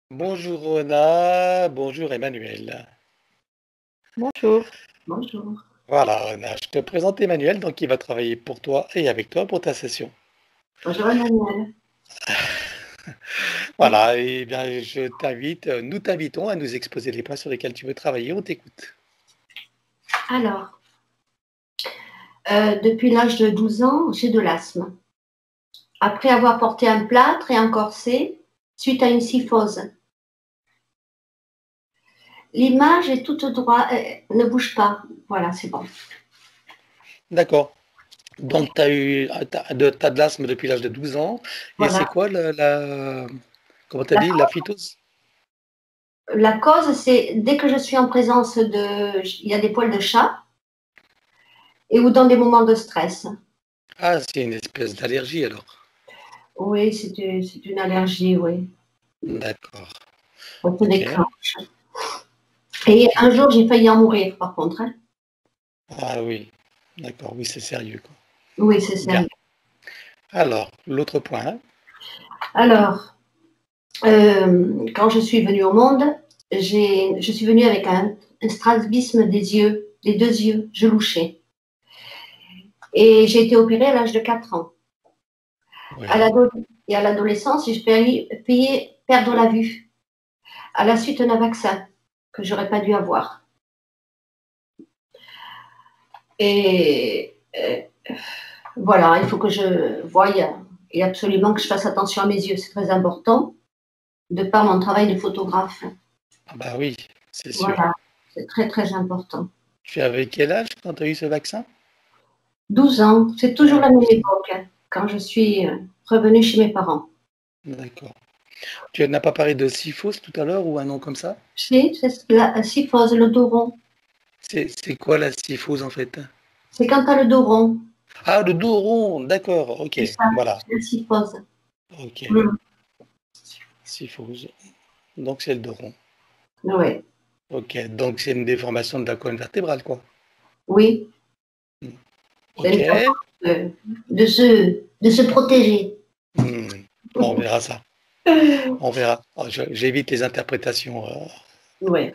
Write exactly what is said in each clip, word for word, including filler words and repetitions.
Bonjour Rona, bonjour Emmanuel. Bonjour. Bonjour. Voilà Rona, je te présente Emmanuel, donc il va travailler pour toi et avec toi pour ta session. Bonjour Emmanuel. Voilà, et bien je t'invite, euh, nous t'invitons à nous exposer les points sur lesquels tu veux travailler, on t'écoute. Alors, euh, depuis l'âge de douze ans, j'ai de l'asthme. Après avoir porté un plâtre et un corset, suite à une syphose. L'image est toute droite, euh, ne bouge pas. Voilà, c'est bon. D'accord. Donc tu as eu t'as de, t'as de l'asthme depuis l'âge de douze ans, et c'est Voilà. quoi la, la comment t'as La, dit, la phytose? la cause, c'est dès que je suis en présence de, il y a des poils de chat et ou dans des moments de stress. Ah, c'est une espèce d'allergie alors. Oui, c'est une, c'est une allergie, oui. D'accord. Ça se Ok, déclenche. Et ok. un jour, j'ai failli en mourir, par contre, hein. Ah oui, d'accord, oui, c'est sérieux quoi. Oui, c'est Bien. sérieux. Alors, l'autre point, hein. Alors, Euh, quand je suis venue au monde, j'ai, je suis venue avec un, un strabisme des yeux, des deux yeux, je louchais. Et j'ai été opérée à l'âge de quatre ans. À Oui. l'ado- et à l'adolescence, j'ai failli, failli perdre la vue à la suite d'un vaccin que j'aurais pas dû avoir. Et euh, voilà, il faut que je voie et absolument que je fasse attention à mes yeux, c'est très important, de par mon travail de photographe. Ah bah oui, c'est sûr. Voilà, c'est très très important. Tu avais quel âge quand tu as eu ce vaccin? douze ans, c'est toujours Ah, la même douze ans. époque, hein, quand je suis euh, revenue chez mes parents. D'accord. Tu n'as pas parlé de syphose tout à l'heure ou un nom comme ça? C'est la syphose, le dos rond. C'est c'est quoi la syphose en fait? C'est quand tu as le dos rond, Ah, le dos rond, d'accord, ok, c'est ça, voilà, c'est la syphose. ok. Mm. Syphose, donc c'est le dos rond. Ouais. Ok, donc c'est une déformation de la colonne vertébrale, quoi. Oui, Hmm. c'est Ok. une façon de, de, se, de se protéger. Hmm. On verra ça, on verra. Oh, je- j'évite les interprétations. euh. Ouais.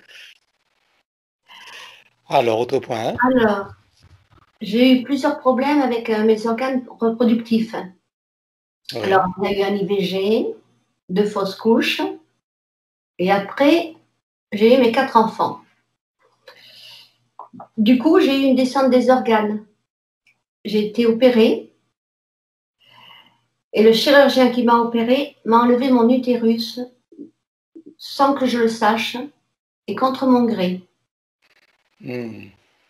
Alors, autre point, hein. Alors, j'ai eu plusieurs problèmes avec euh, mes organes reproductifs. Alors, Oui, il y a eu un I V G, deux fausses couches, et après, j'ai eu mes quatre enfants. Du coup, j'ai eu une descente des organes. J'ai été opérée. Et le chirurgien qui m'a opéré m'a enlevé mon utérus sans que je le sache et contre mon gré hmm.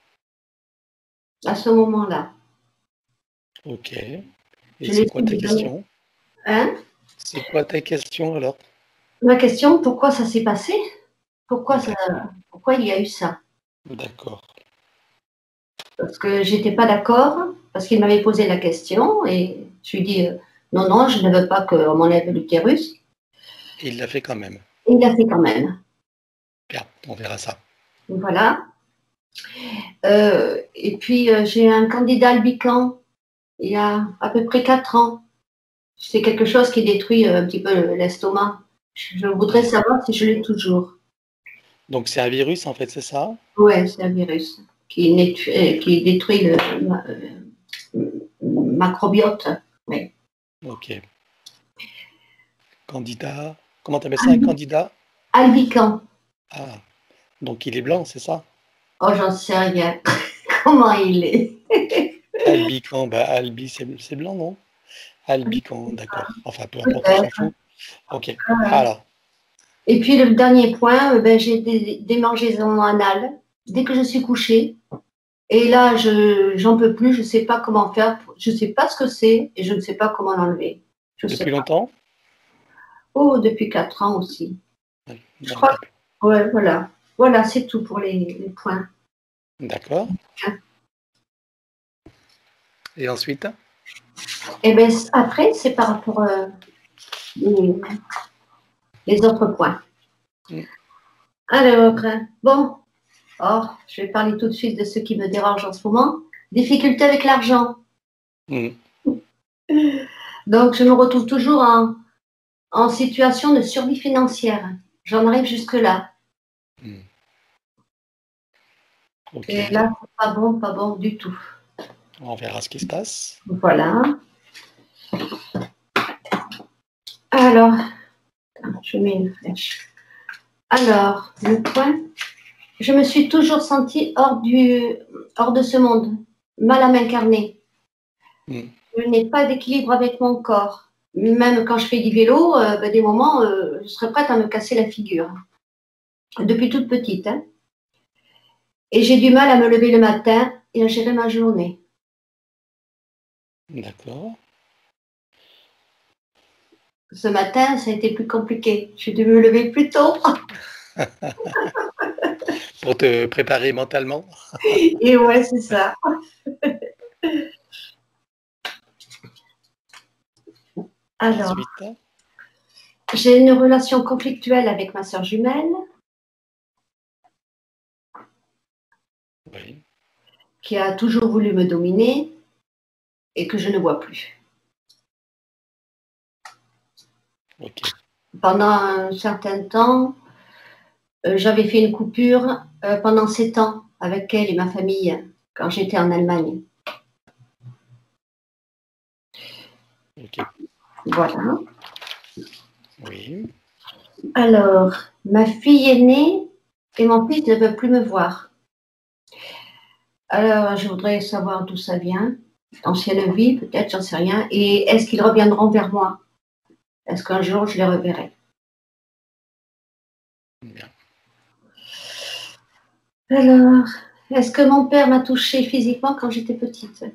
à ce moment-là. Ok. Et Je c'est l'ai quoi ta suivi. question? Hein? C'est quoi ta question alors? Ma question, pourquoi ça s'est passé? Pourquoi, ça, D'accord, pourquoi il y a eu ça? d'accord. Parce que j'étais pas d'accord, parce qu'il m'avait posé la question et je lui ai dit euh, non, non, je ne veux pas qu'on m'enlève l'utérus. Il l'a fait quand même. Et il l'a fait quand même. Bien, on verra ça. Voilà. Euh, et puis euh, j'ai un candidat albican il y a à peu près quatre ans. C'est quelque chose qui détruit euh, un petit peu l'estomac. Je voudrais D'ac- savoir si je l'ai toujours. Donc c'est un virus en fait, c'est ça? Ouais, c'est un virus qui, nétu- euh, qui détruit le euh, macrobiote. Oui. Ok. Candidat. Comment t'appelles ça, un candidat? Albican. Ah, donc il est blanc, c'est ça? Oh, j'en sais rien. Comment il est? Albican, bah Albi, c'est c'est blanc, non? Albican, d'accord. Enfin, peu importe, on s'en Peut-être. fout. Ok. Alors, Et puis le dernier point, euh, ben, j'ai des démangeaisons anales dès que je suis couchée. Et là, je j'en peux plus, je ne sais pas comment faire, je ne sais pas ce que c'est et je ne sais pas comment l'enlever. Je sais depuis pas. longtemps? Oh, depuis quatre ans aussi. Oui, Je bon, crois depuis. que, ouais, voilà. Voilà, c'est tout pour les, les points. D'accord. Et ensuite? Et bien, après, c'est par rapport euh, les, les autres points. Hmm, Alors, bon, oh, je vais parler tout de suite de ce qui me dérange en ce moment. Difficulté avec l'argent. hmm. Donc, je me retrouve toujours en, en situation de survie financière. J'en arrive jusque-là. Hmm. Ok. Et là, c'est pas bon, pas bon du tout. On verra ce qui se passe. Voilà. Alors, je mets une flèche. Alors, le point, je me suis toujours sentie hors, du, hors de ce monde, mal à m'incarner. Hmm. Je n'ai pas d'équilibre avec mon corps. Même quand je fais du vélo, euh, ben, des moments, euh, je serais prête à me casser la figure. Depuis toute petite. Hein. Et j'ai du mal à me lever le matin et à gérer ma journée. D'accord. Ce matin, ça a été plus compliqué. J'ai dû me lever plus tôt. Pour te préparer mentalement. Et ouais, c'est ça. Alors, Ensuite. j'ai une relation conflictuelle avec ma sœur jumelle, Oui. qui a toujours voulu me dominer et que je ne vois plus. Ok. Pendant un certain temps, euh, j'avais fait une coupure euh, pendant sept ans avec elle et ma famille quand j'étais en Allemagne. Ok. Voilà. Oui. Alors, ma fille est née et mon fils ne veut plus me voir. Alors, je voudrais savoir d'où ça vient. Ancienne vie, peut-être, j'en sais rien. Et est-ce qu'ils reviendront vers moi? Est-ce qu'un jour, je les reverrai? Bien. Alors, est-ce que mon père m'a touchée physiquement quand j'étais petite?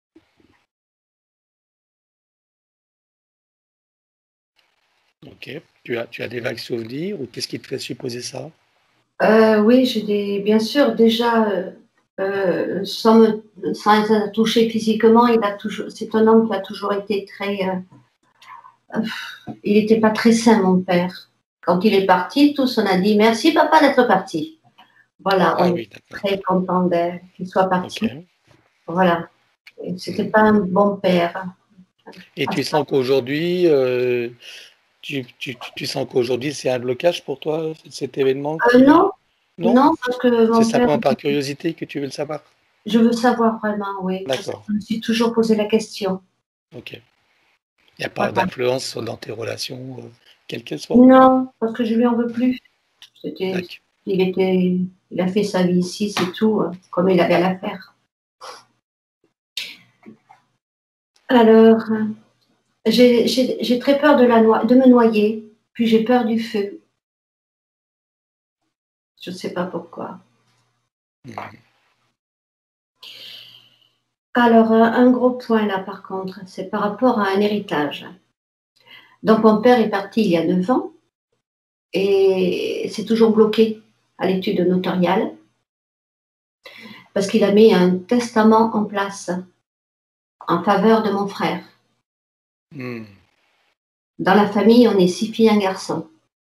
Ok. Tu as, tu as des vagues souvenirs ou qu'est-ce qui te fait supposer ça? euh, Oui, j'ai des, bien sûr, déjà, euh, euh, sans me sans être touché physiquement, il a toujours, c'est un homme qui a toujours été très, euh, il n'était pas très sain, mon père. Quand il est parti, tous on a dit merci papa d'être parti. Voilà, Ah on est oui, d'accord. très content qu'il soit Ok. parti. Voilà, c'était Hmm. pas un bon père. Et tu sens qu'aujourd'hui, euh, tu, tu, tu- tu sens qu'aujourd'hui c'est un blocage pour toi, cet événement Euh, qui... non, Non? non, parce que C'est mon père, simplement par curiosité que tu veux le savoir? je veux savoir vraiment, oui, parce que D'accord. je me suis toujours posé la question. Ok. Il n'y a pas Voilà. d'influence dans tes relations, euh, quelles qu'elles soient? Non, parce que je lui en veux plus. C'était, D'accord. il était, il a fait sa vie ici, c'est tout, euh, comme il avait à la faire. Alors, euh, j'ai j'ai- j'ai très peur de, la noi- de me noyer, puis j'ai peur du feu. Je ne sais pas pourquoi. Hmm. Alors, euh, un gros point là, par contre, c'est par rapport à un héritage. Donc, mon père est parti il y a neuf ans et c'est toujours bloqué à l'étude notariale parce qu'il a mis un testament en place en faveur de mon frère. Hmm. Dans la famille, on est six filles et un garçon.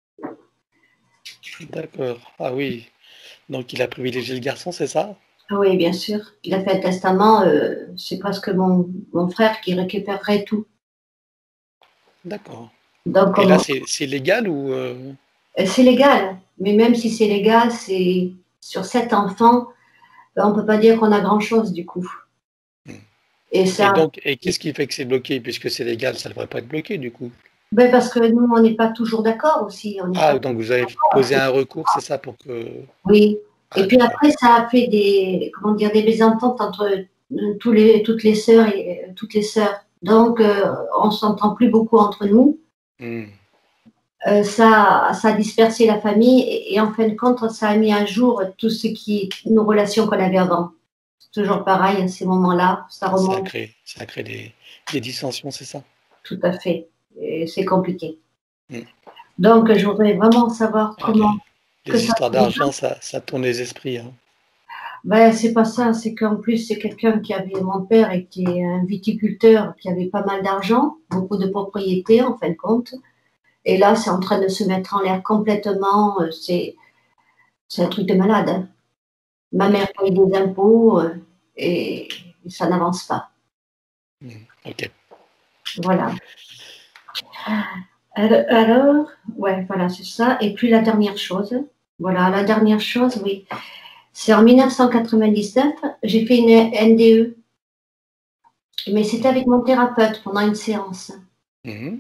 D'accord. Ah oui. Donc il a privilégié le garçon, c'est ça? Ah oui, bien sûr. Il a fait un testament, euh, c'est presque mon, mon frère qui récupérerait tout. D'accord. Donc, Et là, comment- c'est c'est légal ou... euh, euh, c'est légal, mais même si c'est légal, c'est sur sept enfants, ben, on ne peut pas dire qu'on a grand-chose du coup. hmm. Et Et ça, donc, et qu'est-ce qui fait que c'est bloqué? Puisque c'est légal, ça ne devrait pas être bloqué du coup. ben parce que nous, on n'est pas toujours d'accord aussi. On n'est pas Ah, donc vous avez posé un recours, c'est ça pour que... Oui. Ah, Et puis d'accord. après, ça a fait des, comment dire, des mésententes entre euh, tous les, toutes les sœurs et euh, toutes les sœurs. Donc, euh, on s'entend plus beaucoup entre nous. Hmm. Euh, ça, ça a dispersé la famille et, et en fin de compte, ça a mis à jour tout ce qui, nos relations qu'on avait avant. C'est toujours pareil à ces moments-là, ça Ça a remonte créé, ça a créé des, des dissensions, c'est ça? tout à fait. Et c'est compliqué. Hmm. Donc, je voudrais vraiment savoir Ah, comment les, que les ça. histoires d'argent, ça, ça tourne les esprits, hein. Ben, c'est pas ça, c'est qu'en plus, c'est quelqu'un qui avait, mon père était un viticulteur qui avait pas mal d'argent, beaucoup de propriétés en fin de compte. Et là, c'est en train de se mettre en l'air complètement. euh, C'est, c'est un truc de malade. Hein. Ma mère paye des impôts euh, et ça n'avance pas. Hmm. Ok. Voilà. Alors, alors, ouais, voilà, c'est ça. Et puis la dernière chose, voilà, la dernière chose, oui, c'est en mille neuf cent quatre-vingt-dix-neuf, j'ai fait une N D E, mais c'était avec mon thérapeute pendant une séance. Mhm.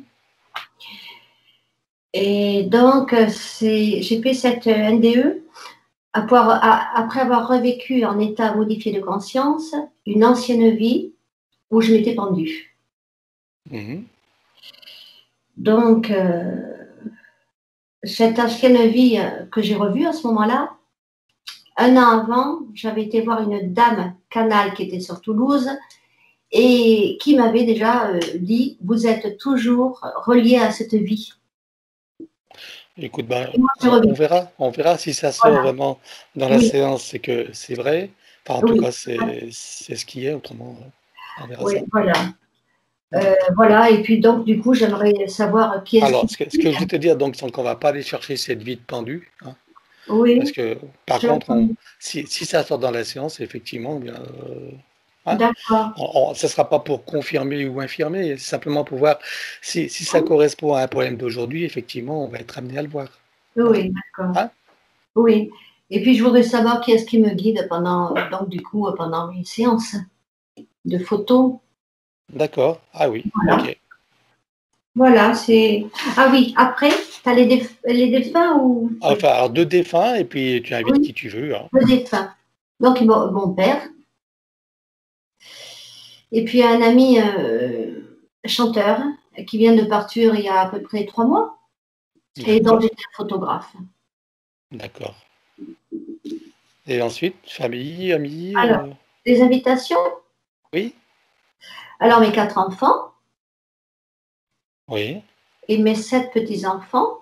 Et donc, c'est, j'ai fait cette N D E après avoir, après avoir revécu en état modifié de conscience une ancienne vie où je m'étais pendue. Mhm. Donc, euh, cette ancienne vie que j'ai revue à ce moment-là, un an avant, j'avais été voir une dame canal qui était sur Toulouse et qui m'avait déjà euh, dit, vous êtes toujours relié à cette vie. Écoute, ben, Et moi, j'ai on, on revécu. verra, on verra si ça sort Voilà. vraiment dans la Oui, séance, c'est que c'est vrai. Enfin, en tout oui, cas, c'est c'est ce qui est, autrement, euh, on verra oui, ça. voilà. Euh, D'accord. voilà, et puis donc, du coup, j'aimerais savoir qui est-ce Alors, qui. ce que, ce que je vais te dire, donc, c'est qu'on va pas aller chercher cette vie de pendu, hein, parce Oui, que, par je contre, on, si, si ça sort dans la séance, effectivement, bien, euh, hein, d'accord. on- on- ça sera pas pour confirmer ou infirmer, c'est simplement pour voir si, si ça correspond à un problème d'aujourd'hui, effectivement, on va être amené à le voir. Voilà. Oui, d'accord. Hein. Oui. Et puis, je voudrais savoir qui est-ce qui me guide pendant, donc, du coup, pendant une séance de photos. D'accord. Ah oui, Voilà. ok. Voilà, c'est. Ah oui, après, tu as les, déf- les défunts ou. Oui, Enfin, alors deux défunts, et puis tu invites oui, qui tu veux, hein. le défunt. Donc, mon, mon père, et puis un ami euh, chanteur qui vient de partir il y a à peu près trois mois, et dont D'accord, j'étais photographe. d'accord. Et ensuite, famille, amis, Alors, euh, les invitations. oui, Alors, mes quatre enfants oui, et mes sept petits-enfants,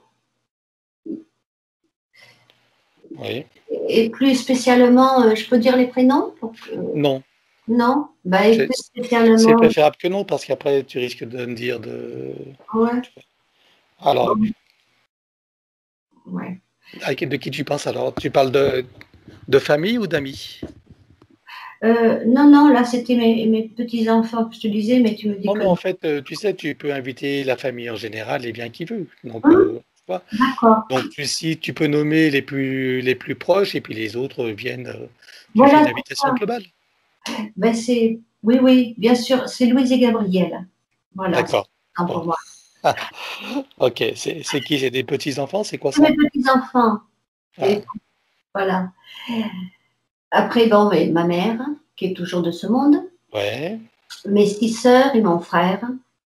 oui. et plus spécialement, euh, je peux dire les prénoms pour que... Non, Non? Bah, et c'est plus c'est spécialement, préférable que non, parce qu'après, tu risques de me dire de... ouais, Alors, bon, ouais. à qui- de qui tu penses alors? Tu parles de, de famille ou d'amis? Euh, non, non, là, c'était mes, mes petits-enfants que je te disais, mais tu me dis Non, que mais en non. fait, euh, tu sais, tu peux inviter la famille en général et bien qui veut. Donc, Hum, euh, tu vois. d'accord. Donc, tu, si tu peux nommer les plus, les plus proches et puis les autres viennent, euh, tu fais Voilà, une c'est invitation ça. globale. Ben, c'est... Oui, oui, bien sûr, c'est Louise et Gabriel. Voilà, c'est D'accord. important Bon. pour moi. Ok, c'est c'est qui? C'est des petits-enfants? C'est quoi C'est mes ça? petits-enfants. Ah, Et voilà. Après, bon, mais ma mère, qui est toujours de ce monde, ouais, mes six sœurs et mon frère,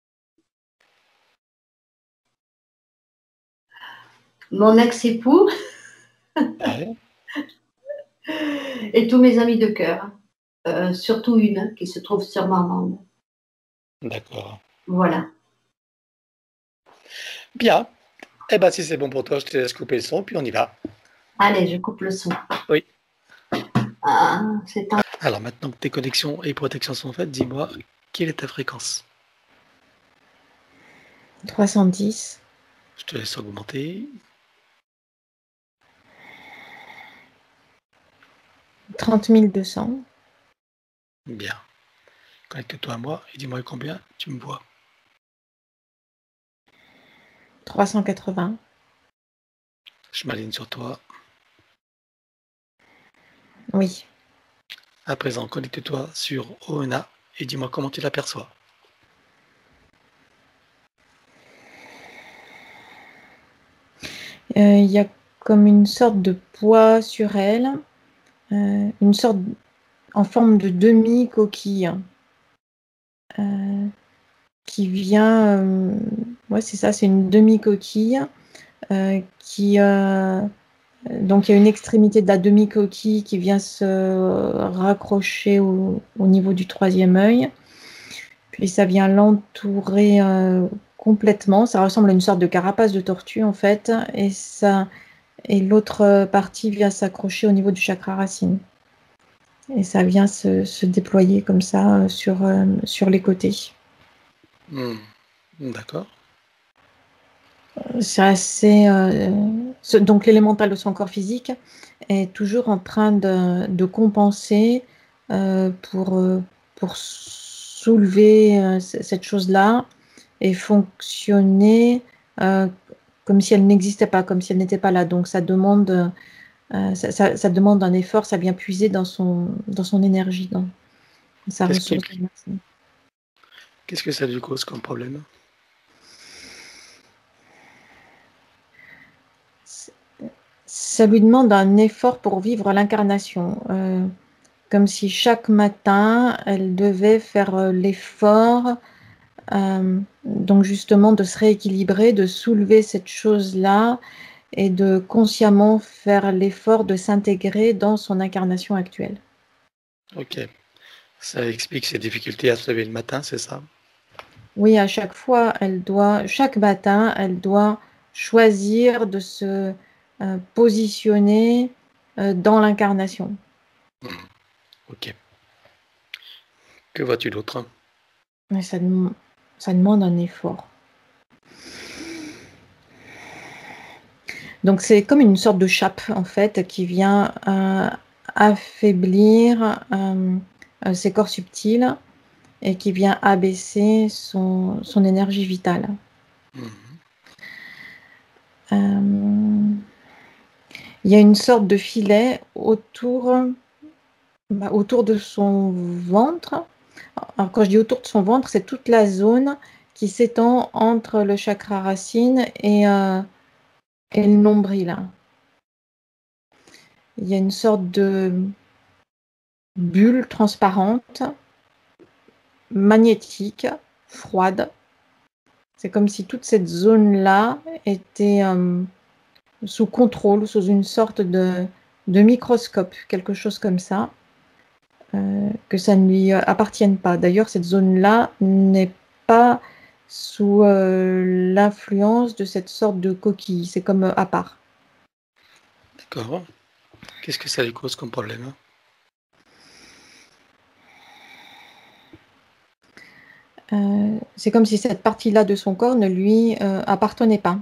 mon ex-époux ouais, et tous mes amis de cœur. Euh, surtout une qui se trouve sur Marmande. d'accord. Voilà. Bien. Eh ben, si c'est bon pour toi, je te laisse couper le son, puis on y va. Allez, je coupe le son. Oui. Ah, c'est un... Alors, maintenant que tes connexions et protections sont faites, dis-moi, quelle est ta fréquence? trois cent dix, Je te laisse augmenter. trente mille deux cents, Bien. Connecte-toi à moi et dis-moi combien tu me vois. trois cent quatre-vingts, Je m'aligne sur toi. oui. À présent, connecte-toi sur O N A et dis-moi comment tu l'aperçois. Euh, Il y a comme une sorte de poids sur elle, euh, une sorte en forme de demi-coquille euh, qui vient, euh, ouais c'est ça, c'est une demi-coquille euh, qui, euh, donc il y a une extrémité de la demi-coquille qui vient se raccrocher au, au niveau du troisième œil, puis ça vient l'entourer euh, complètement, ça ressemble à une sorte de carapace de tortue en fait, et ça... Et l'autre partie vient s'accrocher au niveau du chakra racine. Et ça vient se, se déployer comme ça sur, euh, sur les côtés. Hmm. D'accord. C'est assez. Euh, ce, donc l'élémental de son corps physique est toujours en train de, de compenser euh, pour, euh, pour soulever euh, cette chose-là et fonctionner euh, comme si elle n'existait pas, comme si elle n'était pas là. Donc ça demande, euh, ça, ça, ça demande un effort, ça vient puiser dans son, dans son énergie, dans sa Qu'est-ce qui, ressource. qu'est-ce que ça lui cause comme problème? Ça lui demande un effort pour vivre l'incarnation. Euh, comme si chaque matin, elle devait faire euh, l'effort, euh, donc justement de se rééquilibrer, de soulever cette chose-là et de consciemment faire l'effort de s'intégrer dans son incarnation actuelle. Ok, ça explique ses difficultés à se lever le matin, c'est ça? Oui, à chaque fois, elle doit, chaque matin, elle doit choisir de se euh, positionner euh, dans l'incarnation. Hmm, ok. Que vois-tu d'autre? Mais ça, dem- ça demande un effort. Donc c'est comme une sorte de chape en fait qui vient euh, affaiblir euh, euh, ses corps subtils et qui vient abaisser son, son énergie vitale. Mhm. Euh, il y a une sorte de filet autour, bah, autour de son ventre. Alors quand je dis autour de son ventre, c'est toute la zone qui s'étend entre le chakra racine et, euh, et le nombril. Il y a une sorte de bulle transparente, magnétique, froide. C'est comme si toute cette zone-là était euh, sous contrôle, sous une sorte de, de microscope, quelque chose comme ça, euh, que ça ne lui appartienne pas. D'ailleurs, cette zone-là n'est pas sous euh, l'influence de cette sorte de coquille, c'est comme euh, à part. D'accord. Qu'est-ce que ça lui cause comme problème? Euh, c'est comme si cette partie-là de son corps ne lui euh, appartenait pas.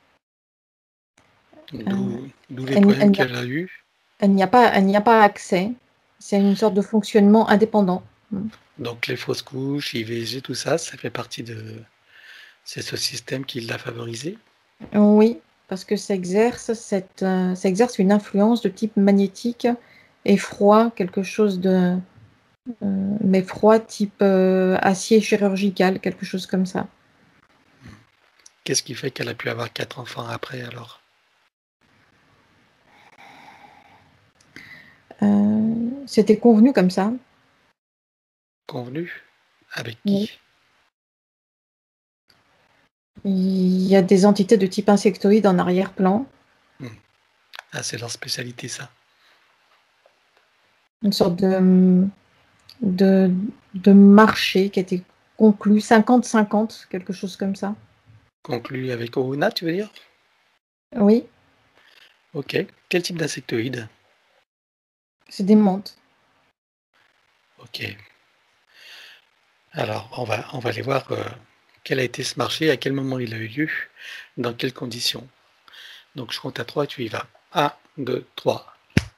Euh, D'où, d'où les elle, problèmes elle n'y a, qu'elle a eus. elle n'y a pas, elle n'y a pas accès. C'est une sorte de fonctionnement indépendant. Donc les fausses couches, I V G, tout ça, ça fait partie de... C'est ce système qui l'a favorisé. Oui, parce que ça exerce, cette, euh, ça exerce une influence de type magnétique et froid, quelque chose de... euh, mais froid type euh, acier chirurgical, quelque chose comme ça. Qu'est-ce qui fait qu'elle a pu avoir quatre enfants après alors? Euh, C'était convenu comme ça. Convenu? Avec Oui. qui? Il y a des entités de type insectoïde en arrière-plan, Hmm. Ah, c'est leur spécialité ça. une sorte de, de, de marché qui a été conclu cinquante cinquante, quelque chose comme ça. Conclu avec Ouna, tu veux dire? Oui, Ok. Quel type d'insectoïde? c'est des menthes. Ok. Alors, on va, on va aller voir euh, quel a été ce marché, à quel moment il a eu lieu, dans quelles conditions. Donc, je compte à trois, tu y vas. Un, deux, trois.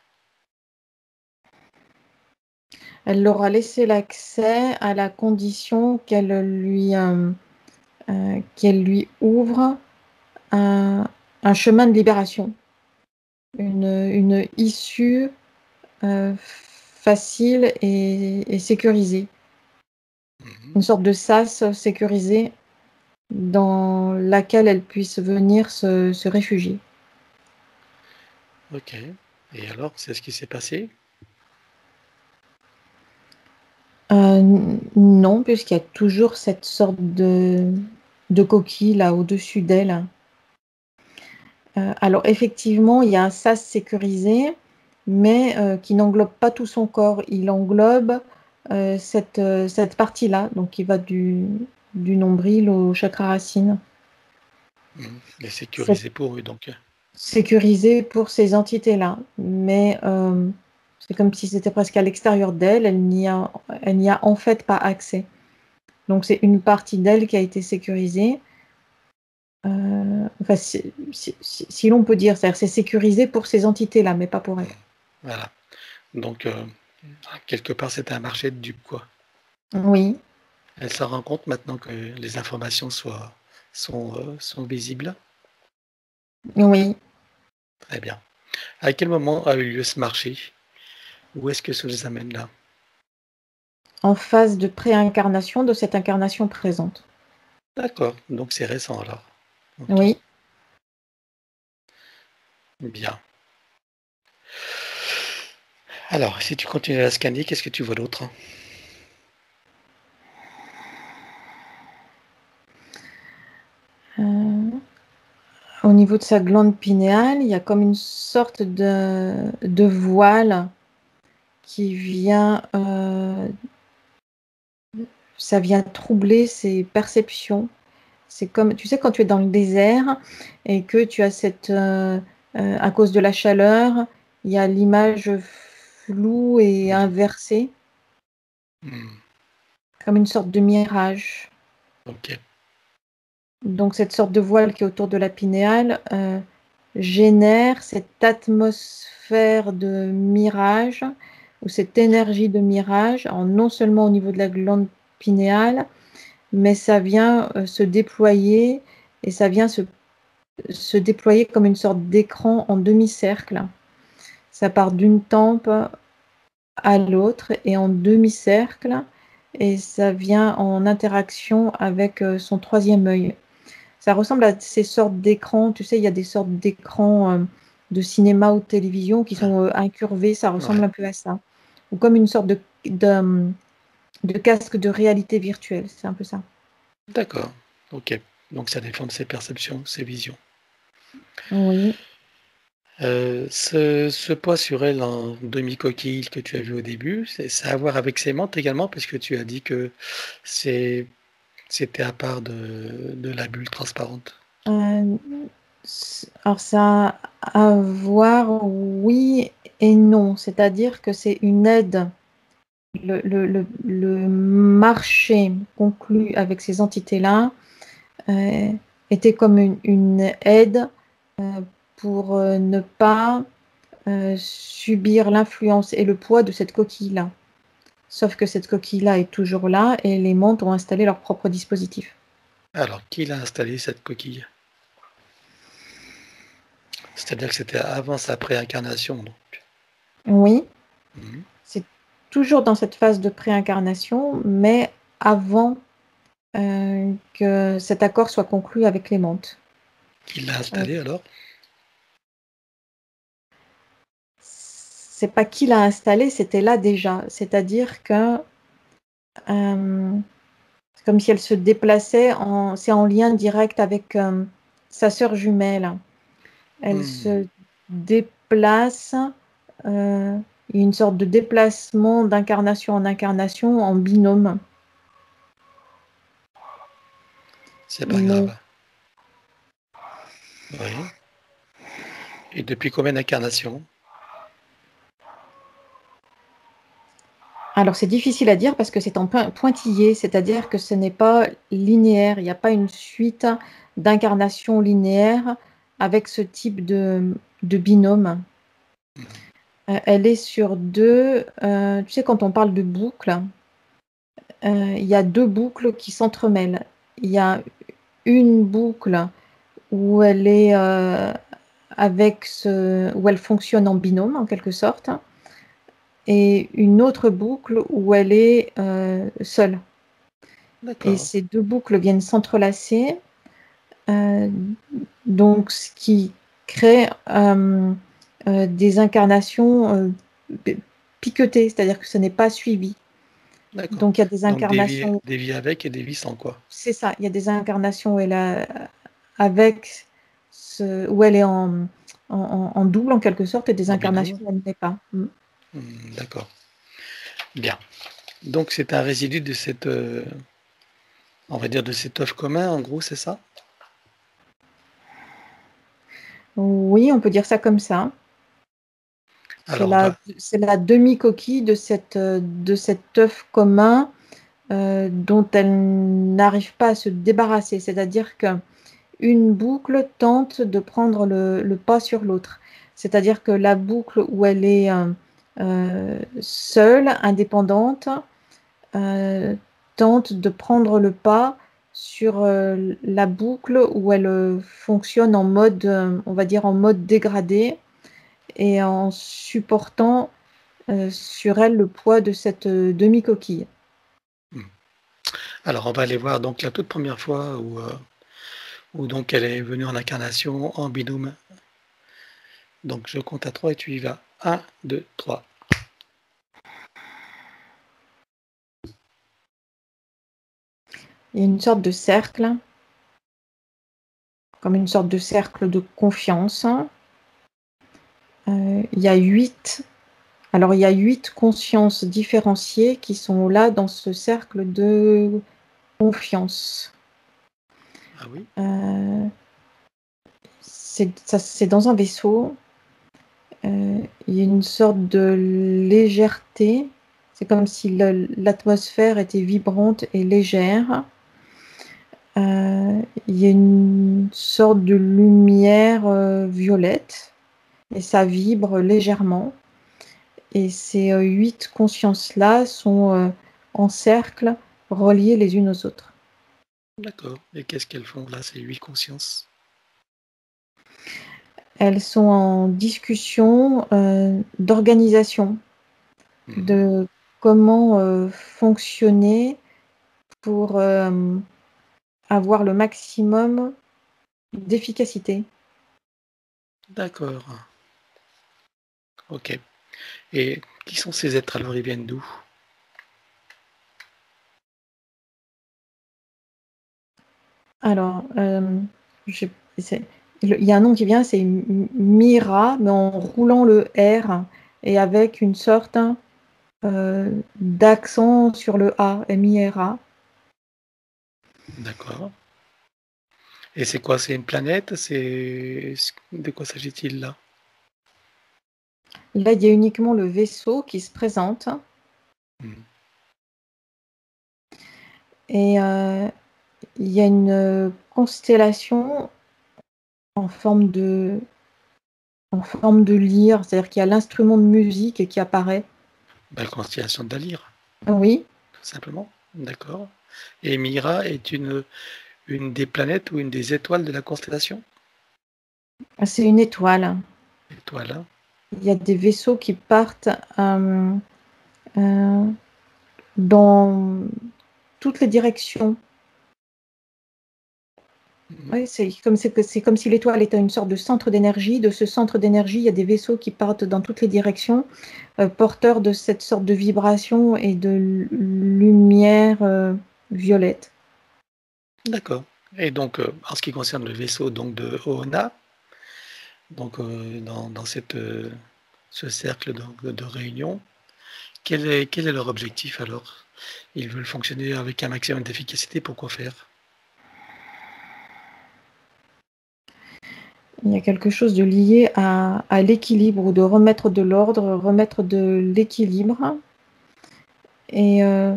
Elle leur a laissé l'accès à la condition qu'elle lui, euh, euh, qu'elle lui ouvre un, un chemin de libération, une, une issue euh, facile et, et sécurisée, Mhm. une sorte de sas sécurisé dans laquelle elle puisse venir se, se réfugier. Ok. Et alors, c'est ce qui s'est passé? Euh, non, puisqu'il y a toujours cette sorte de, de coquille là au-dessus d'elle. Euh, alors effectivement, il y a un sas sécurisé, mais euh, qui n'englobe pas tout son corps. Il englobe euh, cette, euh, cette partie-là, donc qui va du, du nombril au chakra racine. Mhm. Et C'est sécurisé pour eux, donc. sécurisé pour ces entités-là, mais euh, c'est comme si c'était presque à l'extérieur d'elle. Elle n'y a, elle n'y a en fait pas accès. Donc c'est une partie d'elle qui a été sécurisée. Euh, enfin, si, si, si, si l'on peut dire, c'est-à-dire c'est sécurisé pour ces entités-là, mais pas pour elle. Mhm. Voilà. Donc, euh, quelque part, c'est un marché de dupes, quoi. Oui, Elle s'en rend compte maintenant que les informations soient, sont, euh, sont visibles? Oui, Très bien. À quel moment a eu lieu ce marché? Où est-ce que ça nous amène là? en phase de pré-incarnation de cette incarnation présente. D'accord, donc c'est récent alors. Ok, Oui. bien. Alors, si tu continues à scanner, qu'est-ce que tu vois d'autre? Euh, au niveau de sa glande pinéale, il y a comme une sorte de, de voile qui vient, euh, ça vient troubler ses perceptions. C'est comme, tu sais, quand tu es dans le désert et que tu as cette, euh, euh, à cause de la chaleur, il y a l'image floue et Mhm. inversée, Hmm, comme une sorte de mirage. ok, Donc cette sorte de voile qui est autour de la pinéale euh, génère cette atmosphère de mirage ou cette énergie de mirage, alors non seulement au niveau de la glande pinéale, mais ça vient euh, se déployer et ça vient se, se déployer comme une sorte d'écran en demi-cercle. Ça part d'une tempe à l'autre et en demi-cercle et ça vient en interaction avec euh, son troisième œil. Ça ressemble à ces sortes d'écrans, tu sais, il y a des sortes d'écrans euh, de cinéma ou de télévision qui sont euh, incurvés, ça ressemble ouais, un peu à ça. Ou comme une sorte de, de, de casque de réalité virtuelle, c'est un peu ça. d'accord, ok. Donc ça dépend de ses perceptions, ses visions. Oui. Euh, ce, ce poids sur elle en demi-coquille que tu as vu au début, c'est ça a à voir avec ses mantes également, parce que tu as dit que c'est, c'était à part de, de la bulle transparente. Euh, c- alors ça a à voir, oui et non, c'est-à-dire que c'est une aide. Le, le, le, le marché conclu avec ces entités-là euh, était comme une, une aide euh, pour euh, ne pas euh, subir l'influence et le poids de cette coquille-là. Sauf que cette coquille-là est toujours là et les montres ont installé leur propre dispositif. Alors, qui l'a installé cette coquille? C'est-à-dire que c'était avant sa préincarnation, donc. Oui, Mhm. c'est toujours dans cette phase de préincarnation, mais avant euh, que cet accord soit conclu avec les montres. Qui l'a Euh, installé alors? c'est pas qui l'a installé, c'était là déjà. C'est-à-dire que euh, c'est comme si elle se déplaçait, en, c'est en lien direct avec euh, sa sœur jumelle. Elle Hmm, se déplace, euh, il y a une sorte de déplacement d'incarnation en incarnation en binôme. c'est pas Donc, grave. Oui. Et depuis combien d'incarnations? alors c'est difficile à dire parce que c'est en pointillé, c'est-à-dire que ce n'est pas linéaire, il n'y a pas une suite d'incarnations linéaires avec ce type de, de binôme. Mhm. Euh, elle est sur deux, euh, tu sais, quand on parle de boucles, euh, il y a deux boucles qui s'entremêlent. Il y a une boucle où elle est euh, avec ce, où elle fonctionne en binôme en quelque sorte, et une autre boucle où elle est euh, seule. Et D'accord. ces deux boucles viennent s'entrelacer, euh, donc ce qui crée euh, euh, des incarnations euh, piquetées, c'est-à-dire que ce n'est pas suivi. D'accord. Donc il y a des Donc des vies, incarnations, des vies avec et des vies sans quoi? c'est ça, il y a des incarnations où elle a, avec ce, où elle est en, en, en double en quelque sorte, et des En binôme? incarnations où elle n'est pas. Mm. Hmm, d'accord. Bien. Donc c'est un résidu de cette, euh, on va dire de cet œuf commun, en gros, c'est ça? Oui, on peut dire ça comme ça. C'est Alors on la, va. c'est la demi-coquille de, cette, de cet œuf commun euh, dont elle n'arrive pas à se débarrasser. C'est-à-dire qu'une boucle tente de prendre le, le pas sur l'autre. C'est-à-dire que la boucle où elle est euh, euh, seule, indépendante, euh, tente de prendre le pas sur euh, la boucle où elle euh, fonctionne en mode, euh, on va dire en mode dégradé, et en supportant euh, sur elle le poids de cette euh, demi-coquille. Alors, on va aller voir donc la toute première fois où, euh, où donc elle est venue en incarnation en binôme. Donc, je compte à trois et tu y vas. Un, deux, trois. Il y a une sorte de cercle, comme une sorte de cercle de confiance. Euh, il y a huit, alors il y a huit consciences différenciées qui sont là dans ce cercle de confiance. Ah oui? Euh, c'est, ça, c'est dans un vaisseau. Euh, il y a une sorte de légèreté. C'est comme si le- l'atmosphère était vibrante et légère. Euh, il y a une sorte de lumière euh, violette et ça vibre légèrement. Et ces euh, huit consciences-là sont euh, en cercle, reliées les unes aux autres. D'accord. Et qu'est-ce qu'elles font là, ces huit consciences? Elles sont en discussion euh, d'organisation, Mhm. de comment euh, fonctionner pour euh, avoir le maximum d'efficacité. D'accord. Ok. Et qui sont ces êtres alors? Ils viennent d'où? Alors, euh, je- c'est- le- il y a un nom qui vient, c'est M- Mira, mais en roulant le R et avec une sorte euh, d'accent sur le A, M I R A. D'accord. Et c'est quoi? C'est une planète? C'est de quoi s'agit-il là? Là, il y a uniquement le vaisseau qui se présente Mhm. et euh, il y a une euh, constellation en forme de, en forme de lyre, c'est-à-dire qu'il y a l'instrument de musique qui apparaît. La constellation d'Alir, Oui, tout simplement. D'accord. Et Mira est une, une des planètes ou une des étoiles de la constellation? c'est une étoile. Étoile, hein? Il y a des vaisseaux qui partent euh, euh, dans toutes les directions. Mhm. Oui, c'est comme, c'est, c'est comme si l'étoile était une sorte de centre d'énergie. De ce centre d'énergie, il y a des vaisseaux qui partent dans toutes les directions, euh, porteurs de cette sorte de vibration et de l- lumière euh, violette. D'accord. Et donc, euh, en ce qui concerne le vaisseau donc de Oona, donc euh, dans, dans cette, euh, ce cercle donc, de, de réunion, quel est, quel est leur objectif alors? Ils veulent fonctionner avec un maximum d'efficacité, pourquoi faire? Il y a quelque chose de lié à, à l'équilibre ou de remettre de l'ordre, remettre de l'équilibre. Et euh,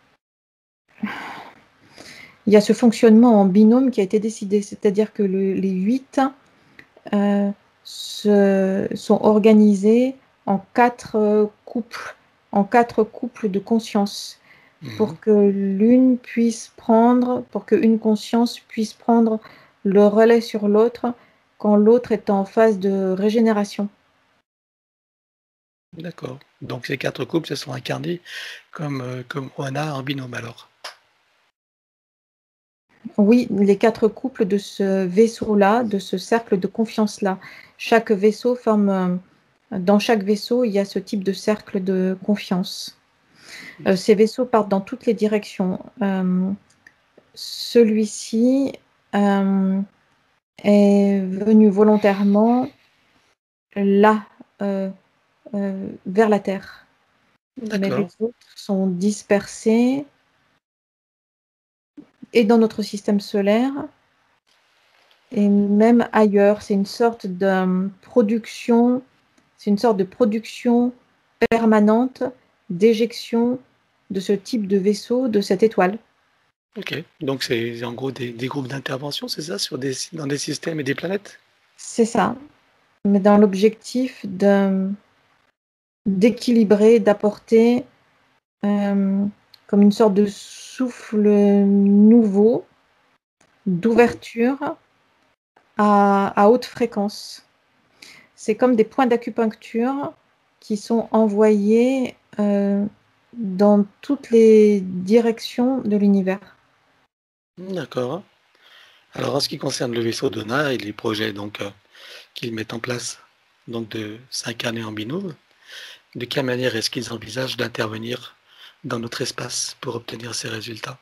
il y a ce fonctionnement en binôme qui a été décidé, c'est-à-dire que le- les huit euh, se, sont organisés en quatre euh, couples, en quatre couples de conscience, Mhm. pour que l'une puisse prendre, pour qu'une conscience puisse prendre le relais sur l'autre quand l'autre est en phase de régénération. D'accord. Donc ces quatre couples se sont incarnés comme, euh, comme Oana en binôme alors. Oui, les quatre couples de ce vaisseau-là, de ce cercle de confiance-là. Chaque vaisseau forme, euh, dans chaque vaisseau, il y a ce type de cercle de confiance. Euh, ces vaisseaux partent dans toutes les directions. Euh, celui-ci euh, est venu volontairement là, euh, euh, vers la Terre. Mais les D'accord. autres sont dispersés et dans notre système solaire et même ailleurs. C'est une sorte de production, c'est une sorte de production permanente d'éjection de ce type de vaisseau, de cette étoile. Ok. Donc c'est en gros des, des groupes d'intervention, c'est ça, sur des, dans des systèmes et des planètes? C'est ça, mais dans l'objectif de, d'équilibrer, d'apporter euh, comme une sorte de souffle nouveau d'ouverture à, à haute fréquence. C'est comme des points d'acupuncture qui sont envoyés euh, dans toutes les directions de l'univers. D'accord. Alors, en ce qui concerne le vaisseau d'Ona et les projets donc euh, qu'ils mettent en place, donc de s'incarner en binôme, de quelle manière est-ce qu'ils envisagent d'intervenir dans notre espace pour obtenir ces résultats?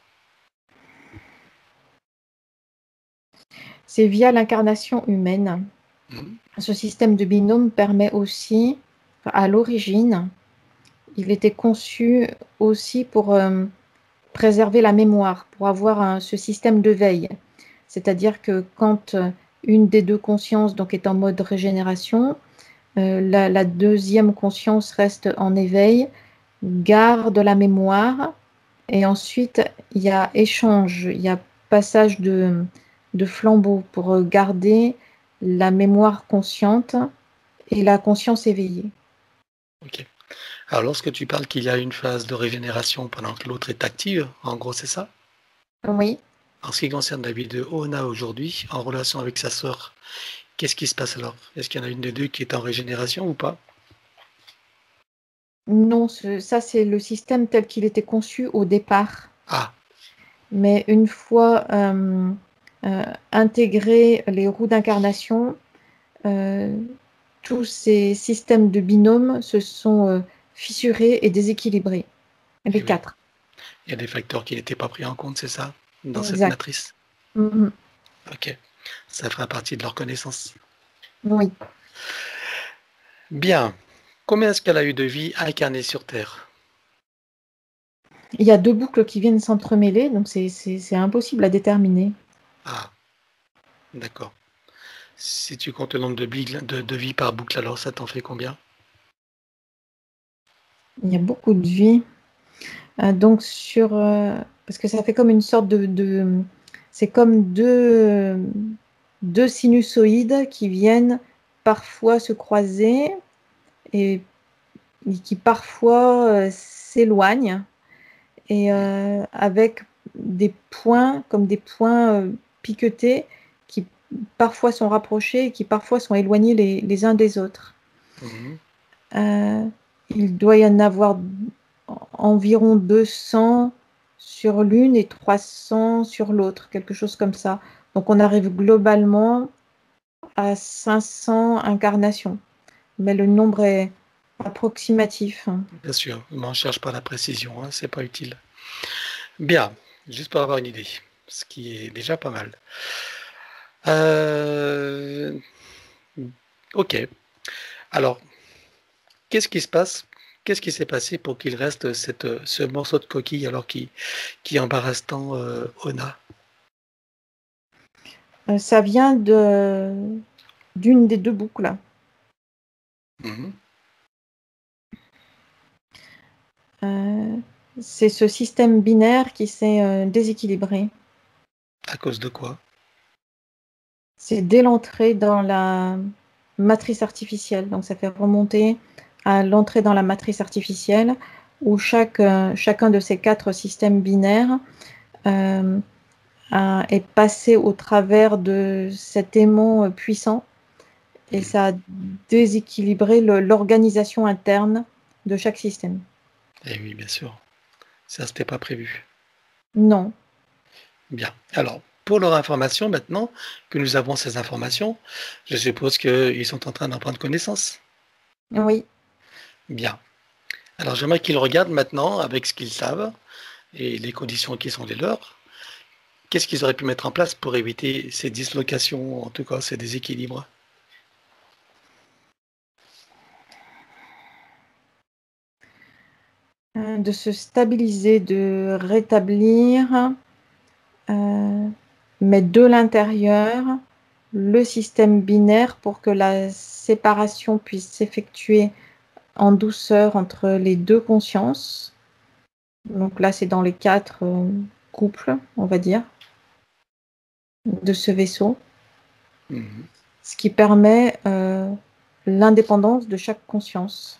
C'est via l'incarnation humaine. Mhm. Ce système de binôme permet aussi, à l'origine, il était conçu aussi pour euh, préserver la mémoire, pour avoir un, ce système de veille. C'est-à-dire que quand une des deux consciences donc, est en mode régénération, euh, la, la deuxième conscience reste en éveil, garde la mémoire, et ensuite il y a échange, il y a passage de, de flambeau pour garder la mémoire consciente et la conscience éveillée. Ok. Alors, lorsque tu parles qu'il y a une phase de régénération pendant que l'autre est active, en gros, c'est ça? Oui. En ce qui concerne la vie de Ona aujourd'hui, en relation avec sa sœur, qu'est-ce qui se passe alors? Est-ce qu'il y en a une des deux qui est en régénération ou pas? Non, ce, ça c'est le système tel qu'il était conçu au départ. Ah, Mais une fois euh, euh, intégrés les roues d'incarnation, euh, tous ces systèmes de binôme se sont euh, fissurés et déséquilibrés. eh Les oui. quatre. Il y a des facteurs qui n'étaient pas pris en compte, c'est ça? Dans cette Exact. matrice? Mhm. Ok. Ça fera partie de leur connaissance. Oui. Bien. Combien est-ce qu'elle a eu de vie incarnée sur Terre? Il y a deux boucles qui viennent s'entremêler, donc c'est, c'est, c'est impossible à déterminer. Ah, d'accord. Si tu comptes le nombre de, bigles- de, de vies par boucle, alors ça t'en fait combien? Il y a beaucoup de vie. Euh, donc sur, euh, parce que ça fait comme une sorte de, de c'est comme deux, deux sinusoïdes qui viennent parfois se croiser et, et qui parfois euh, s'éloignent et euh, avec des points comme des points euh, piquetés qui parfois sont rapprochés et qui parfois sont éloignés les, les uns des autres. Mhm. Euh, il doit y en avoir environ deux cents sur l'une et trois cents sur l'autre, quelque chose comme ça. Donc on arrive globalement à cinq cents incarnations, mais le nombre est approximatif. Bien sûr, mais on ne cherche pas la précision, hein, c'est pas utile. Bien, juste pour avoir une idée, ce qui est déjà pas mal. Euh, ok. Alors, qu'est-ce qui se passe? Qu'est-ce qui s'est passé pour qu'il reste cette, ce morceau de coquille alors qui, qui embarrasse tant euh, Ona? Euh, ça vient de d'une des deux boucles. Mhm. Euh, c'est ce système binaire qui s'est euh, déséquilibré. À cause de quoi? C'est dès l'entrée dans la matrice artificielle. Donc ça fait remonter à l'entrée dans la matrice artificielle où chaque, euh, chacun de ces quatre systèmes binaires euh, a, est passé au travers de cet aimant euh, puissant et ça a déséquilibré le, l'organisation interne de chaque système. Eh oui, bien sûr. Ça, c'était pas prévu. Non. Bien. Alors, pour leur information, maintenant que nous avons ces informations, je suppose qu'ils sont en train d'en prendre connaissance. Oui. Bien. Alors, j'aimerais qu'ils regardent maintenant avec ce qu'ils savent et les conditions qui sont les leurs. Qu'est-ce qu'ils auraient pu mettre en place pour éviter ces dislocations, en tout cas ces déséquilibres? Euh, de se stabiliser, de rétablir, euh, mais de l'intérieur, le système binaire pour que la séparation puisse s'effectuer en douceur entre les deux consciences. Donc là, c'est dans les quatre euh, couples, on va dire, de ce vaisseau, Mhm. ce qui permet euh, l'indépendance de chaque conscience.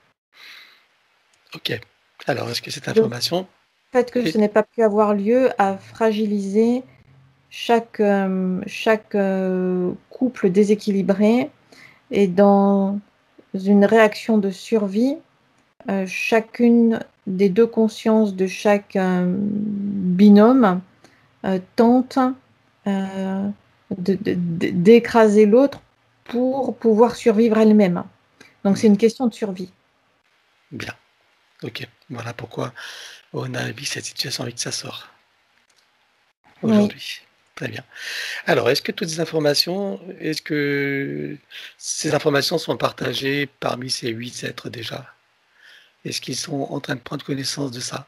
Ok. Alors, est-ce que cette Le information fait que ce est... n'ait pas pu avoir lieu a fragilisé chaque, euh, chaque euh, couple déséquilibré est dans une réaction de survie. Euh, chacune des deux consciences de chaque euh, binôme euh, tente euh, de- de- de- d'écraser l'autre pour pouvoir survivre elle-même. Donc c'est Hmm. une question de survie. Bien. Ok. Voilà pourquoi on a vu cette situation avec sa sort Oui, aujourd'hui. Très bien. Alors, est-ce que toutes ces informations, est-ce que ces informations sont partagées parmi ces huit êtres déjà? Est-ce qu'ils sont en train de prendre connaissance de ça?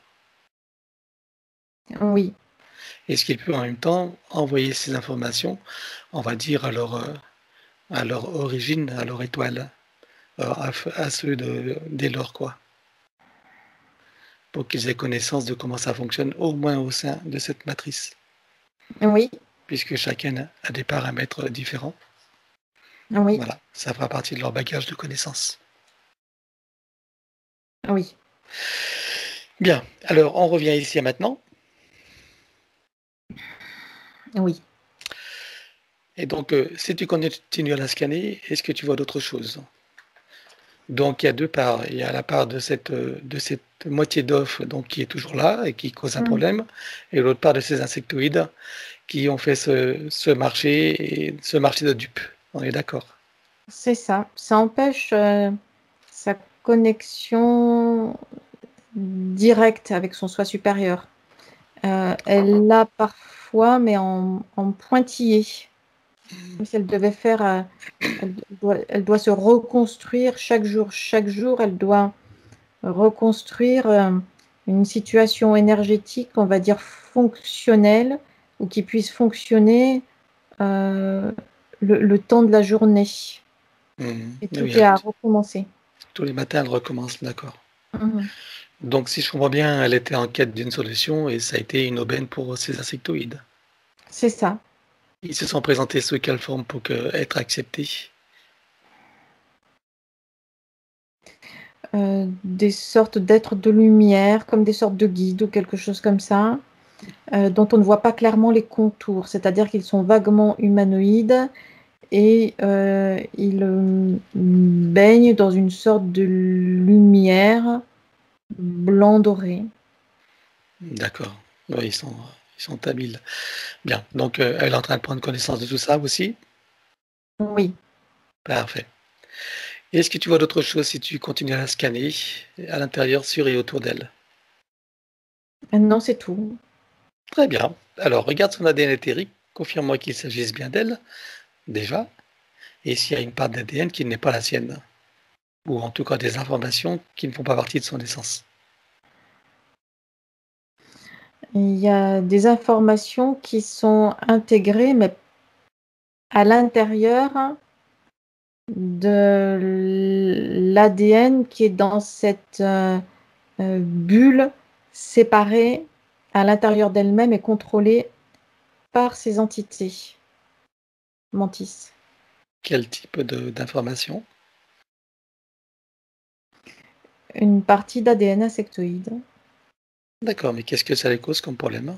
oui, Est-ce qu'ils peuvent en même temps envoyer ces informations, on va dire, à leur, euh, à leur origine, à leur étoile, euh, à, f- à ceux de, dès lors, quoi, pour qu'ils aient connaissance de comment ça fonctionne, au moins au sein de cette matrice, oui, puisque chacun a des paramètres différents. oui, Voilà, ça fera partie de leur bagage de connaissances. oui, Bien, alors on revient ici à maintenant. oui. Et donc, euh, si tu continues à la scanner, est-ce que tu vois d'autres choses? Donc, il y a deux parts. Il y a la part de cette, euh, de cette moitié d'off donc, qui est toujours là et qui cause un Mm. problème, et l'autre part de ces insectoïdes qui ont fait ce, ce marché et ce marché de dupes. On est d'accord? C'est ça. Ça empêche euh, sa connexion directe avec son soi supérieur. Euh, elle l'a parfois, mais en, en pointillé. Comme si elle devait faire, euh, elle doit, elle doit se reconstruire chaque jour. Chaque jour, elle doit reconstruire euh, une situation énergétique, on va dire fonctionnelle, ou qui puisse fonctionner euh, le, le temps de la journée. Mhm. Et tout Oui, est elle- à recommencer. tous les matins, elle recommence, d'accord. Mhm. Donc, si je comprends bien, elle était en quête d'une solution et ça a été une aubaine pour ces insectoïdes. C'est ça. Ils se sont présentés sous quelle forme pour que, être acceptés? Euh, des sortes d'êtres de lumière, comme des sortes de guides ou quelque chose comme ça, euh, dont on ne voit pas clairement les contours. C'est-à-dire qu'ils sont vaguement humanoïdes et euh, ils euh, baignent dans une sorte de lumière blanc doré. D'accord. Oui, ils sont, ils sont habiles. Bien. Donc, euh, elle est en train de prendre connaissance de tout ça aussi. Oui. Parfait. Est-ce que tu vois d'autres choses si tu continues à la scanner à l'intérieur, sur et autour d'elle? Euh, Non, c'est tout. Très bien. Alors, regarde son A D N éthérique. Confirme-moi qu'il s'agisse bien d'elle, déjà. Et s'il y a une part d'A D N qui n'est pas la sienne. Ou en tout cas des informations qui ne font pas partie de son essence. Il y a des informations qui sont intégrées, mais à l'intérieur de l'A D N qui est dans cette euh, euh, bulle séparée à l'intérieur d'elle-même et contrôlée par ces entités mantis. Quel type de- d'informations? Une partie d'A D N insectoïde. D'accord, mais qu'est-ce que ça les cause comme problème?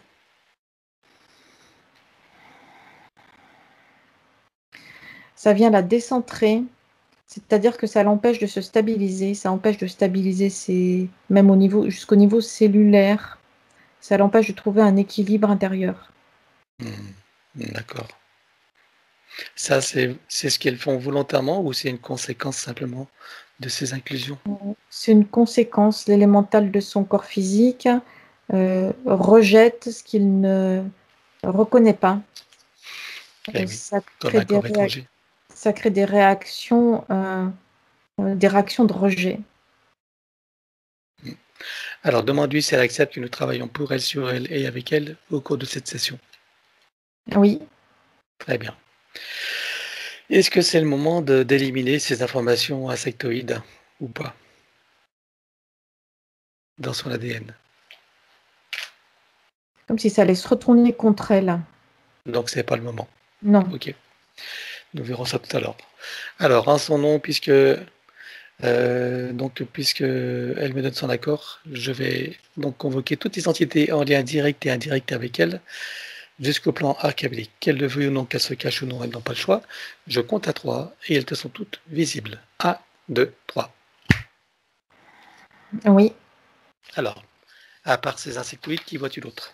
Ça vient la décentrer, c'est-à-dire que ça l'empêche de se stabiliser, ça empêche de stabiliser ses, même au niveau, jusqu'au niveau cellulaire, ça l'empêche de trouver un équilibre intérieur. Hmm, d'accord. Ça, c'est c'est ce qu'elles font volontairement ou c'est une conséquence simplement de ces inclusions? C'est une conséquence, l'élémental de son corps physique euh, rejette ce qu'il ne reconnaît pas. Eh Euh, oui, ça comme crée un des, corps réa- étranger. ça crée des réactions, euh, euh, des réactions de rejet. Hmm. Alors, demande-lui si elle accepte que nous travaillons pour elle, sur elle et avec elle au cours de cette session. Oui, Très bien. Est-ce que c'est le moment de d'éliminer ces informations insectoïdes ou pas dans son A D N? comme si ça allait se retourner contre elle. Donc, c'est pas le moment. Non. Ok, nous verrons ça tout à l'heure. Alors, en son nom, puisque euh, donc puisque elle me donne son accord, je vais donc convoquer toutes les entités en lien direct et indirect avec elle jusqu'au plan archaïque. Qu'elle le veuille ou non, qu'elle se cache ou non, elles n'ont pas le choix. Je compte à trois et elles te sont toutes visibles. Un, deux, trois. Oui. Alors, à part ces insectoïdes, qui vois-tu d'autre?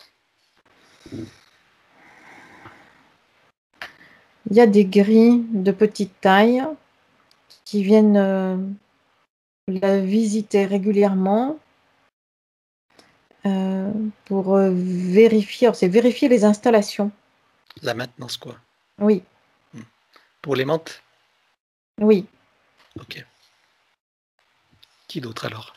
Il y a des grilles de petite taille qui viennent euh, la visiter régulièrement euh, pour euh, vérifier. Alors, c'est vérifier les installations. La maintenance, quoi. Oui. Hmm. Pour les menthes? Oui. Ok. Qui d'autre alors?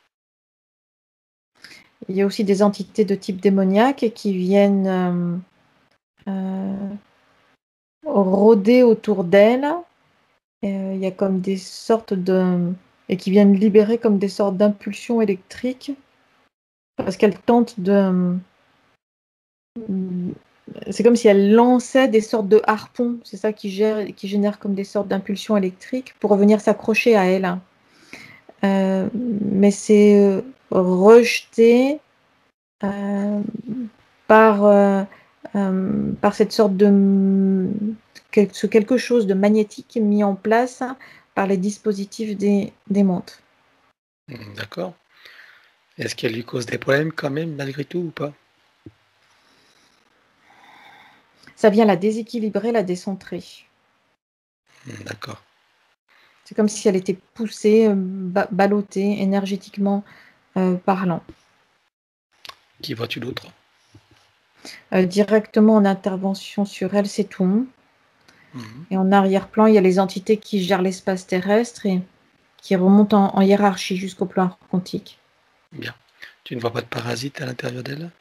Il y a aussi des entités de type démoniaque qui viennent euh, euh, rôder autour d'elle. Euh, il y a comme des sortes de... et qui viennent libérer comme des sortes d'impulsions électriques parce qu'elle tente de... C'est comme si elle lançait des sortes de harpons, c'est ça qui, gère, qui génère comme des sortes d'impulsions électriques pour revenir s'accrocher à elle. Euh, mais c'est euh, rejeté euh, par, euh, euh, par cette sorte de ce quelque chose de magnétique mis en place par les dispositifs des, des montres. D'accord. Est-ce qu'elle lui cause des problèmes quand même, malgré tout, ou pas? Ça vient la déséquilibrer, la décentrer. D'accord. C'est comme si elle était poussée, ba ballottée, énergétiquement euh, parlant. Qui vois-tu d'autre? Euh, directement en intervention sur elle, c'est tout. Mmh. Et en arrière-plan, il y a les entités qui gèrent l'espace terrestre et qui remontent en, en hiérarchie jusqu'au plan quantique. Bien. Tu ne vois pas de parasites à l'intérieur d'elle?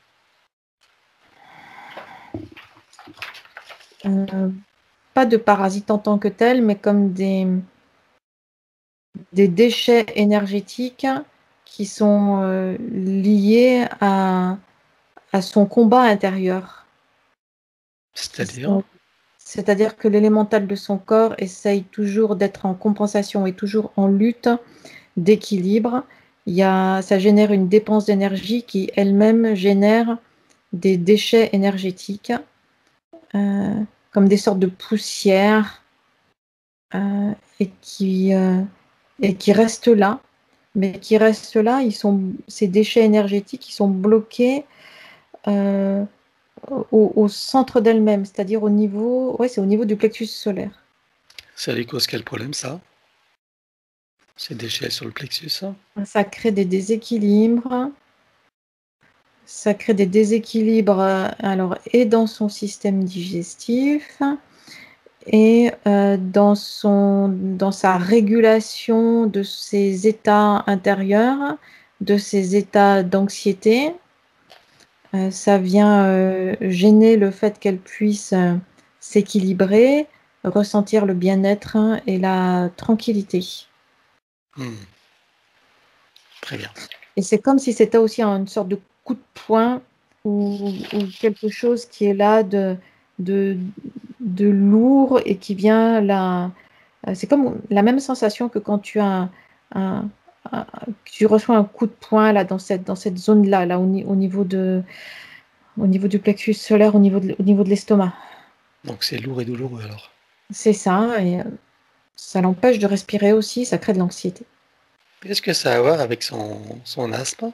Euh, pas de parasites en tant que tels, mais comme des, des déchets énergétiques qui sont euh, liés à, à son combat intérieur. C'est-à-dire? C'est-à-dire que l'élémental de son corps essaye toujours d'être en compensation et toujours en lutte d'équilibre. Il y a, ça génère une dépense d'énergie qui elle-même génère des déchets énergétiques, euh, comme des sortes de poussières, euh, et, qui, euh, et qui restent là. Mais qui restent là, ils sont, ces déchets énergétiques, ils sont bloqués euh, au, au centre d'elle-même, c'est-à-dire au niveau, ouais, c'est au niveau du plexus solaire. Ça lui cause quel problème, ça? Ces déchets sur le plexus, ça? Ça crée des déséquilibres. Ça crée des déséquilibres alors, et dans son système digestif et euh, dans, son, dans sa régulation de ses états intérieurs, de ses états d'anxiété. Euh, ça vient euh, gêner le fait qu'elle puisse euh, s'équilibrer, ressentir le bien-être et la tranquillité. Mmh. Très bien. Et c'est comme si c'était aussi une sorte de coup de poing ou, ou quelque chose qui est là de, de, de lourd et qui vient là. C'est comme la même sensation que quand tu as un, un, un, tu reçois un coup de poing là dans cette, dans cette zone-là, là, au, au, niveau de, au niveau du plexus solaire, au niveau de, au niveau de l'estomac. Donc c'est lourd et douloureux alors. C'est ça, et ça l'empêche de respirer aussi, ça crée de l'anxiété. Qu'est-ce que ça a à voir avec son, son asthme?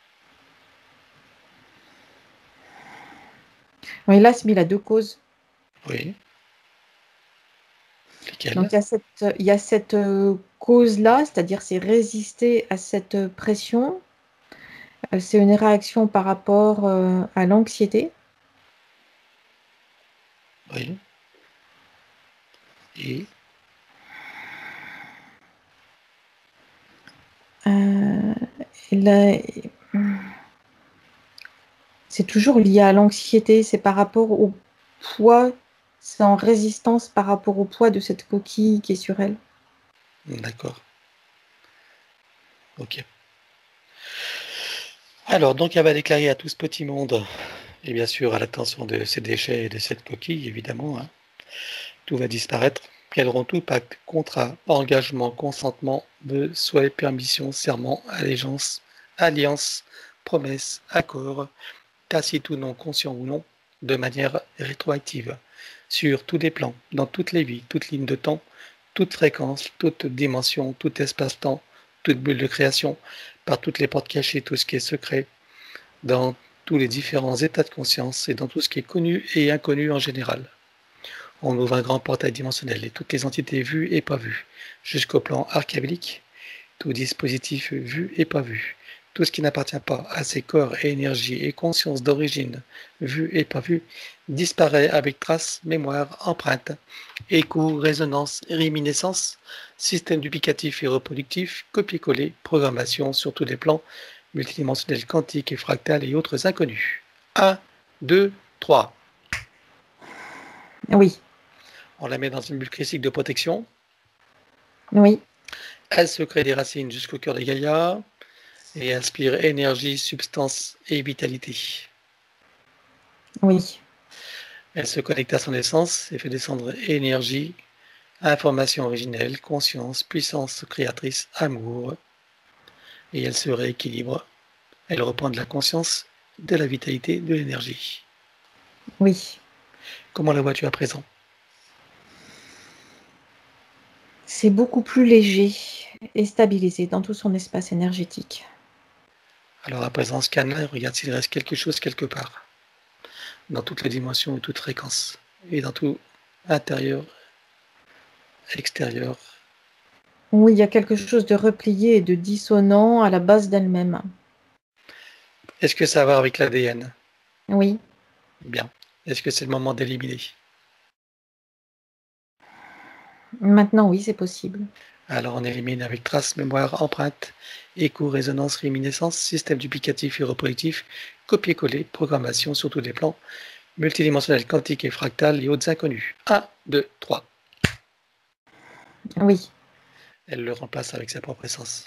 Oui, l'asthme, il a deux causes. Oui. Lesquelles? Donc il y a cette, il y a cette euh, cause-là, c'est-à-dire c'est résister à cette pression. Euh, c'est une réaction par rapport euh, à l'anxiété. Oui. Et Euh, et là, c'est toujours lié à l'anxiété, c'est par rapport au poids, c'est en résistance par rapport au poids de cette coquille qui est sur elle. d'accord. Ok. Alors, donc, elle va déclarer à tout ce petit monde, et bien sûr à l'attention de ces déchets et de cette coquille, évidemment, hein, tout va disparaître, qu'elles auront tout pacte, contrat, engagement, consentement, vœux, souhait, permission, serment, allégeance, alliance, promesse, accord, tacite ou non, conscient ou non, de manière rétroactive, sur tous les plans, dans toutes les vies, toutes lignes de temps, toute fréquence, toute dimension, tout espace-temps, toute bulle de création, par toutes les portes cachées, tout ce qui est secret, dans tous les différents états de conscience et dans tout ce qui est connu et inconnu en général. On ouvre un grand portail dimensionnel et toutes les entités vues et pas vues, jusqu'au plan archaïque, tout dispositif vu et pas vu, tout ce qui n'appartient pas à ces corps et énergies et consciences d'origine, vu et pas vu, disparaît avec traces, mémoire, empreinte, écho, résonance, réminiscence, système duplicatif et reproductif, copier-coller, programmation sur tous les plans, multidimensionnels, quantiques et fractales et autres inconnus. un, deux, trois. Oui. On la met dans une bulle critique de protection. Oui. Elle se crée des racines jusqu'au cœur des Gaïa et inspire énergie, substance et vitalité. Oui. Elle se connecte à son essence et fait descendre énergie, information originelle, conscience, puissance créatrice, amour. Et elle se rééquilibre. Elle reprend de la conscience, de la vitalité, de l'énergie. Oui. Comment la vois-tu à présent? C'est beaucoup plus léger et stabilisé dans tout son espace énergétique. Alors à présent, scanne-la et regarde s'il reste quelque chose quelque part. Dans toutes les dimensions et toutes fréquences. Et dans tout intérieur, extérieur. Oui, il y a quelque chose de replié et de dissonant à la base d'elle-même. Est-ce que ça va avec l'A D N? Oui. Bien. Est-ce que c'est le moment d'éliminer? Maintenant, oui, c'est possible. Alors on élimine avec trace, mémoire, empreinte, écho, résonance, réminiscence, système duplicatif et reproductif, copier-coller, programmation sur tous les plans, multidimensionnel, quantique et fractal et autres inconnus. un, deux, trois. Oui. Elle le remplace avec sa propre essence.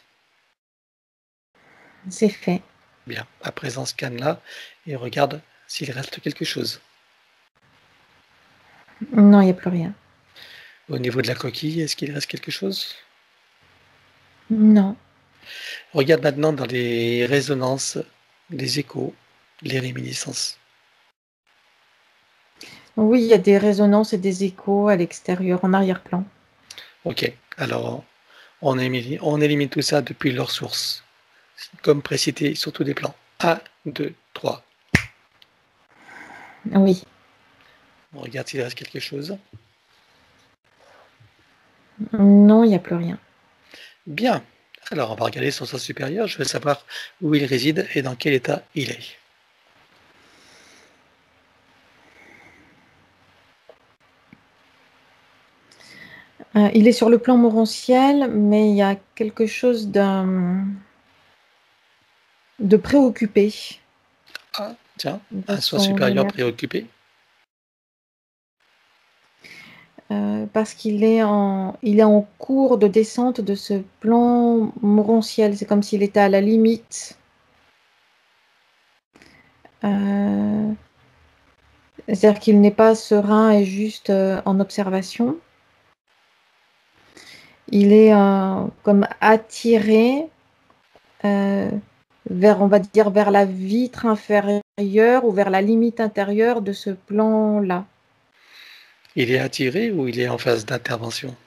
C'est fait. Bien. À présent, scanne-la et regarde s'il reste quelque chose. Non, il n'y a plus rien. Au niveau de la coquille, est-ce qu'il reste quelque chose? Non. Regarde maintenant dans les résonances, les échos, les réminiscences. Oui, il y a des résonances et des échos à l'extérieur, en arrière-plan. Ok, alors on élimine, on élimine tout ça depuis leur source, comme précité sur tous les plans. un, deux, trois. Oui. On regarde s'il reste quelque chose. Non, il n'y a plus rien. Bien. Alors on va regarder son sens supérieur. Je veux savoir où il réside et dans quel état il est. Euh, il est sur le plan morantiel, mais il y a quelque chose d'un de préoccupé. Ah, tiens, de un soi son supérieur énergie. préoccupé. Euh, parce qu'il est en, il est en cours de descente de ce plan morantiel. C'est comme s'il était à la limite. Euh, c'est-à-dire qu'il n'est pas serein et juste euh, en observation. Il est euh, comme attiré euh, vers, on va dire, vers la vitre inférieure ou vers la limite intérieure de ce plan-là. Il est attiré ou il est en phase d'intervention?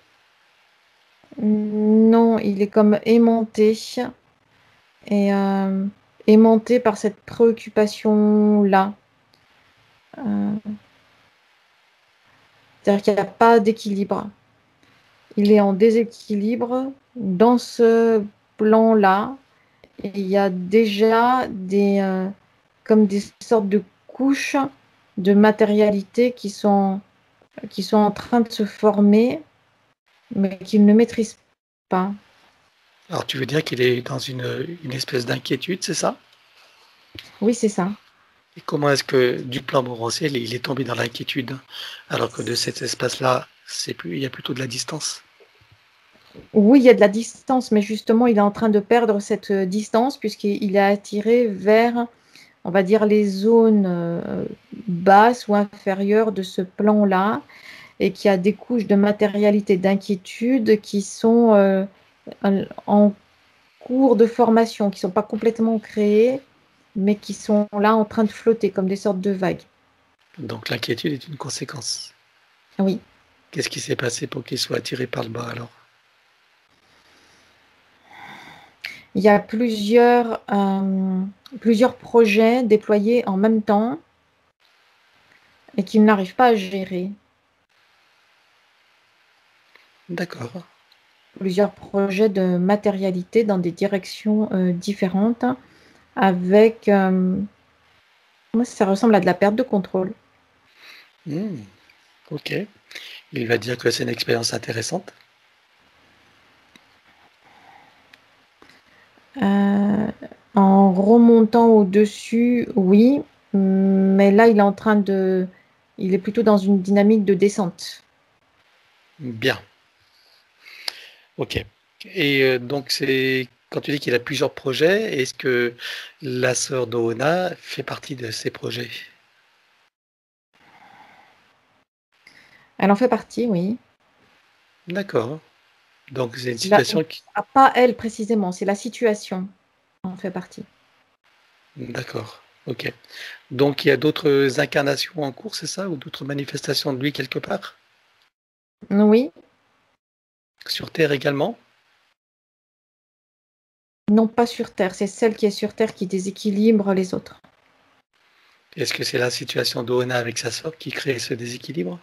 Non, il est comme aimanté et euh, aimanté par cette préoccupation-là. Euh, c'est-à-dire qu'il n'y a pas d'équilibre. Il est en déséquilibre dans ce plan-là. Et il y a déjà des, euh, comme des sortes de couches de matérialité qui sont, qui sont en train de se former, mais qu'il ne maîtrise pas. Alors tu veux dire qu'il est dans une, une espèce d'inquiétude, c'est ça? Oui, c'est ça. Et comment est-ce que du plan morantiel, il est tombé dans l'inquiétude, alors que de cet espace-là, c'est plus, il y a plutôt de la distance? Oui, il y a de la distance, mais justement, il est en train de perdre cette distance puisqu'il est attiré vers, on va dire, les zones euh, basses ou inférieures de ce plan-là et qu'il y a des couches de matérialité d'inquiétude qui sont euh, en cours de formation, qui ne sont pas complètement créées, mais qui sont là en train de flotter comme des sortes de vagues. Donc l'inquiétude est une conséquence. Oui. Qu'est-ce qui s'est passé pour qu'il soit attiré par le bas alors? Il y a plusieurs, euh, plusieurs projets déployés en même temps et qu'il n'arrive pas à gérer. D'accord. Plusieurs projets de matérialité dans des directions euh, différentes avec... euh, moi, ça ressemble à de la perte de contrôle. Hmm, ok. Il va dire que c'est une expérience intéressante. Euh, en remontant au-dessus, oui, mais là, il est en train de... Il est plutôt dans une dynamique de descente. Bien. Ok. Et euh, donc, c'est quand tu dis qu'il a plusieurs projets, est-ce que la sœur d'Oona fait partie de ces projets? Elle en fait partie, oui. D'accord. Donc, c'est une La- situation qui... ah, pas elle précisément, c'est la situation en fait partie. D'accord. Ok. Donc, il y a d'autres incarnations en cours, c'est ça? Ou d'autres manifestations de lui quelque part? Oui, Sur Terre également? non pas sur Terre, c'est celle qui est sur Terre qui déséquilibre les autres. Est-ce que c'est la situation d'Oona avec sa sœur qui crée ce déséquilibre?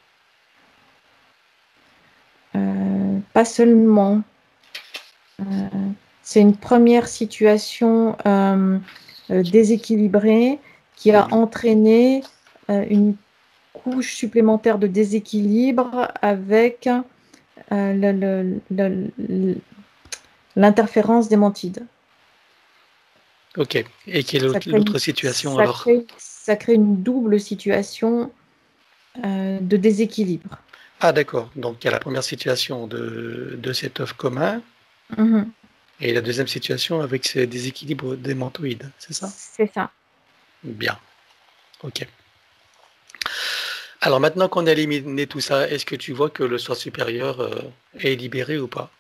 Euh, pas seulement. Euh, c'est une première situation euh, euh, déséquilibrée qui a Mhm. entraîné euh, une couche supplémentaire de déséquilibre avec euh, le- le- le- le- l'interférence des mantides. Ok. Et quelle est Ça l'autre crée une, l'autre situation ça alors? crée, ça crée une double situation euh, de déséquilibre. Ah, d'accord. Donc, il y a la première situation de, de cet œuf commun Mhm. et la deuxième situation avec ce déséquilibre des mantoïdes, c'est ça? C'est ça. Bien. Ok. Alors, maintenant qu'on a éliminé tout ça, est-ce que tu vois que le soi supérieur euh, est libéré ou pas?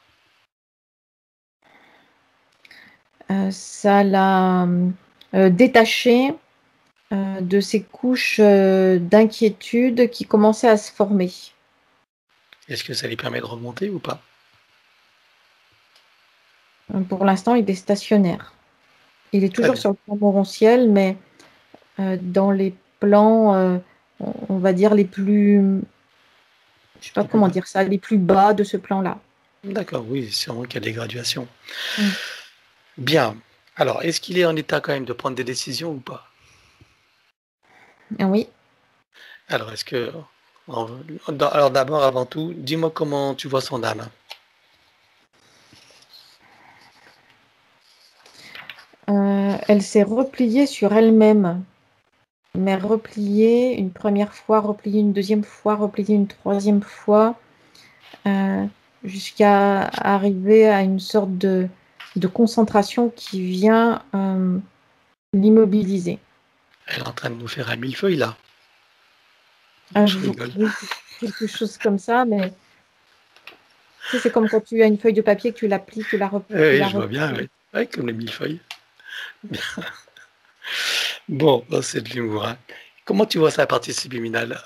Euh, ça l'a euh, détaché euh, de ces couches euh, d'inquiétude qui commençaient à se former. Est-ce que ça lui permet de remonter ou pas? Euh, Pour l'instant, il est stationnaire. Il est Très toujours bien. sur le plan morontiel, mais euh, dans les plans, euh, on, on va dire les plus, je sais pas Un peu comment bas. dire ça, les plus bas de ce plan-là. D'accord, oui, sûrement qu'il y a des graduations. Mm. Bien. Alors, est-ce qu'il est en état quand même de prendre des décisions ou pas? Ah oui. Alors, est-ce que... en- dans- Alors d'abord, avant tout, dis-moi comment tu vois son âme. Euh, elle s'est repliée sur elle-même, mais repliée une première fois, repliée une deuxième fois, repliée une troisième fois, euh, jusqu'à arriver à une sorte de, de concentration qui vient euh, l'immobiliser. Elle est en train de nous faire un millefeuille là. Un Je jour, rigole. oui, quelque chose comme ça, mais tu sais, c'est comme quand tu as une feuille de papier, que tu la plies, tu la, re- tu Oui, la je vois bien, replies. oui. Ouais, comme les millefeuilles. Bon, bon, c'est de l'humour, hein. Comment tu vois sa partie subliminale?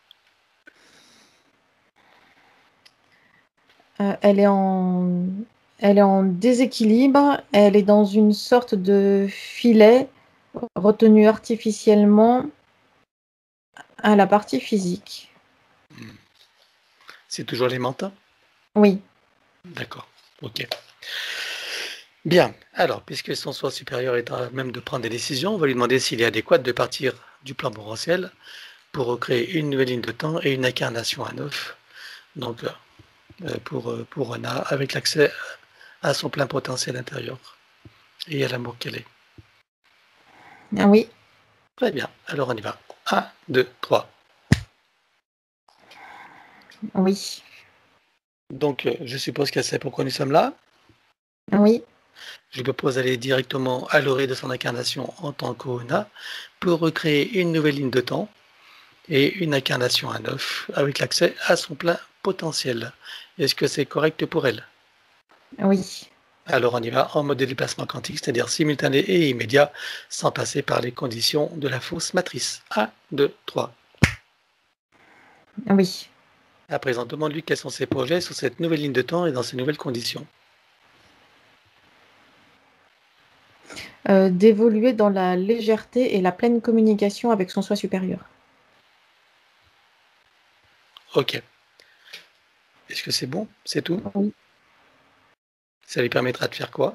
Euh, elle est en, elle est en déséquilibre, elle est dans une sorte de filet retenu artificiellement à la partie physique. C'est toujours les mentins? Oui, D'accord, ok. Bien, alors, puisque son soi supérieur est à même de prendre des décisions, on va lui demander s'il est adéquat de partir du plan morantiel pour recréer une nouvelle ligne de temps et une incarnation à neuf, donc euh, pour, euh, pour Rona, avec l'accès à son plein potentiel intérieur et à l'amour qu'elle est. ah oui, Très bien, alors on y va. Un, deux, trois. oui, Donc, euh, je suppose qu'elle sait pourquoi nous sommes là. oui, Je lui propose d'aller directement à l'orée de son incarnation en tant qu'Ona pour recréer une nouvelle ligne de temps et une incarnation à neuf avec l'accès à son plein potentiel. Est-ce que c'est correct pour elle? oui. Alors on y va en mode de déplacement quantique, c'est-à-dire simultané et immédiat, sans passer par les conditions de la fausse matrice. Un, deux, trois. Oui. À présent, demande-lui quels sont ses projets sur cette nouvelle ligne de temps et dans ces nouvelles conditions. Euh, d'évoluer dans la légèreté et la pleine communication avec son soi supérieur. Ok. Est-ce que c'est bon? C'est tout? Oui. Ça lui permettra de faire quoi?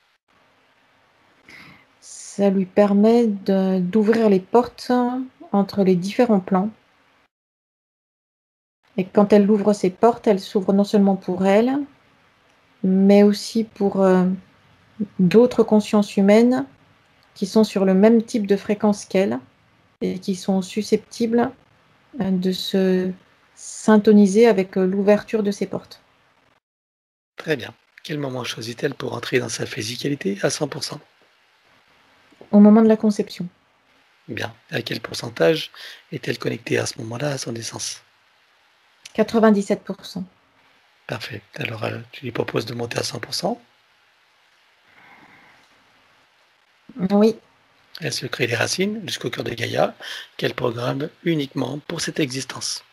Ça lui permet de- d'ouvrir les portes entre les différents plans. Et quand elle ouvre ces portes, elle s'ouvre non seulement pour elle, mais aussi pour euh, d'autres consciences humaines qui sont sur le même type de fréquence qu'elle et qui sont susceptibles euh, de se syntoniser avec euh, l'ouverture de ces portes. Très bien. Quel moment choisit-elle pour entrer dans sa physicalité à cent pour cent? Au moment de la conception. Bien. À quel pourcentage est-elle connectée à ce moment-là à son essence? quatre-vingt-dix-sept pour cent. Parfait. Alors, euh, tu lui proposes de monter à cent pour cent. Oui. Elle se crée des racines jusqu'au cœur de Gaïa, qu'elle programme uniquement pour cette existence.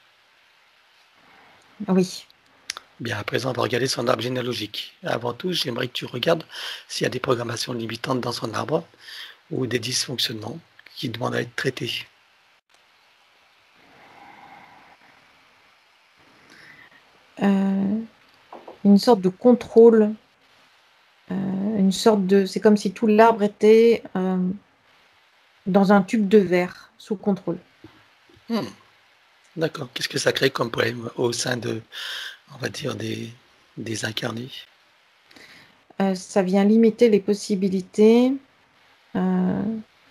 Oui. Bien, à présent, on va regarder son arbre généalogique. Avant tout, j'aimerais que tu regardes s'il y a des programmations limitantes dans son arbre ou des dysfonctionnements qui demandent à être traités. Euh, une sorte de contrôle. Euh, une sorte de. C'est comme si tout l'arbre était euh, dans un tube de verre sous contrôle. Hmm. D'accord. Qu'est-ce que ça crée comme problème au sein de, on va dire, des, des incarnés? Euh, ça vient limiter les possibilités euh,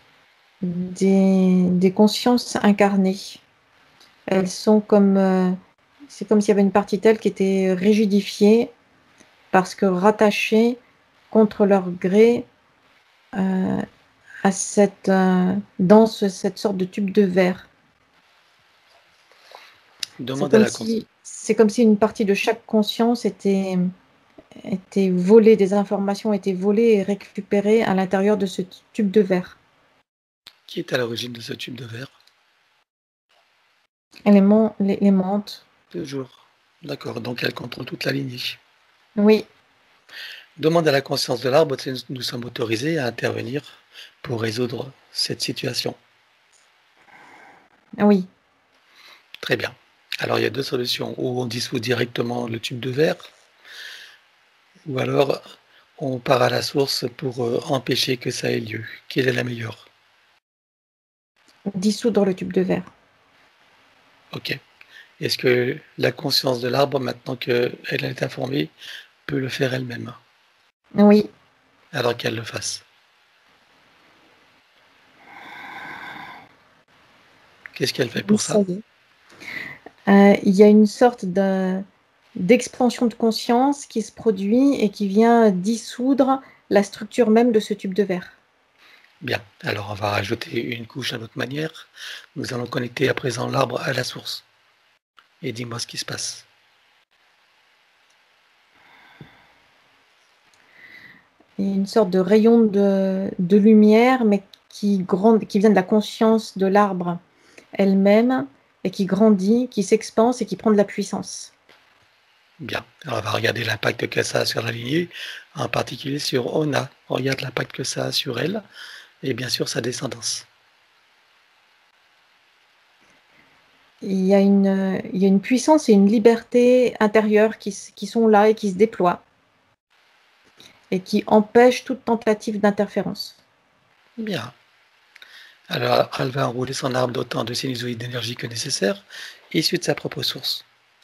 des, des consciences incarnées. Elles sont comme. Euh, c'est comme s'il y avait une partie telle qui était rigidifiée parce que rattachée contre leur gré euh, à cette, euh, dans ce- cette sorte de tube de verre. C'est Demande à comme la conscience. si, c'est comme si une partie de chaque conscience était, était volée, des informations étaient volées et récupérées à l'intérieur de ce tube de verre. Qui est à l'origine de ce tube de verre? Éléments, les, les menthes. Toujours. D'accord. Donc, elle contrôle toute la lignée. Oui, Demande à la conscience de l'arbre si nous sommes autorisés à intervenir pour résoudre cette situation. oui. Très bien. Alors, il y a deux solutions. Ou on dissout directement le tube de verre, ou alors on part à la source pour euh, empêcher que ça ait lieu. Quelle est la meilleure? Dissoudre le tube de verre. Ok. Est-ce que la conscience de l'arbre, maintenant qu'elle est informée, peut le faire elle-même? Oui. Alors qu'elle le fasse. Qu'est-ce qu'elle fait Oui, pour ça ça? y est. Euh, il y a une sorte de, d'expansion de conscience qui se produit et qui vient dissoudre la structure même de ce tube de verre. Bien. Alors, on va rajouter une couche à notre manière. Nous allons connecter à présent l'arbre à la source. Et dis-moi ce qui se passe. Il y a une sorte de rayon de, de lumière, mais qui, grand, qui vient de la conscience de l'arbre elle-même et qui grandit, qui s'expanse et qui prend de la puissance. Bien. Alors, on va regarder l'impact que ça a sur la lignée, en particulier sur Ona. On regarde l'impact que ça a sur elle et bien sûr sa descendance. Il y a une, il y a une puissance et une liberté intérieure qui, qui sont là et qui se déploient et qui empêchent toute tentative d'interférence. Bien. Alors, elle va enrouler son arbre d'autant de sinusoïdes d'énergie que nécessaire, issus de sa propre source.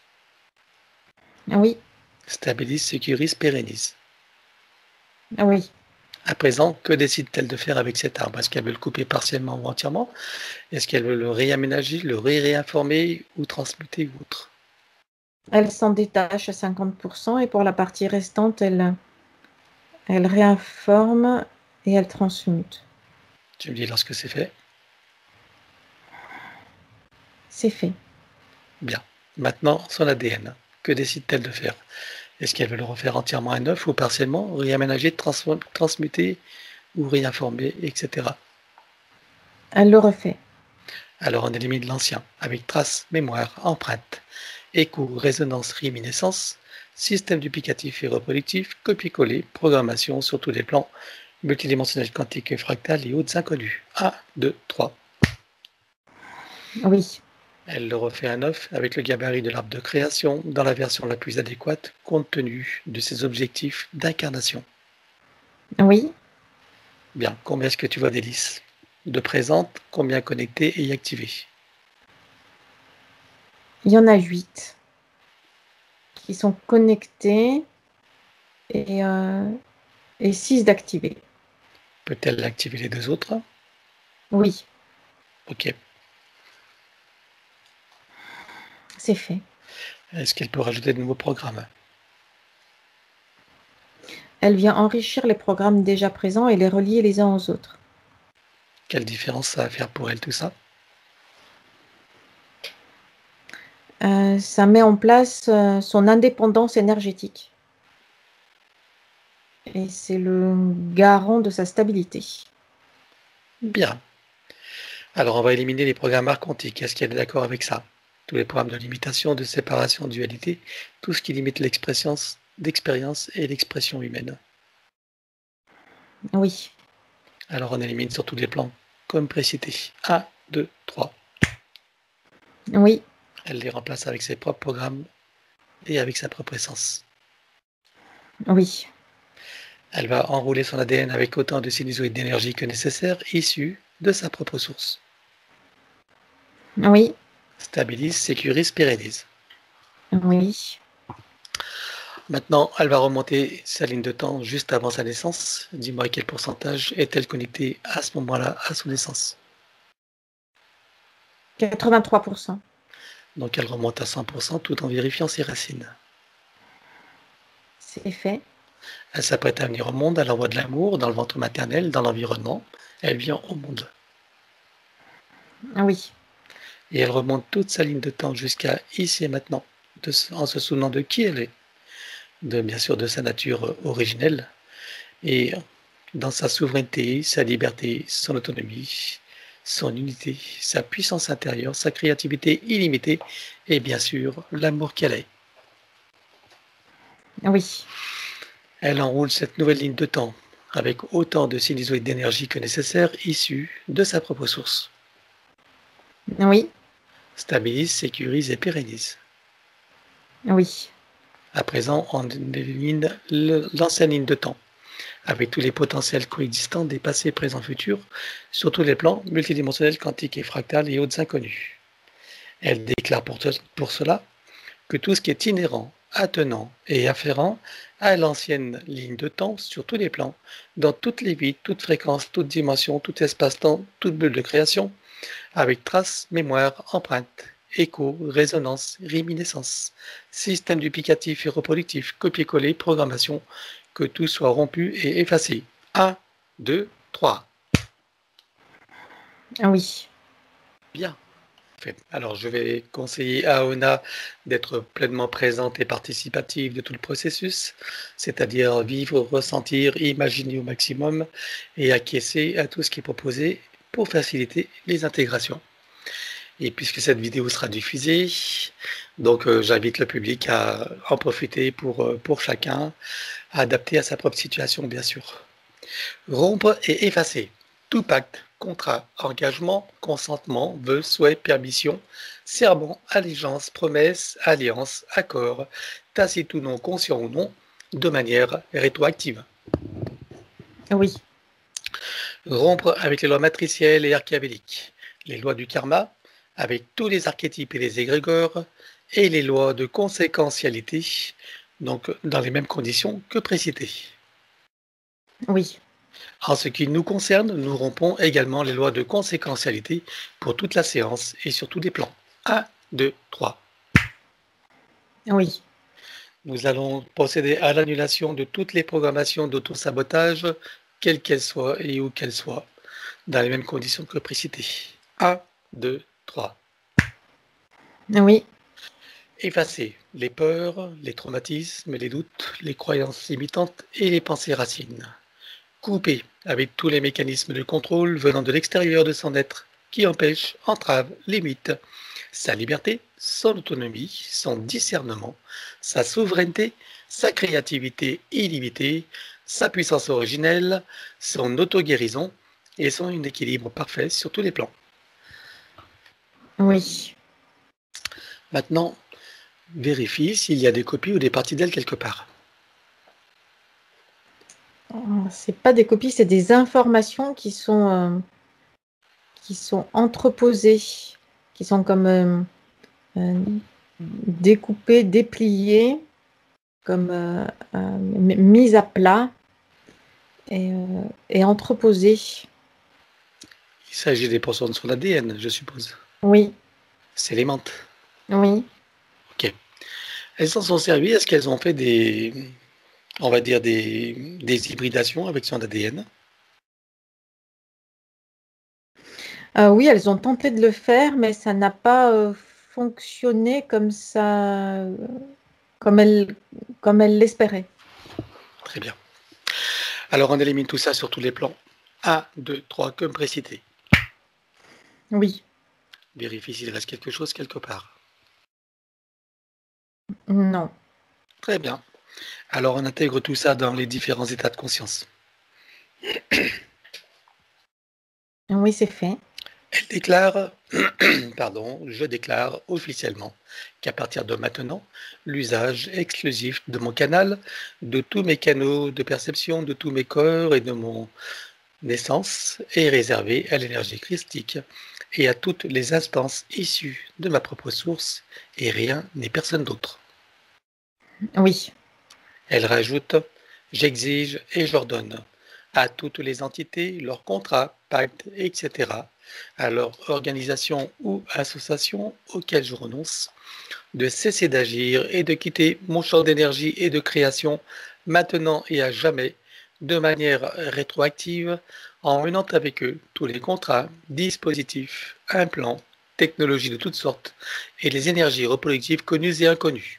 Ah oui, Stabilise, sécurise, pérennise. ah oui. À présent, que décide-t-elle de faire avec cet arbre? Est-ce qu'elle veut le couper partiellement ou entièrement? Est-ce qu'elle veut le réaménager, le ré-réinformer ou transmuter ou autre? Elle s'en détache à cinquante pour cent et pour la partie restante, elle, elle réinforme et elle transmute. Tu me dis lorsque c'est fait. C'est fait. Bien. Maintenant, son A D N. Que décide-t-elle de faire? Est-ce qu'elle veut le refaire entièrement à neuf ou partiellement, réaménager, trans- transmuter ou réinformer, et cetera. Elle le refait. Alors on élimine l'ancien avec trace, mémoire, empreinte, écho, résonance, réminiscence, système duplicatif et reproductif, copier-coller, programmation sur tous les plans, multidimensionnel quantique et fractal et autres inconnus. un, deux, trois. Oui. Elle le refait à neuf avec le gabarit de l'arbre de création dans la version la plus adéquate compte tenu de ses objectifs d'incarnation. Oui. Bien, combien est-ce que tu vois d'hélices de présentes, combien connectées et activées? Il y en a huit qui sont connectées et, euh, et six d'activées. Peut-elle activer les deux autres? Oui. Ok. C'est fait. Est-ce qu'elle peut rajouter de nouveaux programmes? Elle vient enrichir les programmes déjà présents et les relier les uns aux autres. Quelle différence ça va faire pour elle tout ça? Euh, ça met en place euh, son indépendance énergétique. Et c'est le garant de sa stabilité. Bien. Alors on va éliminer les programmes arcs quantiques. Est-ce qu'elle est d'accord avec ça? Tous les programmes de limitation, de séparation, de dualité, tout ce qui limite l'expérience d'expérience et l'expression humaine. Oui. Alors on élimine sur tous les plans, comme précité. un, deux, trois. Oui. Elle les remplace avec ses propres programmes et avec sa propre essence. Oui. Elle va enrouler son A D N avec autant de sinusoïdes d'énergie que nécessaire, issus de sa propre source. Oui. Stabilise, sécurise, pérennise. Oui. Maintenant, elle va remonter sa ligne de temps juste avant sa naissance. Dis-moi quel pourcentage est-elle connectée à ce moment-là à son naissance? quatre-vingt-trois pour cent. Donc elle remonte à cent pour cent tout en vérifiant ses racines. C'est fait. Elle s'apprête à venir au monde, elle envoie de l'amour dans le ventre maternel, dans l'environnement. Elle vient au monde. Oui. Et elle remonte toute sa ligne de temps jusqu'à ici et maintenant, de, en se souvenant de qui elle est, de, bien sûr de sa nature originelle, et dans sa souveraineté, sa liberté, son autonomie, son unité, sa puissance intérieure, sa créativité illimitée, et bien sûr l'amour qu'elle est. Oui. Elle enroule cette nouvelle ligne de temps avec autant de sinusoïdes d'énergie que nécessaire issus de sa propre source. Oui. Stabilise, sécurise et pérennise. Oui. À présent, on élimine l'ancienne ligne de temps avec tous les potentiels coexistants des passés, présents, futurs, sur tous les plans multidimensionnels, quantiques et fractales et autres inconnus. Elle déclare pour, pour cela que tout ce qui est inhérent, attenant et afférent à l'ancienne ligne de temps sur tous les plans, dans toutes les vies, toutes fréquences, toutes dimensions, tout espace-temps, toute bulle de création, avec traces, mémoire, empreinte, écho, résonance, réminiscence, système duplicatif et reproductif, copier-coller, programmation, que tout soit rompu et effacé. un, deux, trois. Oui. Bien. Alors, je vais conseiller à Ona d'être pleinement présente et participative de tout le processus, c'est-à-dire vivre, ressentir, imaginer au maximum et acquiescer à tout ce qui est proposé pour faciliter les intégrations. Et puisque cette vidéo sera diffusée, donc euh, j'invite le public à en profiter pour, euh, pour chacun, à adapter à sa propre situation, bien sûr. Rompre et effacer tout pacte, contrat, engagement, consentement, vœu, souhait, permission, serment, allégeance, promesse, alliance, accord, tacite ou non, conscient ou non, de manière rétroactive. Oui. Rompre avec les lois matricielles et archéabéliques, les lois du karma, avec tous les archétypes et les égrégores, et les lois de conséquentialité, donc dans les mêmes conditions que précitées. Oui. En ce qui nous concerne, nous rompons également les lois de conséquentialité pour toute la séance et sur tous les plans. un, deux, trois. Oui. Nous allons procéder à l'annulation de toutes les programmations d'autosabotage, quelles qu'elles soient et où qu'elles soient, dans les mêmes conditions que précitées. un, deux, trois. Oui. Effacer les peurs, les traumatismes, les doutes, les croyances limitantes et les pensées racines. Couper avec tous les mécanismes de contrôle venant de l'extérieur de son être qui empêche, entrave, limite sa liberté, son autonomie, son discernement, sa souveraineté, sa créativité illimitée, sa puissance originelle, son auto-guérison et son équilibre parfait sur tous les plans. Oui. Maintenant, vérifie s'il y a des copies ou des parties d'elle quelque part. C'est pas des copies, c'est des informations qui sont, euh, qui sont entreposées, qui sont comme euh, euh, découpées, dépliées, comme euh, euh, mises à plat et, euh, et entreposées. Il s'agit des portions de son A D N, je suppose. Oui. C'est les menthes. Oui. Ok. Elles s'en sont servies. Est-ce qu'elles ont fait des, on va dire des, des hybridations avec son A D N? Euh, oui, elles ont tenté de le faire, mais ça n'a pas euh, fonctionné comme ça, euh, comme elles, comme elles l'espéraient. Très bien. Alors on élimine tout ça sur tous les plans. un, deux, trois, comme précité. Oui. Vérifie s'il reste quelque chose quelque part. Non. Très bien. Alors on intègre tout ça dans les différents états de conscience. Oui, c'est fait. Elle déclare, pardon, je déclare officiellement qu'à partir de maintenant, l'usage exclusif de mon canal, de tous mes canaux de perception, de tous mes corps et de mon naissance est réservé à l'énergie christique et à toutes les instances issues de ma propre source et rien ni personne d'autre. Oui. Elle rajoute, j'exige et j'ordonne à toutes les entités, leurs contrats, pactes, et cetera, à leur organisation ou association auxquelles je renonce, de cesser d'agir et de quitter mon champ d'énergie et de création maintenant et à jamais, de manière rétroactive, en menant avec eux tous les contrats, dispositifs, implants, technologies de toutes sortes et les énergies reproductives connues et inconnues.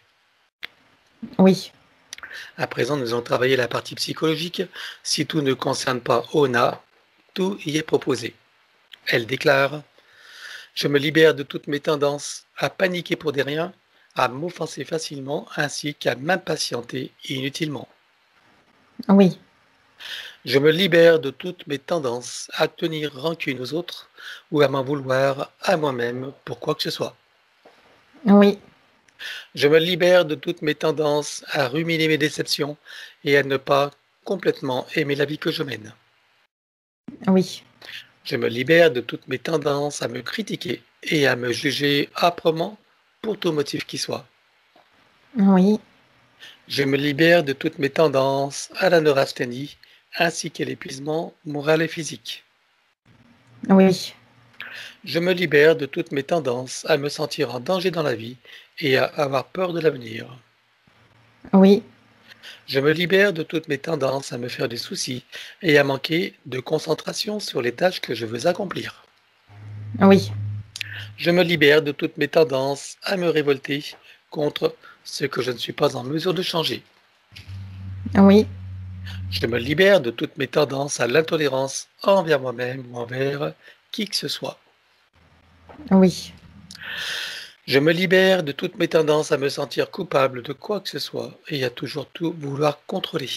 Oui. À présent, nous allons travailler la partie psychologique. Si tout ne concerne pas Ona, tout y est proposé. Elle déclare « Je me libère de toutes mes tendances à paniquer pour des riens, à m'offenser facilement ainsi qu'à m'impatienter inutilement. Oui. Je me libère de toutes mes tendances à tenir rancune aux autres ou à m'en vouloir à moi-même pour quoi que ce soit. Oui. Je me libère de toutes mes tendances à ruminer mes déceptions et à ne pas complètement aimer la vie que je mène. Oui. Je me libère de toutes mes tendances à me critiquer et à me juger âprement pour tout motif qui soit. Oui. Je me libère de toutes mes tendances à la neurasthénie ainsi qu'à l'épuisement moral et physique. Oui. Je me libère de toutes mes tendances à me sentir en danger dans la vie et à avoir peur de l'avenir. Oui. Je me libère de toutes mes tendances à me faire des soucis et à manquer de concentration sur les tâches que je veux accomplir. Oui. Je me libère de toutes mes tendances à me révolter contre ce que je ne suis pas en mesure de changer. Oui. Je me libère de toutes mes tendances à l'intolérance envers moi-même ou envers qui que ce soit. Oui. Je me libère de toutes mes tendances à me sentir coupable de quoi que ce soit et à toujours tout vouloir contrôler.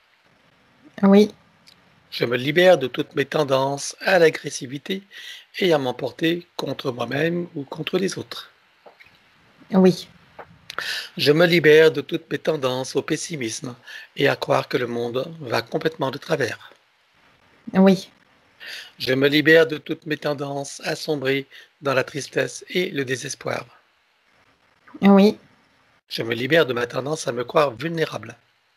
Oui. Je me libère de toutes mes tendances à l'agressivité et à m'emporter contre moi-même ou contre les autres. Oui. Je me libère de toutes mes tendances au pessimisme et à croire que le monde va complètement de travers. Oui. Je me libère de toutes mes tendances à sombrer dans la tristesse et le désespoir. Oui. Je me libère de ma tendance à me croire vulnérable.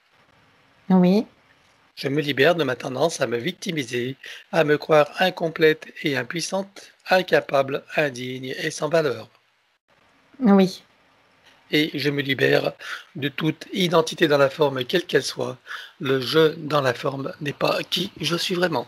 Oui. Je me libère de ma tendance à me victimiser, à me croire incomplète et impuissante, incapable, indigne et sans valeur. Oui. Et je me libère de toute identité dans la forme quelle qu'elle soit. Le je dans la forme n'est pas qui je suis vraiment.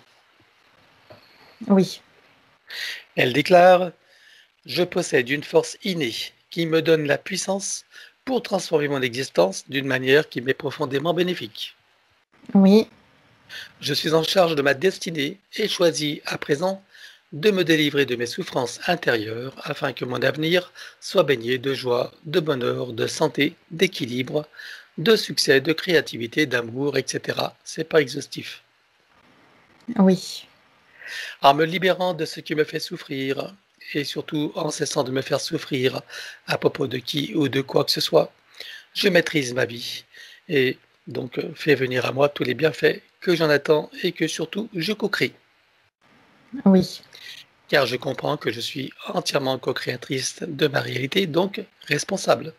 Oui. Elle déclare « Je possède une force innée qui me donne la puissance pour transformer mon existence d'une manière qui m'est profondément bénéfique. Oui. Je suis en charge de ma destinée et choisis à présent de me délivrer de mes souffrances intérieures afin que mon avenir soit baigné de joie, de bonheur, de santé, d'équilibre, de succès, de créativité, d'amour, et cetera. C'est pas exhaustif. Oui. En me libérant de ce qui me fait souffrir et surtout en cessant de me faire souffrir à propos de qui ou de quoi que ce soit, je maîtrise ma vie et donc euh, fais venir à moi tous les bienfaits que j'en attends et que surtout je co-crée. Oui. Car je comprends que je suis entièrement co-créatrice de ma réalité, donc responsable.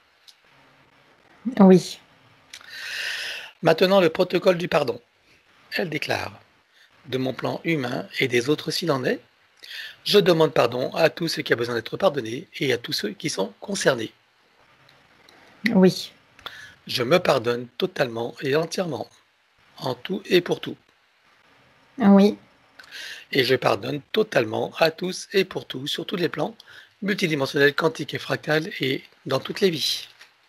Oui. Maintenant, le protocole du pardon. Elle déclare, de mon plan humain et des autres s'il en est, je demande pardon à tout ce qui a besoin d'être pardonné et à tous ceux qui sont concernés. Oui. Je me pardonne totalement et entièrement, en tout et pour tout. Oui. Et je pardonne totalement à tous et pour tout, sur tous les plans, multidimensionnels, quantiques et fractales et dans toutes les vies.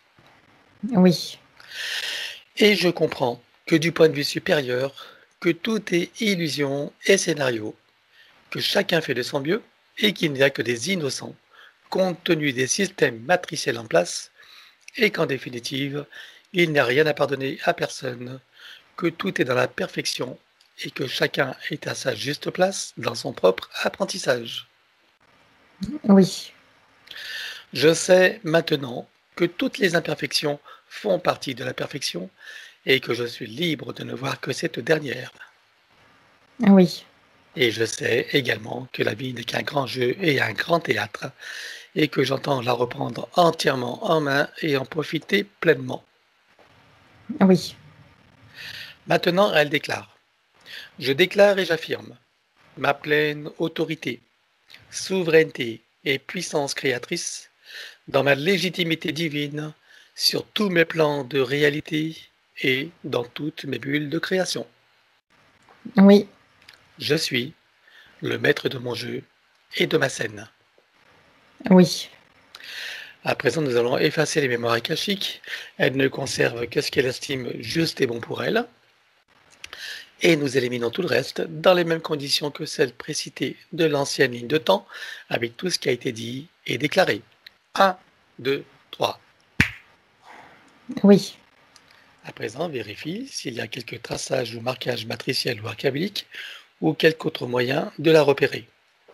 Oui. Et je comprends que du point de vue supérieur, que tout est illusion et scénario, que chacun fait de son mieux et qu'il n'y a que des innocents, compte tenu des systèmes matriciels en place, et qu'en définitive, il n'y a rien à pardonner à personne, que tout est dans la perfection et que chacun est à sa juste place dans son propre apprentissage. Oui. Je sais maintenant que toutes les imperfections font partie de la perfection et que je suis libre de ne voir que cette dernière. Oui. Et je sais également que la vie n'est qu'un grand jeu et un grand théâtre et que j'entends la reprendre entièrement en main et en profiter pleinement. Oui. Maintenant, elle déclare. Je déclare et j'affirme ma pleine autorité, souveraineté et puissance créatrice dans ma légitimité divine sur tous mes plans de réalité et dans toutes mes bulles de création. Oui. Je suis le maître de mon jeu et de ma scène. Oui. À présent, nous allons effacer les mémoires akashiques. Elle ne conserve que ce qu'elle estime juste et bon pour elle. Et nous éliminons tout le reste dans les mêmes conditions que celles précitées de l'ancienne ligne de temps, avec tout ce qui a été dit et déclaré. un, deux, trois. Oui. À présent, vérifie s'il y a quelques traçages ou marquages matriciels ou archabiliques ou quelque autre moyen de la repérer.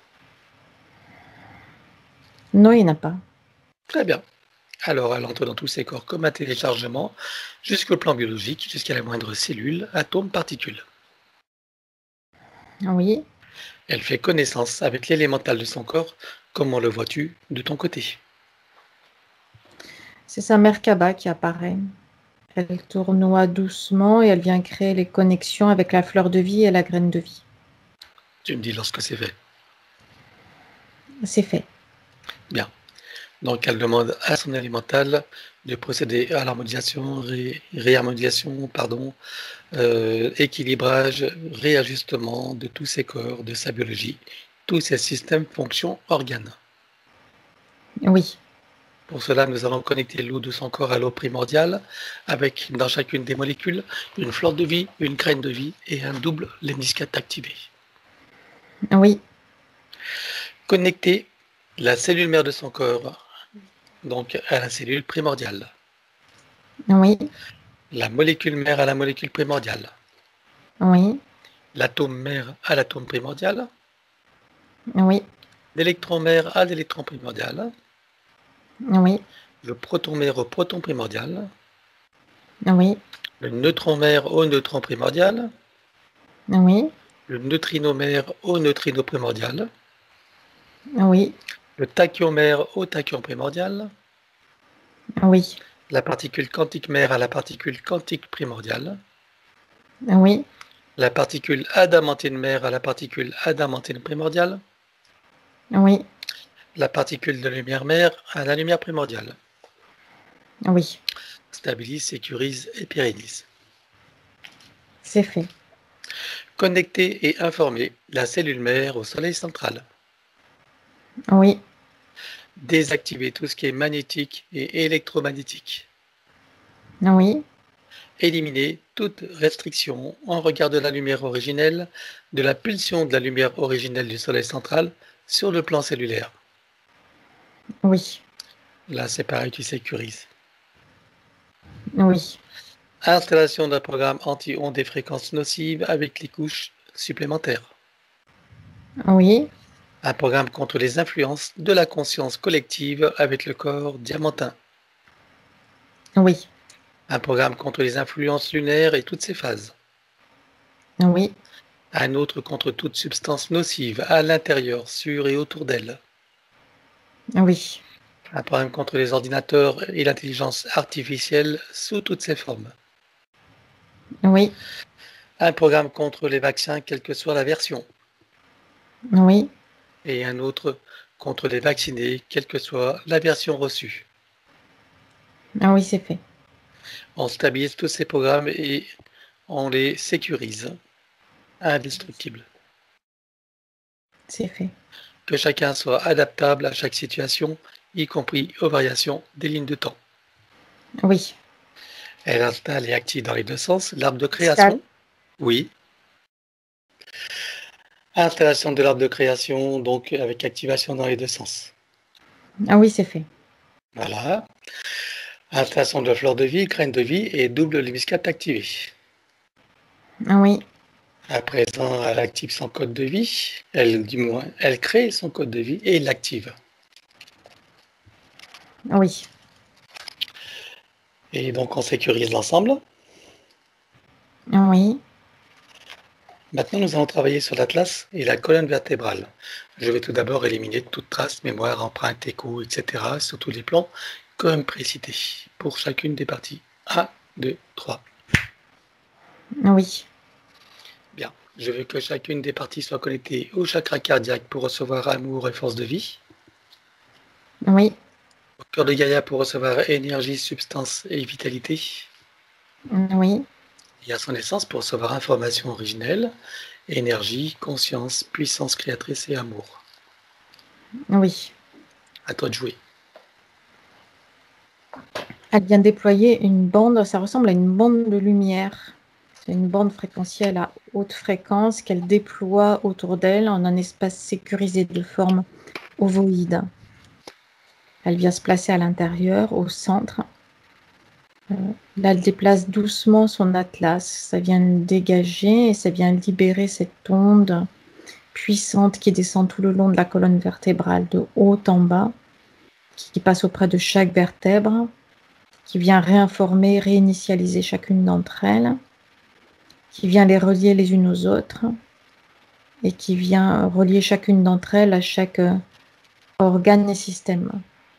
Non, il n'y en a pas. Très bien. Alors, elle entre dans tous ses corps comme un téléchargement, jusqu'au plan biologique, jusqu'à la moindre cellule, atome, particule. Oui. Elle fait connaissance avec l'élémental de son corps. Comment le vois-tu de ton côté? C'est sa Merkaba qui apparaît. Elle tournoie doucement et elle vient créer les connexions avec la fleur de vie et la graine de vie. Tu me dis lorsque c'est fait. C'est fait. Bien. Donc, elle demande à son élémental de procéder à l'harmonisation, ré, réharmonisation, pardon, euh, équilibrage, réajustement de tous ses corps, de sa biologie, tous ses systèmes, fonctions, organes. Oui. Pour cela, nous allons connecter l'eau de son corps à l'eau primordiale, avec dans chacune des molécules une fleur de vie, une graine de vie et un double lemniscate activé. Oui. Connecter la cellule mère de son corps, donc à la cellule primordiale. Oui. La molécule mère à la molécule primordiale. Oui. L'atome mère à l'atome primordial. Oui. L'électron mère à l'électron primordial. Oui. Le proton mère au proton primordial. Oui. Le neutron mère au neutron primordial. Oui. Le neutrino mère au neutrino primordial. Oui. Le tachyon mère au tachyon primordial. Oui. La particule quantique mère à la particule quantique primordiale. Oui. La particule adamantine mère à la particule adamantine primordiale. Oui. La particule de lumière mère à la lumière primordiale. Oui. Stabilise, sécurise et pérennise. C'est fait. Connecter et informer la cellule mère au soleil central. Oui. Désactiver tout ce qui est magnétique et électromagnétique. Oui. Éliminer toute restriction en regard de la lumière originelle, de la pulsion de la lumière originelle du Soleil central sur le plan cellulaire. Oui. Là, c'est pareil, tu sécurises. Oui. Installation d'un programme anti-ondes et fréquences nocives avec les couches supplémentaires. Oui. Un programme contre les influences de la conscience collective avec le corps diamantin. Oui. Un programme contre les influences lunaires et toutes ses phases. Oui. Un autre contre toute substance nocive à l'intérieur, sur et autour d'elle. Oui. Un programme contre les ordinateurs et l'intelligence artificielle sous toutes ses formes. Oui. Un programme contre les vaccins, quelle que soit la version. Oui. Et un autre contre les vaccinés, quelle que soit la version reçue. Ah oui, c'est fait. On stabilise tous ces programmes et on les sécurise. Indestructibles. C'est fait. Que chacun soit adaptable à chaque situation, y compris aux variations des lignes de temps. Oui. Elle installe et active dans les deux sens l'arbre de Ça- création. Oui. Installation de l'arbre de création, donc avec activation dans les deux sens. Ah oui, c'est fait. Voilà. Installation de fleur de vie, graine de vie et double léviscate activé. Ah oui. À présent, elle active son code de vie. Elle, du moins, elle crée son code de vie et l'active. Ah oui. Et donc, on sécurise l'ensemble. Ah oui. Maintenant, nous allons travailler sur l'atlas et la colonne vertébrale. Je vais tout d'abord éliminer toute trace, mémoire, empreinte, écho, et cetera sur tous les plans, comme précité, pour chacune des parties. un, deux, trois. Ah oui. Bien. Je veux que chacune des parties soit connectée au chakra cardiaque pour recevoir amour et force de vie, Oui. au cœur de Gaïa pour recevoir énergie, substance et vitalité, Oui. et à son essence pour recevoir information originelle, énergie, conscience, puissance créatrice et amour. Oui. À toi de jouer. Elle vient déployer une bande, ça ressemble à une bande de lumière. C'est une bande fréquentielle à haute fréquence qu'elle déploie autour d'elle en un espace sécurisé de forme ovoïde. Elle vient se placer à l'intérieur, au centre. Euh, là, elle déplace doucement son atlas. Ça vient le dégager et ça vient libérer cette onde puissante qui descend tout le long de la colonne vertébrale, de haut en bas, qui passe auprès de chaque vertèbre, qui vient réinformer, réinitialiser chacune d'entre elles, qui vient les relier les unes aux autres et qui vient relier chacune d'entre elles à chaque organe et système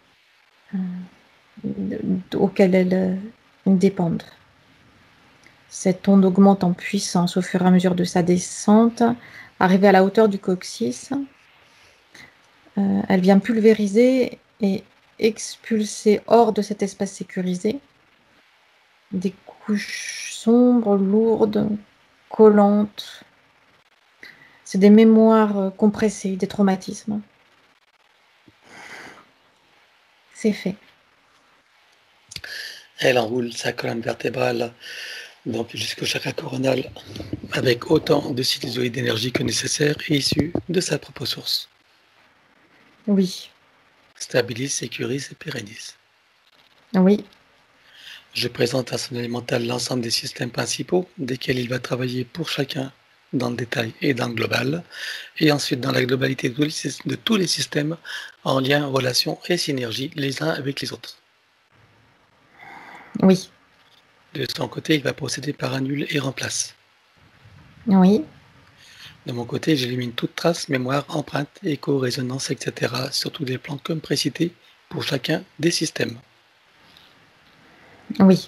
euh, auquel elles euh, dépendent. Cette onde augmente en puissance au fur et à mesure de sa descente. Arrivée à la hauteur du coccyx, euh, elle vient pulvériser et expulser hors de cet espace sécurisé des couches sombres, lourdes, collantes. C'est des mémoires compressées, des traumatismes. C'est fait. Elle enroule sa colonne vertébrale donc jusqu'au chakra coronal avec autant de sinusoïdes d'énergie que nécessaire et issus de sa propre source. Oui. Stabilise, sécurise et pérennise. Oui. Je présente à son élémental l'ensemble des systèmes principaux desquels il va travailler pour chacun dans le détail et dans le global, et ensuite dans la globalité de tous les systèmes en lien, relation et synergie les uns avec les autres. Oui. De son côté, il va procéder par annule et remplace. Oui. De mon côté, j'élimine toute trace, mémoire, empreinte, écho, résonance, et cetera sur tous les plans comme précité pour chacun des systèmes. Oui.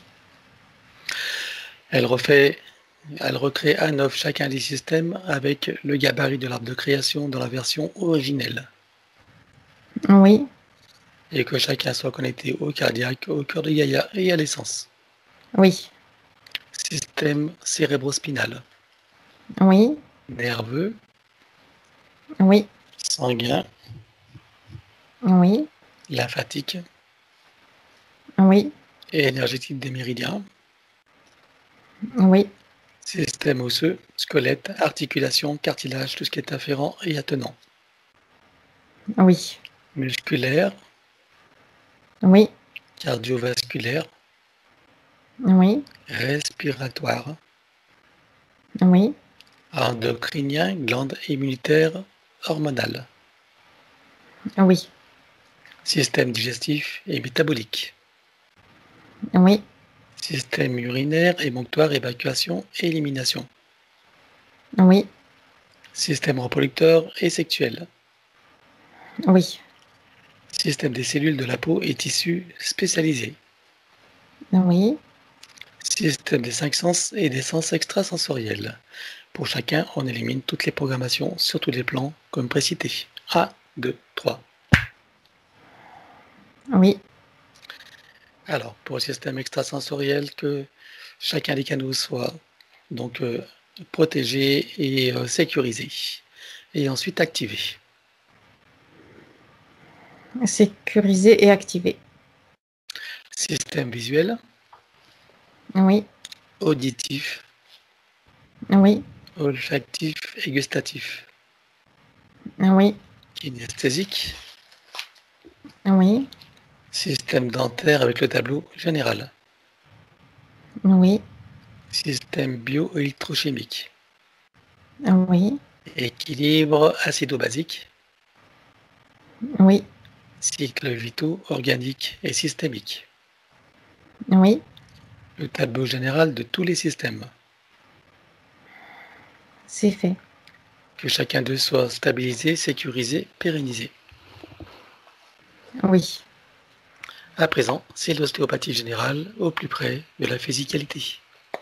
Elle refait, elle recrée à neuf chacun des systèmes avec le gabarit de l'arbre de création dans la version originelle. Oui. Et que chacun soit connecté au cardiaque, au cœur de Gaïa et à l'essence. Oui. Système cérébrospinal. Oui. Nerveux. Oui. Sanguin. Oui. Lymphatique. Oui. Et énergétique des méridiens. Oui, Système osseux, squelette, articulation, cartilage, tout ce qui est afférent et attenant. oui, Musculaire, oui, cardiovasculaire, oui, respiratoire, oui, endocrinien, glande immunitaire, hormonale, oui, système digestif et métabolique, oui, système urinaire, émonctoire, évacuation et élimination, oui, système reproducteur et sexuel, oui, système des cellules de la peau et tissus spécialisés, oui. système des cinq sens et des sens extrasensoriels. Pour chacun, on élimine toutes les programmations sur tous les plans, comme précité. un, deux, trois. Oui, Alors, pour le système extrasensoriel, que chacun des canaux soit donc euh, protégé et euh, sécurisé. Et ensuite activé. sécurisé et activé. Système visuel, Oui, auditif, oui, olfactif et gustatif. oui, Kinesthésique, oui, système dentaire avec le tableau général. oui, Système bio-électrochimique. oui, Équilibre acido-basique. oui, Cycle vitaux organique et systémique. oui. Le tableau général de tous les systèmes. C'est fait. Que chacun d'eux soit stabilisé, sécurisé, pérennisé. Oui. À présent, c'est l'ostéopathie générale au plus près de la physicalité.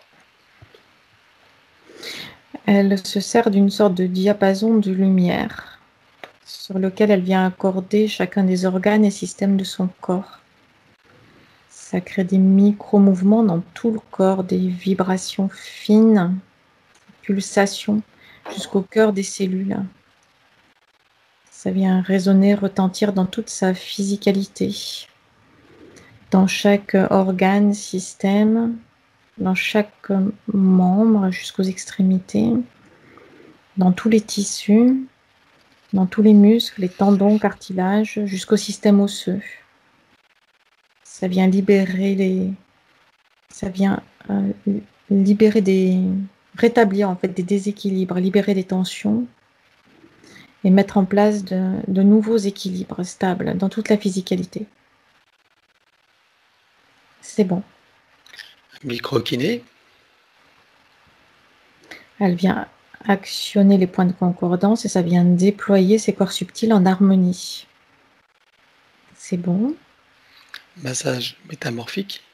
Elle se sert d'une sorte de diapason de lumière sur lequel elle vient accorder chacun des organes et systèmes de son corps. Ça crée des micro-mouvements dans tout le corps, des vibrations fines, pulsations jusqu'au cœur des cellules. Ça vient résonner, retentir dans toute sa physicalité, dans chaque organe, système, dans chaque membre jusqu'aux extrémités, dans tous les tissus, dans tous les muscles, les tendons, cartilages, jusqu'au système osseux. Ça vient libérer les, ça vient euh, libérer des, rétablir en fait des déséquilibres, libérer des tensions et mettre en place de, de nouveaux équilibres stables dans toute la physicalité. C'est bon. Microkiné, Elle vient actionner les points de concordance et ça vient déployer ses corps subtils en harmonie. C'est bon. massage métamorphique,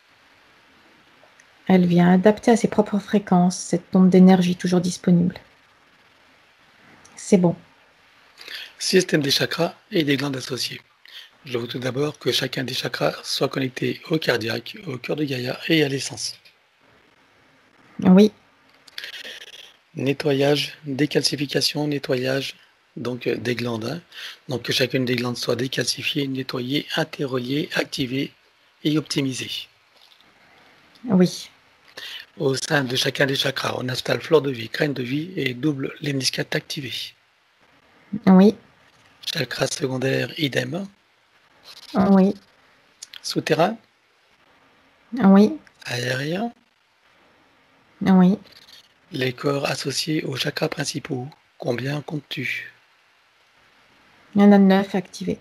Elle vient adapter à ses propres fréquences cette onde d'énergie toujours disponible. C'est bon. système des chakras et des glandes associées. Je veux tout d'abord que chacun des chakras soit connecté au cardiaque, au cœur de Gaïa et à l'essence. Oui, Nettoyage, décalcification, nettoyage donc euh, des glandes. hein. Donc que chacune des glandes soit décalcifiée, nettoyée, interreliée, activée et optimisée. oui, Au sein de chacun des chakras, on installe fleur de vie, graine de vie et double léniscate activé. oui, Chakra secondaire, idem. oui, Souterrain, oui, aérien, oui. les corps associés aux chakras principaux. Combien comptes-tu? Il y en a neuf activés.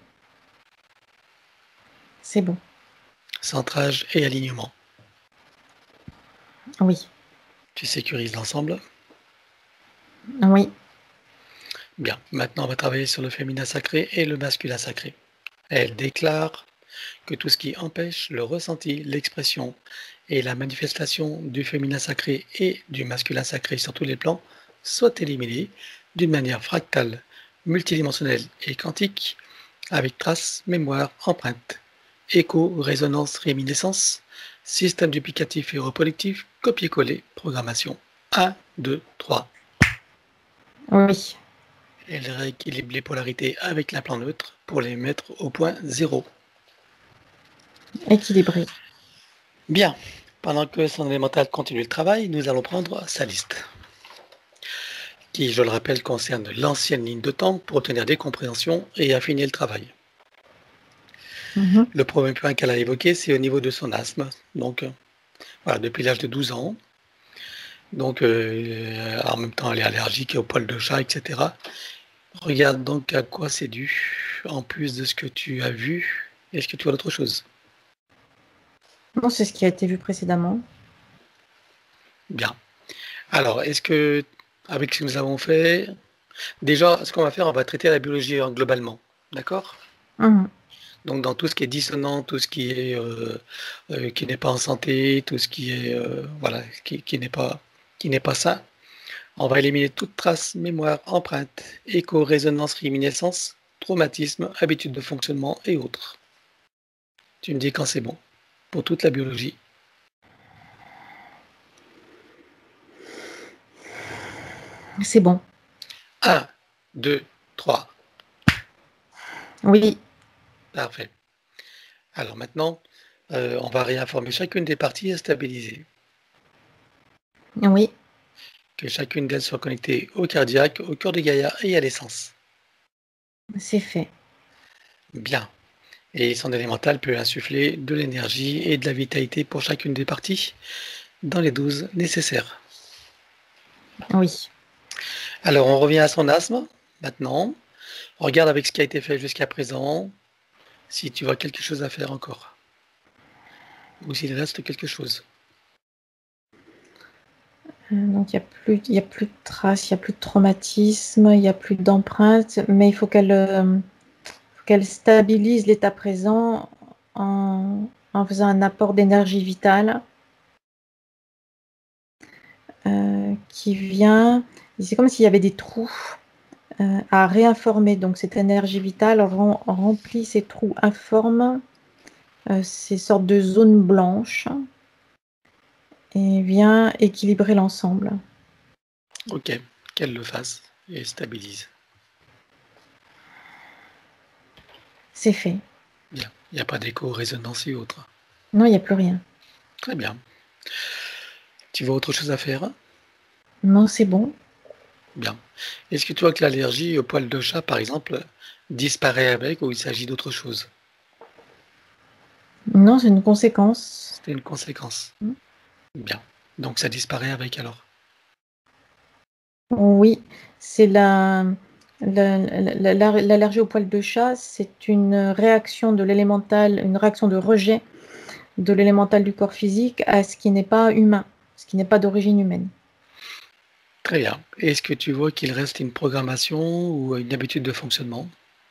C'est bon. Centrage et alignement. Oui, Tu sécurises l'ensemble. oui, Bien, maintenant on va travailler sur le féminin sacré et le masculin sacré. Elle déclare que tout ce qui empêche le ressenti, l'expression et la manifestation du féminin sacré et du masculin sacré sur tous les plans soit éliminé d'une manière fractale, multidimensionnelle et quantique, avec traces, mémoire, empreinte, écho, résonance, réminiscence, système duplicatif et reproductif, copier-coller, programmation. un, deux, trois. oui. Elle rééquilibre les polarités avec l'implant neutre pour les mettre au point zéro. Équilibré. Bien. Pendant que son élémental continue le travail, nous allons prendre sa liste, qui, je le rappelle, concerne l'ancienne ligne de temps pour obtenir des compréhensions et affiner le travail. Mhm. Le premier point qu'elle a évoqué, c'est au niveau de son asthme. Donc, euh, voilà, depuis l'âge de douze ans. Donc, euh, en même temps, elle est allergique au poil de chat, et cetera. Regarde donc à quoi c'est dû, en plus de ce que tu as vu. Est-ce que tu vois d'autres choses? Non, c'est ce qui a été vu précédemment. Bien. Alors, est-ce que, avec ce que nous avons fait, déjà, ce qu'on va faire, on va traiter la biologie euh, globalement. D'accord? Mhm. Donc, dans tout ce qui est dissonant, tout ce qui est euh, euh, qui n'est pas en santé, tout ce qui est euh, voilà, qui, qui n'est pas qui n'est pas ça, on va éliminer toute trace, mémoire, empreinte, écho, résonance, réminiscence, traumatisme, habitude de fonctionnement et autres. Tu me dis quand c'est bon pour toute la biologie. C'est bon. un, deux, trois. Oui, Parfait. Alors maintenant, euh, on va réinformer chacune des parties à stabiliser. oui, Que chacune d'elles soit connectée au cardiaque, au cœur de Gaïa et à l'essence. c'est fait. Bien. Et son élémental peut insuffler de l'énergie et de la vitalité pour chacune des parties dans les doses nécessaires. Oui. Alors on revient à son asthme maintenant. On regarde avec ce qui a été fait jusqu'à présent, si tu vois quelque chose à faire encore. Ou s'il reste quelque chose. Euh, Donc, il n'y a plus, il y a plus de traces, il n'y a plus de traumatisme, il n'y a plus d'empreintes, mais il faut qu'elle euh, faut qu'elle stabilise l'état présent en, en faisant un apport d'énergie vitale euh, qui vient. C'est comme s'il y avait des trous euh, à réinformer. Donc, cette énergie vitale rem- remplit ces trous, informe euh, ces sortes de zones blanches et vient équilibrer l'ensemble. Ok, qu'elle le fasse et stabilise. C'est fait. Bien, il n'y a pas d'écho, résonance et autres. Non, il n'y a plus rien. Très bien. Tu vois autre chose à faire? Non, c'est bon. Bien. Est-ce que tu vois que l'allergie au poil de chat, par exemple, disparaît avec ou il s'agit d'autre chose? Non, c'est une conséquence. C'est une conséquence. Bien. Donc ça disparaît avec alors. Oui, c'est la, la- la- la- l'allergie au poil de chat, c'est une réaction de l'élémental, une réaction de rejet de l'élémental du corps physique à ce qui n'est pas humain, ce qui n'est pas d'origine humaine. Très bien. Est-ce que tu vois qu'il reste une programmation ou une habitude de fonctionnement?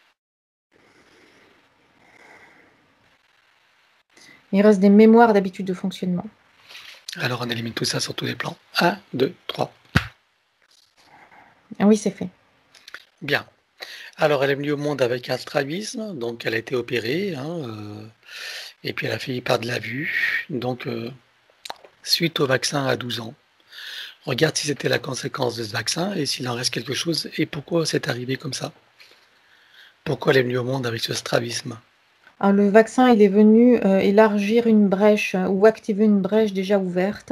Il reste des mémoires d'habitude de fonctionnement. Alors on élimine tout ça sur tous les plans. Un, deux, trois. Ah oui, c'est fait. Bien. Alors elle est venue au monde avec un strabisme, donc elle a été opérée, hein, euh, et puis elle a fini par de la vue. Donc euh, suite au vaccin à douze ans, regarde si c'était la conséquence de ce vaccin et s'il en reste quelque chose et pourquoi c'est arrivé comme ça. Pourquoi elle est venue au monde avec ce strabisme? Alors, le vaccin, il est venu euh, élargir une brèche euh, ou activer une brèche déjà ouverte.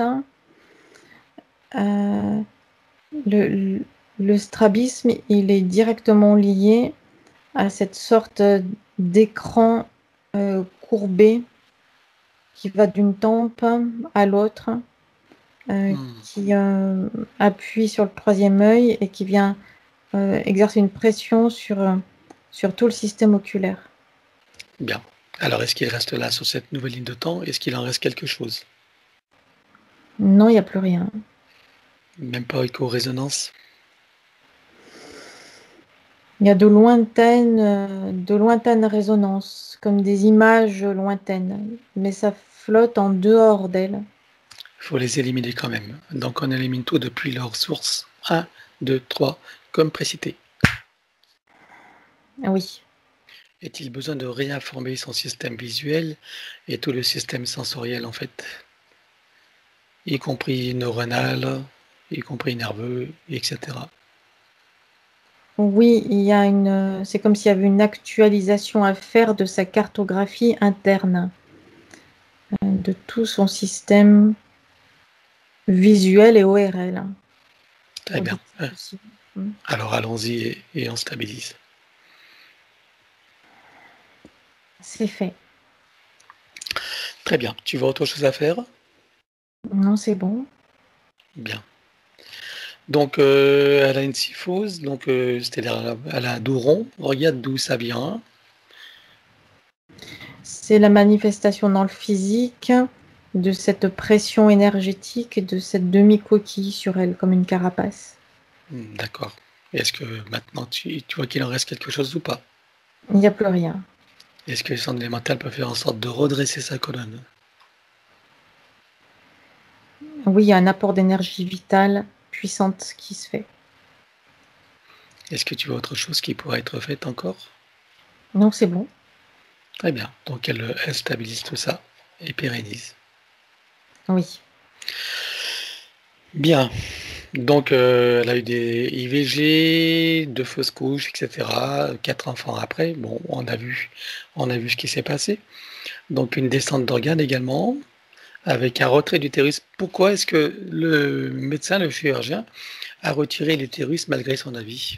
Euh, le, le- le strabisme, il est directement lié à cette sorte d'écran euh, courbé qui va d'une tempe à l'autre, euh, Hmm, qui euh, appuie sur le troisième œil et qui vient euh, exercer une pression sur, euh, sur tout le système oculaire. bien. Alors est-ce qu'il reste là sur cette nouvelle ligne de temps? Est-ce qu'il en reste quelque chose? Non, il n'y a plus rien. Même pas écho-résonance? Il y a de lointaines, euh, de lointaines résonances, comme des images lointaines, mais ça flotte en dehors d'elle. Il faut les éliminer quand même. Donc on élimine tout depuis leur source. Un, deux, trois, comme précité. Ah oui, Est-il besoin de réinformer son système visuel et tout le système sensoriel en fait, y compris neuronal, y compris nerveux, et cetera. oui, il y a une, c'est comme s'il y avait une actualisation à faire de sa cartographie interne. de tout son système visuel et O R L. Très bien. Aussi. Mm. Alors allons-y et, et on stabilise. C'est fait. Très bien. Tu vois autre chose à faire? Non, c'est bon. Bien. Donc, euh, elle a une syphose, donc euh, c'est-à-dire elle a un dos rond. Regarde d'où ça vient. C'est la manifestation dans le physique de cette pression énergétique, de cette demi-coquille sur elle, comme une carapace. D'accord. Est-ce que maintenant tu, tu vois qu'il en reste quelque chose ou pas? Il n'y a plus rien. Est-ce que le centre élémental peut faire en sorte de redresser sa colonne? Oui, il y a un apport d'énergie vitale puissante qui se fait. Est-ce que tu vois autre chose qui pourrait être faite encore? Non, c'est bon. Très bien. Donc elle, elle stabilise tout ça et pérennise. Oui. Bien. Donc euh, elle a eu des I V G, deux fausses couches, et cetera. Quatre enfants après. Bon, on a vu, on a vu ce qui s'est passé. Donc une descente d'organes également, avec un retrait d'utérus. Pourquoi est-ce que le médecin, le chirurgien, a retiré l'utérus malgré son avis?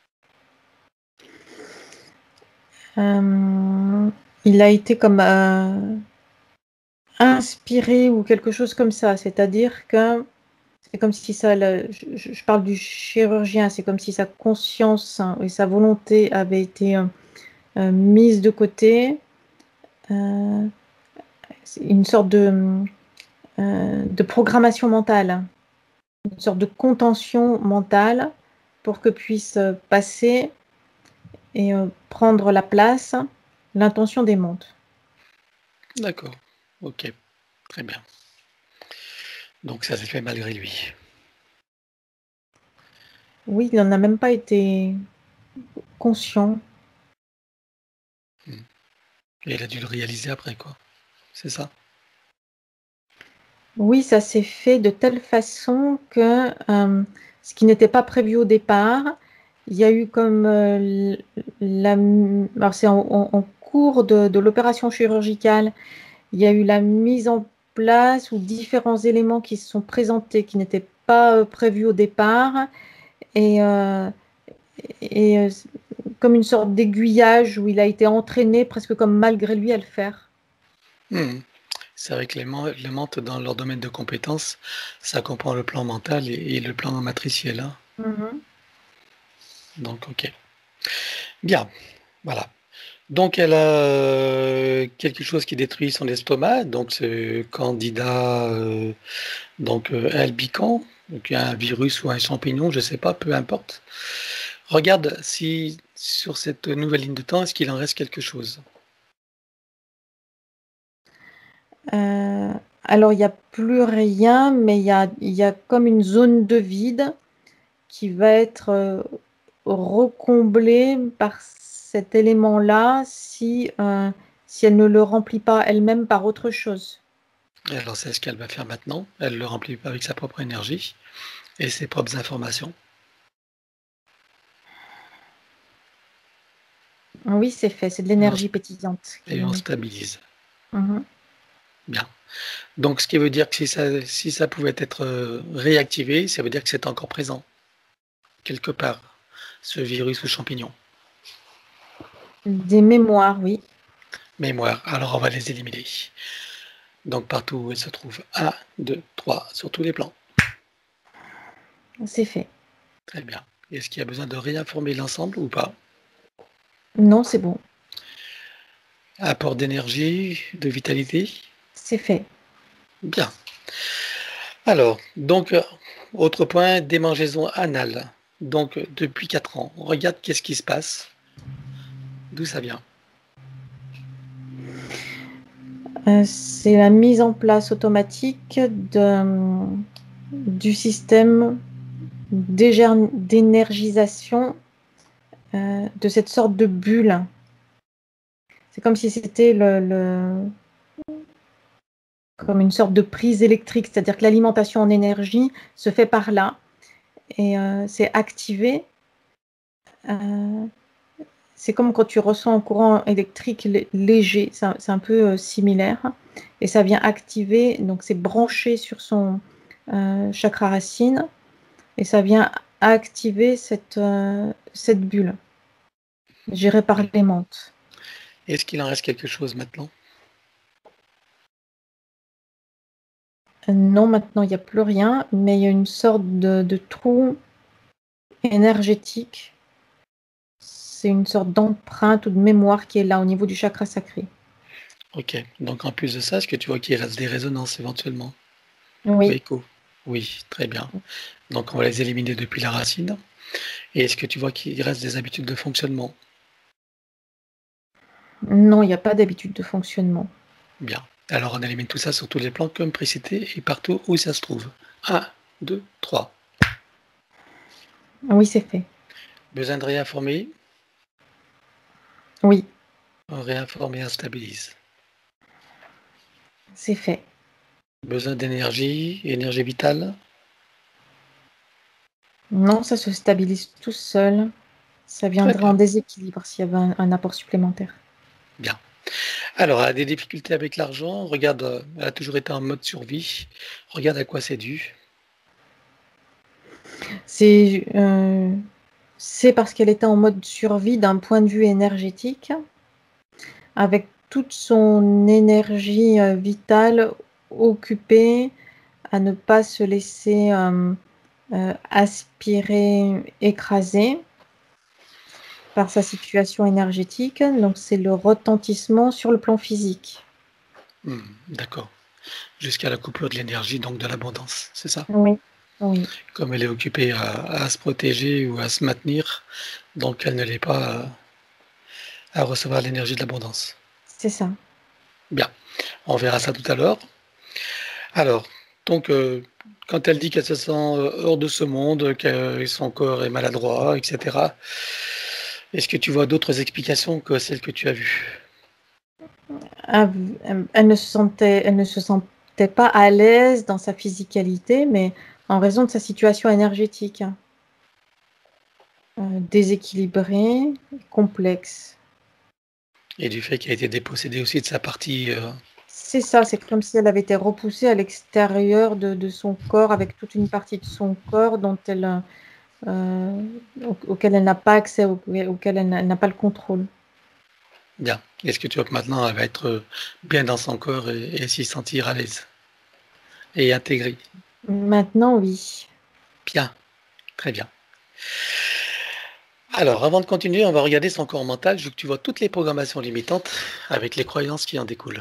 Euh, il a été comme euh, inspiré ou quelque chose comme ça. C'est-à-dire que c'est comme si ça, le, je, je, parle du chirurgien, c'est comme si sa conscience hein, et sa volonté avaient été euh, euh, mises de côté. Euh, c'est une sorte de, euh, de programmation mentale, une sorte de contention mentale pour que puisse passer et euh, prendre la place l'intention des mondes. D'accord. Ok. Très bien. Donc ça s'est fait malgré lui. Oui, il n'en a même pas été conscient. Et il a dû le réaliser après, quoi. C'est ça? Oui, ça s'est fait de telle façon que euh, ce qui n'était pas prévu au départ, il y a eu comme euh, la, alors c'est en, en, en cours de, de l'opération chirurgicale, il y a eu la mise en place ou différents éléments qui se sont présentés qui n'étaient pas euh, prévus au départ et, euh, et euh, comme une sorte d'aiguillage où il a été entraîné presque comme malgré lui à le faire. Mmh. C'est vrai que les, les mentes, dans leur domaine de compétences, ça comprend le plan mental et, et le plan matriciel. Hein. Mm-hmm. Donc, ok. Bien, voilà. Donc, elle a euh, quelque chose qui détruit son estomac, donc ce candidat, euh, donc euh, albicans, donc un virus ou un champignon, je ne sais pas, peu importe. Regarde si sur cette nouvelle ligne de temps, est-ce qu'il en reste quelque chose? Euh, alors, il n'y a plus rien, mais il y a, y a comme une zone de vide qui va être euh, recomblée par cet élément-là si, euh, si elle ne le remplit pas elle-même par autre chose. Alors, c'est ce qu'elle va faire maintenant. Elle le remplit avec sa propre énergie et ses propres informations. Oui, c'est fait, c'est de l'énergie pétillante. Et on stabilise. Mm-hmm. Bien. Donc, ce qui veut dire que si ça, si ça pouvait être euh, réactivé, ça veut dire que c'est encore présent, quelque part, ce virus ou champignon. Des mémoires, oui. Mémoire. Alors, on va les éliminer. Donc, partout où elle se trouve, un, deux, trois, sur tous les plans. C'est fait. Très bien. Est-ce qu'il y a besoin de réinformer l'ensemble ou pas? Non, c'est bon. Apport d'énergie, de vitalité? C'est fait. Bien. Alors, donc, euh, autre point, démangeaison anale. Donc, depuis quatre ans, regarde qu'est-ce qui se passe. D'où ça vient? Euh, c'est la mise en place automatique de, du système d'énergisation euh, de cette sorte de bulle. C'est comme si c'était le, le, comme une sorte de prise électrique, c'est-à-dire que l'alimentation en énergie se fait par là et euh, c'est activé. Euh, c'est comme quand tu ressens un courant électrique léger, c'est un, c'est un peu euh, similaire. et ça vient activer, donc c'est branché sur son euh, chakra racine, et ça vient activer cette, euh, cette bulle, gérée par Oui. les menthes. Est-ce qu'il en reste quelque chose maintenant? Euh, Non, maintenant il n'y a plus rien, mais il y a une sorte de, de trou énergétique. C'est une sorte d'empreinte ou de mémoire qui est là au niveau du chakra sacré. Ok, donc en plus de ça, est-ce que tu vois qu'il reste des résonances éventuellement? Ou Oui. échos? Oui, très bien. Donc on va les éliminer depuis la racine. Et est-ce que tu vois qu'il reste des habitudes de fonctionnement? Non, il n'y a pas d'habitude de fonctionnement. Bien. Alors on élimine tout ça sur tous les plans comme précité et partout où ça se trouve. Un, deux, trois. Oui, c'est fait. Besoin de réinformer? Oui, On réinforme et on stabilise. c'est fait. Besoin d'énergie, énergie vitale? Non, ça se stabilise tout seul. Ça Très viendrait en bien. déséquilibre s'il y avait un, un apport supplémentaire. Bien. Alors, elle a des difficultés avec l'argent. Regarde, euh, elle a toujours été en mode survie. Regarde à quoi c'est dû. C'est euh, c'est parce qu'elle était en mode survie d'un point de vue énergétique, avec toute son énergie euh, vitale occupée à ne pas se laisser euh, euh, aspirer, écraser par sa situation énergétique. Donc, c'est le retentissement sur le plan physique. Hmm, d'accord. Jusqu'à la coupure de l'énergie, donc de l'abondance, c'est ça? Oui, oui, Comme elle est occupée à, à se protéger ou à se maintenir, donc elle ne l'est pas à, à recevoir l'énergie de l'abondance. c'est ça. Bien, on verra ça tout à l'heure. Alors, donc, euh, quand elle dit qu'elle se sent euh, hors de ce monde, que son corps est maladroit, et cetera, est-ce que tu vois d'autres explications que celles que tu as vues? Ah, Elle ne se sentait, elle ne se sentait pas à l'aise dans sa physicalité, mais en raison de sa situation énergétique, hein, euh, déséquilibrée, complexe. Et du fait qu'elle a été dépossédée aussi de sa partie. euh, C'est ça, c'est comme si elle avait été repoussée à l'extérieur de, de son corps, avec toute une partie de son corps dont elle, euh, au- auquel elle n'a pas accès, au- auquel elle n'a elle n'a pas le contrôle. Bien. Est-ce que tu vois que maintenant elle va être euh, bien dans son corps et, et s'y sentir à l'aise et intégrée? Maintenant, oui. Bien, très bien. Alors, avant de continuer, on va regarder son corps mental. Je veux que tu vois toutes les programmations limitantes avec les croyances qui en découlent.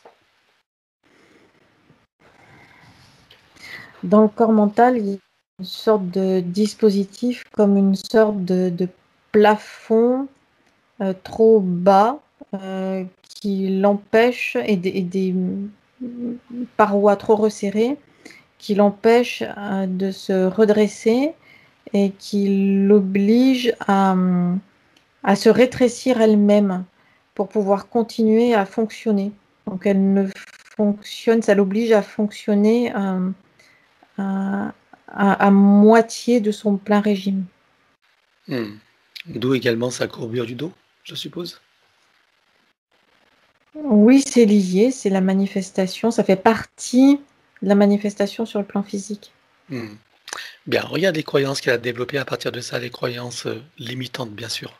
Dans le corps mental, il y a une sorte de dispositif comme une sorte de, de plafond euh, trop bas euh, qui l'empêche et des, et des mm, parois trop resserrées qui l'empêchent euh, de se redresser et qui l'oblige à, mm, à se rétrécir elle-même pour pouvoir continuer à fonctionner. Donc elle ne fonctionne, ça l'oblige à fonctionner euh, à, à, à moitié de son plein régime. Hmm. D'où également sa courbure du dos, je suppose. Oui, c'est lié, c'est la manifestation, ça fait partie de la manifestation sur le plan physique. Hmm. Bien, regarde les croyances qu'elle a développées à partir de ça, les croyances euh, limitantes, bien sûr.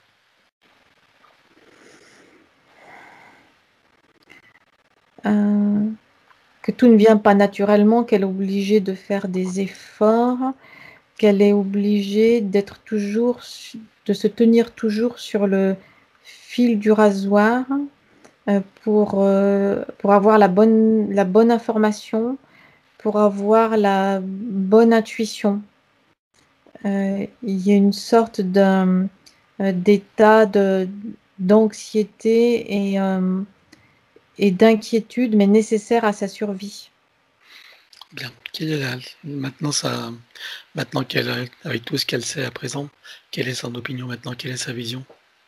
Euh, que tout ne vient pas naturellement, qu'elle est obligée de faire des efforts, qu'elle est obligée d'être toujours, de se tenir toujours sur le fil du rasoir euh, pour, euh, pour avoir la bonne, la bonne information, pour avoir la bonne intuition. Euh, il y a une sorte d'un, euh, d'état de, d'anxiété et, euh, et d'inquiétude, mais nécessaire à sa survie. Bien. Quelle est la- maintenant, ça, maintenant qu'elle, a- avec tout ce qu'elle sait à présent, quelle est son opinion maintenant, quelle est sa vision?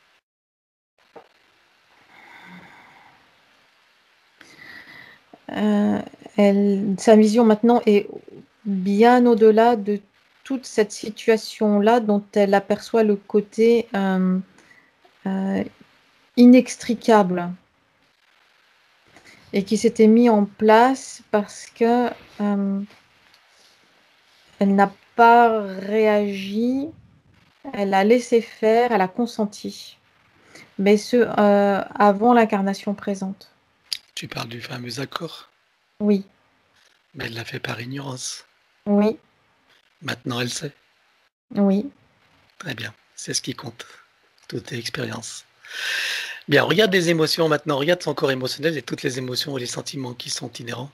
Euh, elle, sa vision maintenant est bien au-delà de toute cette situation-là dont elle aperçoit le côté euh, euh, inextricable. et qui s'était mis en place parce que euh, elle n'a pas réagi, elle a laissé faire, elle a consenti. Mais ce, euh, avant l'incarnation présente. Tu parles du fameux accord, Oui, mais elle l'a fait par ignorance. oui, Maintenant, elle sait. oui. Très bien, c'est ce qui compte. Toutes tes expériences. Bien, regarde les émotions maintenant, regarde son corps émotionnel et toutes les émotions et les sentiments qui sont inhérents.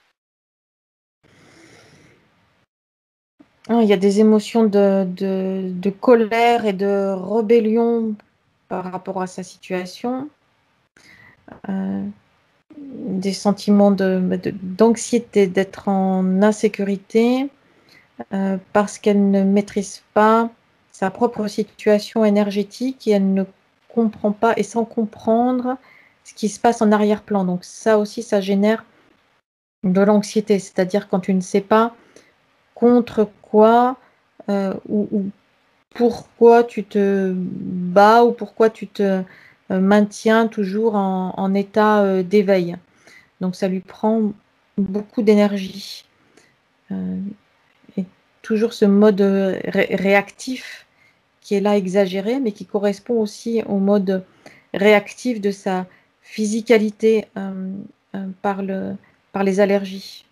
Ah, il y a des émotions de, de, de colère et de rébellion par rapport à sa situation. Euh, des sentiments de, de- d'anxiété, d'être en insécurité euh, parce qu'elle ne maîtrise pas sa propre situation énergétique et elle ne comprend pas, et sans comprendre ce qui se passe en arrière-plan. Donc ça aussi, ça génère de l'anxiété, c'est-à-dire quand tu ne sais pas contre quoi euh, ou, ou pourquoi tu te bats ou pourquoi tu te euh, maintiens toujours en, en état euh, d'éveil. Donc ça lui prend beaucoup d'énergie. Euh, et toujours ce mode ré- réactif qui est là exagéré, mais qui correspond aussi au mode réactif de sa physicalité euh, euh, par, le, par les allergies.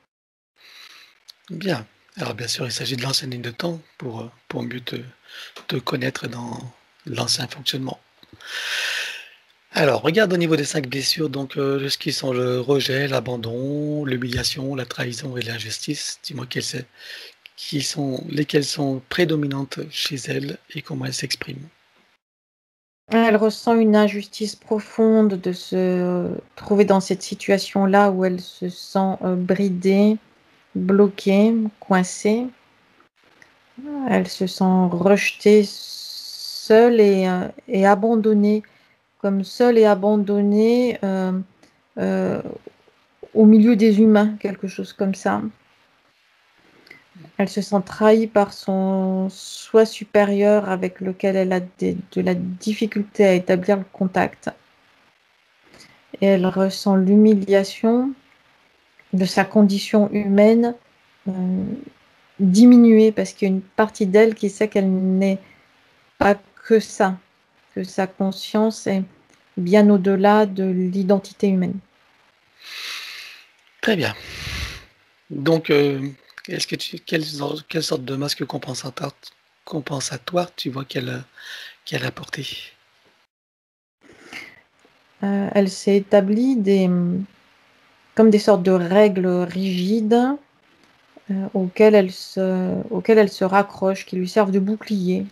Bien. Alors bien sûr, il s'agit de l'ancienne ligne de temps pour, pour mieux te, te connaître dans l'ancien fonctionnement. Alors, regarde au niveau des cinq blessures, donc euh, ce qui sont le rejet, l'abandon, l'humiliation, la trahison et l'injustice. Dis-moi quelles, c'est- qui sont, lesquelles sont prédominantes chez elle et comment elles s'expriment. Elle ressent une injustice profonde de se trouver dans cette situation-là où elle se sent euh, bridée, bloquée, coincée. Elle se sent rejetée, seule et, euh, et abandonnée, comme seule et abandonnée euh, euh, au milieu des humains, quelque chose comme ça. Elle se sent trahie par son soi supérieur avec lequel elle a des- de la difficulté à établir le contact. Et elle ressent l'humiliation de sa condition humaine euh, diminuée parce qu'il y a une partie d'elle qui sait qu'elle n'est pas que ça, que sa conscience est bien au-delà de l'identité humaine. Très bien. Donc, euh, est-ce que tu, quelle, quelle sorte de masque compensatoire, compensatoire tu vois qu'elle qu'elle a porté? Euh, elle s'est établie des, comme des sortes de règles rigides euh, auxquelles, elle se, auxquelles elle se raccroche, qui lui servent de bouclier.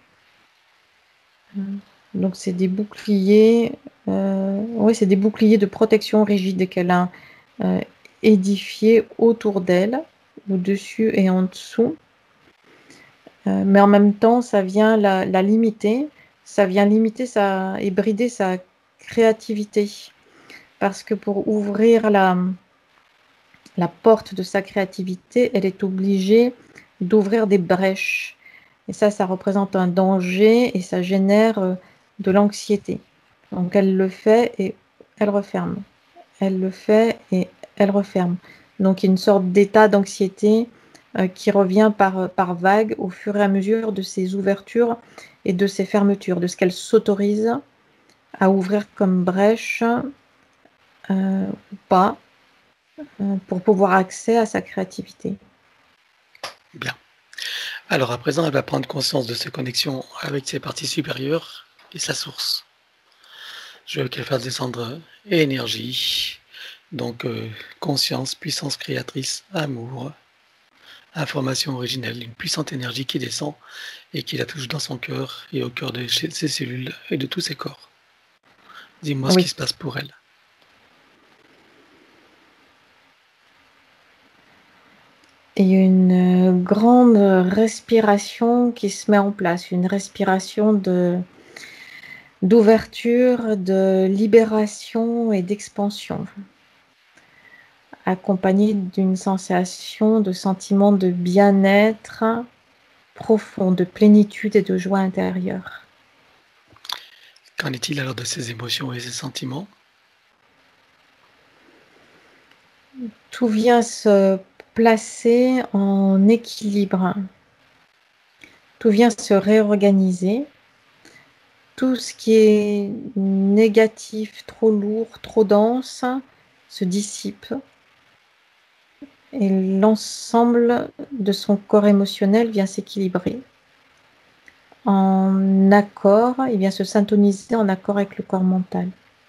Donc c'est des boucliers, euh, oui, c'est des boucliers de protection rigides qu'elle a euh, édifiés autour d'elle, au-dessus et en dessous. Euh, mais en même temps, ça vient la, la limiter, ça vient limiter sa, et brider sa créativité. Parce que pour ouvrir la, la porte de sa créativité, elle est obligée d'ouvrir des brèches. Et ça, ça représente un danger et ça génère euh, de l'anxiété. Donc elle le fait et elle referme. Elle le fait et elle referme. Donc il y a une sorte d'état d'anxiété euh, qui revient par, par vague au fur et à mesure de ses ouvertures et de ses fermetures, de ce qu'elle s'autorise à ouvrir comme brèche euh, ou pas, euh, pour pouvoir accès à sa créativité. Bien. Alors à présent, elle va prendre conscience de ses connexions avec ses parties supérieures et sa source. Je veux qu'elle fasse descendre énergie, donc euh, conscience, puissance créatrice, amour, information originelle, une puissante énergie qui descend et qui la touche dans son cœur et au cœur de ses cellules et de tous ses corps. Dis-moi ce qui Oui. se passe pour elle. Et une grande respiration qui se met en place, une respiration de, d'ouverture, de libération et d'expansion, accompagnée d'une sensation, de sentiment de bien-être profond, de plénitude et de joie intérieure. Qu'en est-il alors de ses émotions et ses sentiments? tout vient se placer en équilibre. Tout vient se réorganiser. Tout ce qui est négatif, trop lourd, trop dense, se dissipe. Et l'ensemble de son corps émotionnel vient s'équilibrer. En accord, il vient se syntoniser en accord avec le corps mental.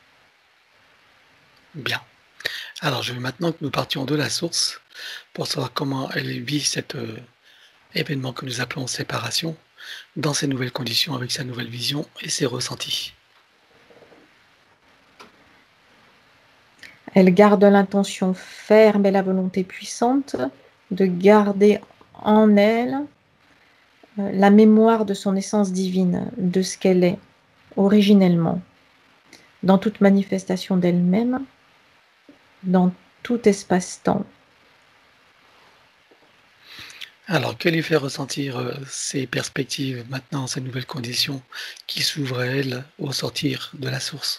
Bien. Alors, je veux maintenant que nous partions de la source pour savoir comment elle vit cet euh, événement que nous appelons séparation dans ces nouvelles conditions, avec sa nouvelle vision et ses ressentis. Elle garde l'intention ferme et la volonté puissante de garder en elle euh, la mémoire de son essence divine, de ce qu'elle est originellement, dans toute manifestation d'elle-même, dans tout espace-temps. Alors, que lui fait ressentir euh, ces perspectives maintenant, ces nouvelles conditions qui s'ouvrent à elle au sortir de la source?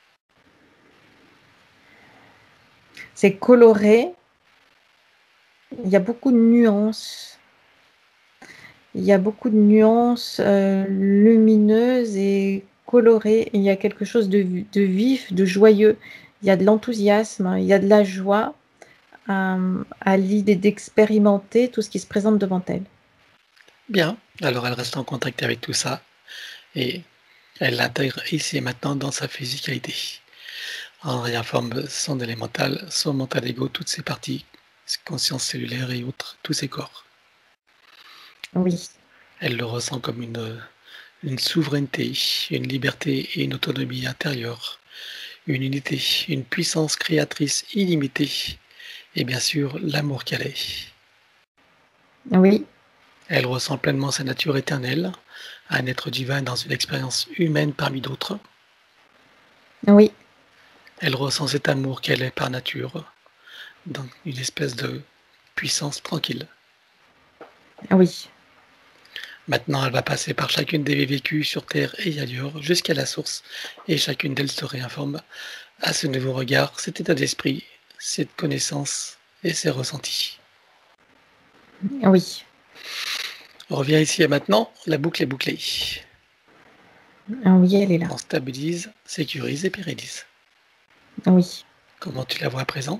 C'est coloré, il y a beaucoup de nuances. Il y a beaucoup de nuances euh, lumineuses et colorées. Il y a quelque chose de, de vif, de joyeux. Il y a de l'enthousiasme, il y a de la joie euh, à l'idée d'expérimenter tout ce qui se présente devant elle. Bien, alors elle reste en contact avec tout ça et elle l'intègre ici et maintenant dans sa physicalité. En réinforme son élémental, son mental ego, toutes ses parties, ses consciences cellulaires et autres, tous ses corps. Oui, Elle le ressent comme une, une souveraineté, une liberté et une autonomie intérieure, une unité, une puissance créatrice illimitée et bien sûr l'amour qu'elle est. oui, Elle ressent pleinement sa nature éternelle, un être divin dans une expérience humaine parmi d'autres. oui, Elle ressent cet amour qu'elle est par nature, dans une espèce de puissance tranquille. oui. Maintenant, elle va passer par chacune des vécus sur Terre et ailleurs, jusqu'à la source, et chacune d'elles se réinforme à ce nouveau regard, cet état d'esprit, cette connaissance et ces ressentis. Oui, On revient ici et maintenant, la boucle est bouclée. oui, elle est là. On stabilise, sécurise et pérennise. Oui. Comment tu la vois à présent?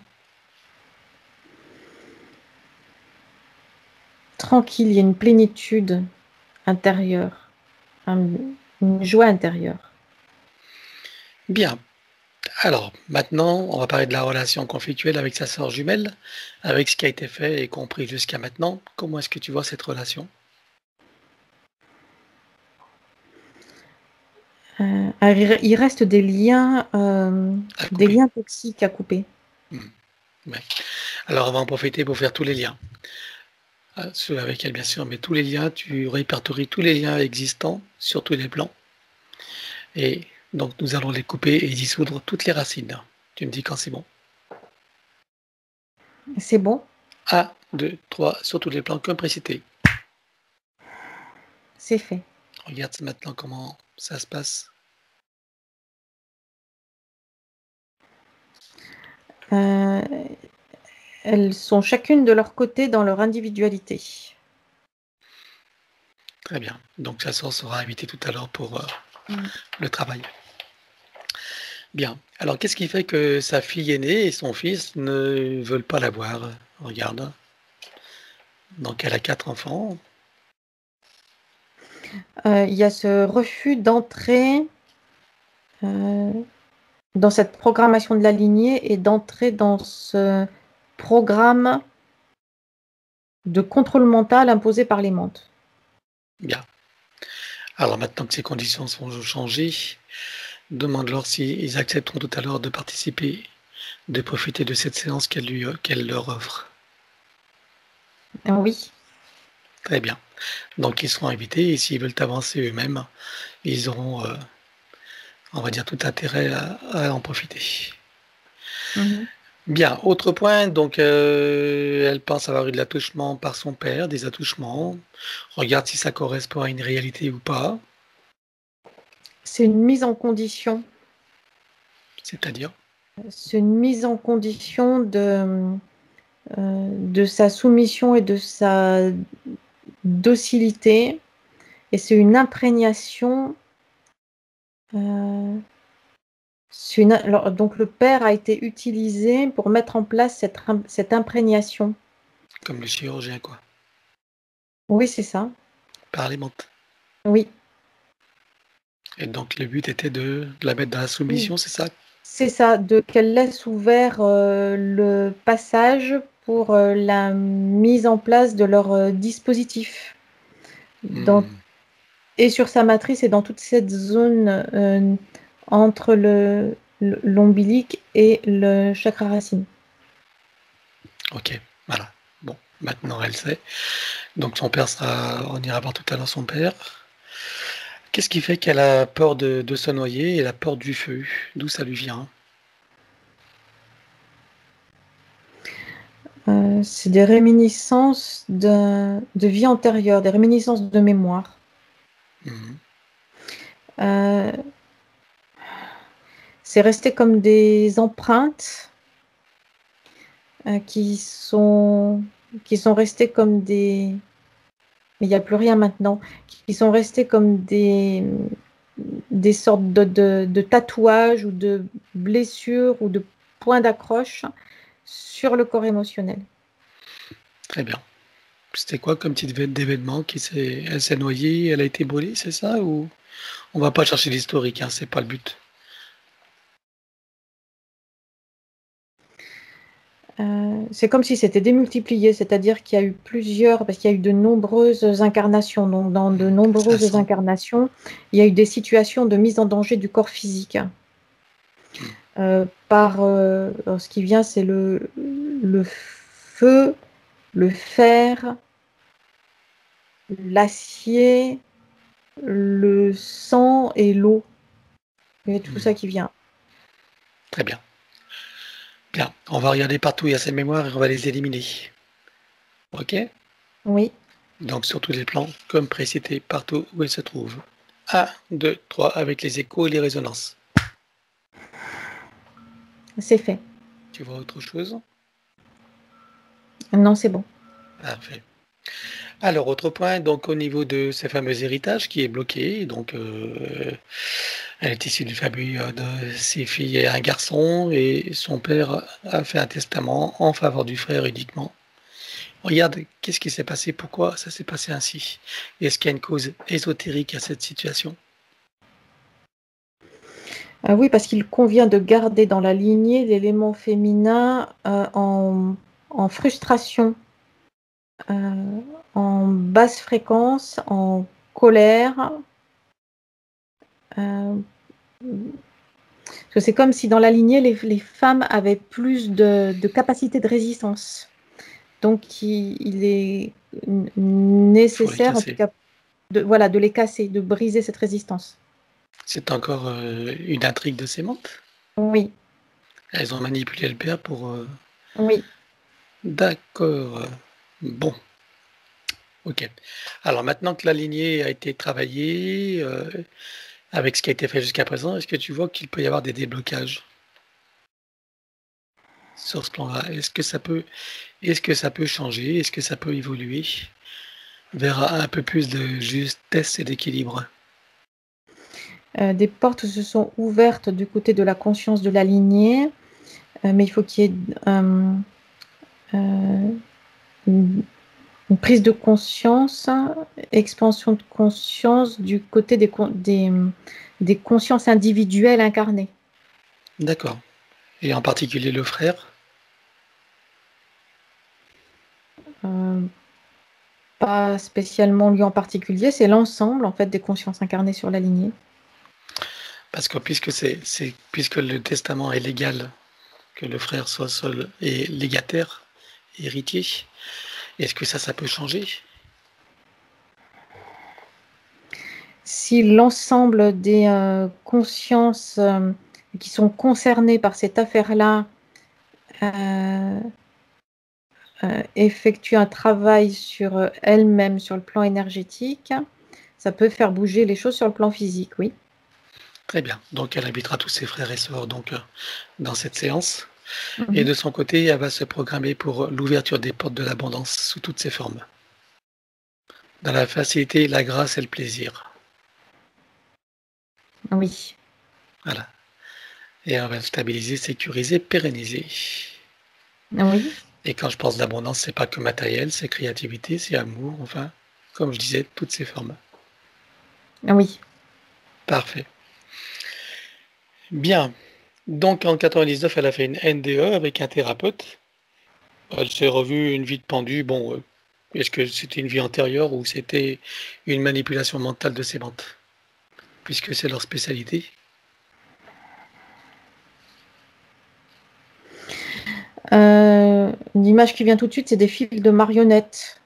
Tranquille, il y a une plénitude intérieure, un- une joie intérieure. Bien. Alors, maintenant, on va parler de la relation conflictuelle avec sa sœur jumelle, avec ce qui a été fait et compris jusqu'à maintenant. Comment est-ce que tu vois cette relation? Euh, alors, il il reste des liens, euh, À des couper. liens toxiques à couper. Hmm. Ouais. Alors, on va en profiter pour faire tous les liens. Euh, Ceux avec elle, bien sûr, mais tous les liens, tu répertories tous les liens existants sur tous les plans. Et donc, nous allons les couper et dissoudre toutes les racines. Tu me dis quand c'est bon. C'est bon, Un, deux, trois, sur tous les plans, comme précité. c'est fait. Regarde maintenant comment ça se passe. Euh, elles sont chacune de leur côté dans leur individualité. Très bien. Donc, ça sera invité tout à l'heure pour euh, Mm. le travail. Bien. Alors, qu'est-ce qui fait que sa fille aînée et son fils ne veulent pas la voir? Regarde. Donc, elle a quatre enfants. Euh, il y a ce refus d'entrer euh, dans cette programmation de la lignée et d'entrer dans ce programme de contrôle mental imposé par les mondes. Bien. Alors, maintenant que ces conditions sont changées, demande-leur s'ils accepteront tout à l'heure de participer, de profiter de cette séance qu'elle lui, qu'elle leur offre. Ah oui, Très bien. Donc, ils seront invités et s'ils veulent avancer eux-mêmes, ils auront, euh, on va dire, tout intérêt à, à en profiter. mhm. Bien, autre point, donc euh, elle pense avoir eu de l'attouchement par son père, des attouchements. Regarde si ça correspond à une réalité ou pas, C'est une mise en condition. c'est-à-dire. C'est une mise en condition de, euh, de sa soumission et de sa docilité. Et c'est une imprégnation. Euh, c'est une, alors, donc le père a été utilisé pour mettre en place cette, cette imprégnation. Comme le chirurgien, quoi. Oui, c'est ça. Par les mentes. Oui. Et donc le but était de, de la mettre dans la soumission, Oui. c'est ça? C'est ça, de qu'elle laisse ouvert euh, le passage pour euh, la mise en place de leur euh, dispositif. Dans, Hmm. et sur sa matrice et dans toute cette zone euh, entre le, le- l'ombilic et le chakra racine. Ok, voilà. Bon, maintenant elle sait. Donc son père sera, on ira voir tout à l'heure son père. Qu'est-ce qui fait qu'elle a peur de, de se noyer et la peur du feu? D'où ça lui vient? Euh, c'est des réminiscences de, de vie antérieure, des réminiscences de mémoire. Mhm. Euh, c'est resté comme des empreintes euh, qui sont, qui sont restées comme des... Mais il n'y a plus rien maintenant. Qui sont restés comme des, des sortes de, de, de tatouages ou de blessures ou de points d'accroche sur le corps émotionnel. Très bien. C'était quoi comme petit évén- d'événement qui s'est, elle s'est noyée, elle a été brûlée, c'est ça? Ou on va pas chercher l'historique, hein, c'est pas le but. Euh, c'est comme si c'était démultiplié, c'est-à-dire qu'il y a eu plusieurs, parce qu'il y a eu de nombreuses incarnations. Donc, dans de Ça nombreuses sent. incarnations, il y a eu des situations de mise en danger du corps physique. Euh, par euh, alors, ce qui vient, c'est le, le feu, le fer, l'acier, le sang et l'eau. Il y a tout Hmm. ça qui vient. Très bien. Bien. On va regarder partout, il y a ces mémoires et on va les éliminer. Ok? Oui, Donc sur tous les plans, comme précité, partout où elles se trouvent. Un, deux, trois, avec les échos et les résonances. c'est fait. Tu vois autre chose? Non, c'est bon. Parfait. Alors, autre point, donc au niveau de ce fameux héritage qui est bloqué, donc euh, elle est issue d'une famille euh, de ses filles et un garçon, et son père a fait un testament en faveur du frère uniquement. Regarde, qu'est-ce qui s'est passé? Pourquoi ça s'est passé ainsi? Est-ce qu'il y a une cause ésotérique à cette situation? Ah oui, parce qu'il convient de garder dans la lignée l'élément féminin euh, en, en frustration, euh, en basse fréquence, en colère. euh, parce que c'est comme si dans la lignée, les, les femmes avaient plus de, de capacité de résistance. Donc, il, il est n- Il faut les nécessaire, en tout casser. cas, de, voilà, de les casser, de briser cette résistance. C'est encore euh, une intrigue de sémantes. Oui, Elles ont manipulé le père pour... euh, oui. D'accord. Bon, ok. Alors maintenant que la lignée a été travaillée, euh, avec ce qui a été fait jusqu'à présent, est-ce que tu vois qu'il peut y avoir des déblocages sur ce plan-là? Est-ce que ça peut, est-ce que ça peut changer? Est-ce que ça peut évoluer vers un peu plus de justesse et d'équilibre? Euh, des portes se sont ouvertes du côté de la conscience de la lignée, euh, mais il faut qu'il y ait euh, euh, une, une prise de conscience, expansion de conscience du côté des, des, des consciences individuelles incarnées. D'accord. Et en particulier le frère? Euh, pas spécialement lui en particulier, c'est l'ensemble en fait des consciences incarnées sur la lignée. Parce que puisque c'est, c'est, puisque le testament est légal, que le frère soit seul et légataire, héritier, est-ce que ça, ça peut changer? Si l'ensemble des euh, consciences euh, qui sont concernées par cette affaire-là euh, euh, effectuent un travail sur euh, elles-mêmes, sur le plan énergétique, ça peut faire bouger les choses sur le plan physique, oui. Très bien. Donc elle invitera tous ses frères et sœurs donc euh, dans cette séance. Et Mhm. de son côté, elle va se programmer pour l'ouverture des portes de l'abondance sous toutes ses formes, dans la facilité, la grâce et le plaisir. Oui. Voilà. Et on va stabiliser, sécuriser, pérenniser. Oui. Et quand je pense d'abondance, c'est pas que matériel, c'est créativité, c'est amour, enfin, comme je disais, toutes ces formes. Oui. Parfait. Bien. Donc en quatre-vingt-dix-neuf, elle a fait une N D E avec un thérapeute. Elle s'est revue une vie de pendu. Bon, euh, est-ce que c'était une vie antérieure ou c'était une manipulation mentale de ses ventes, puisque c'est leur spécialité. Euh, L'image qui vient tout de suite, c'est des fils de marionnettes.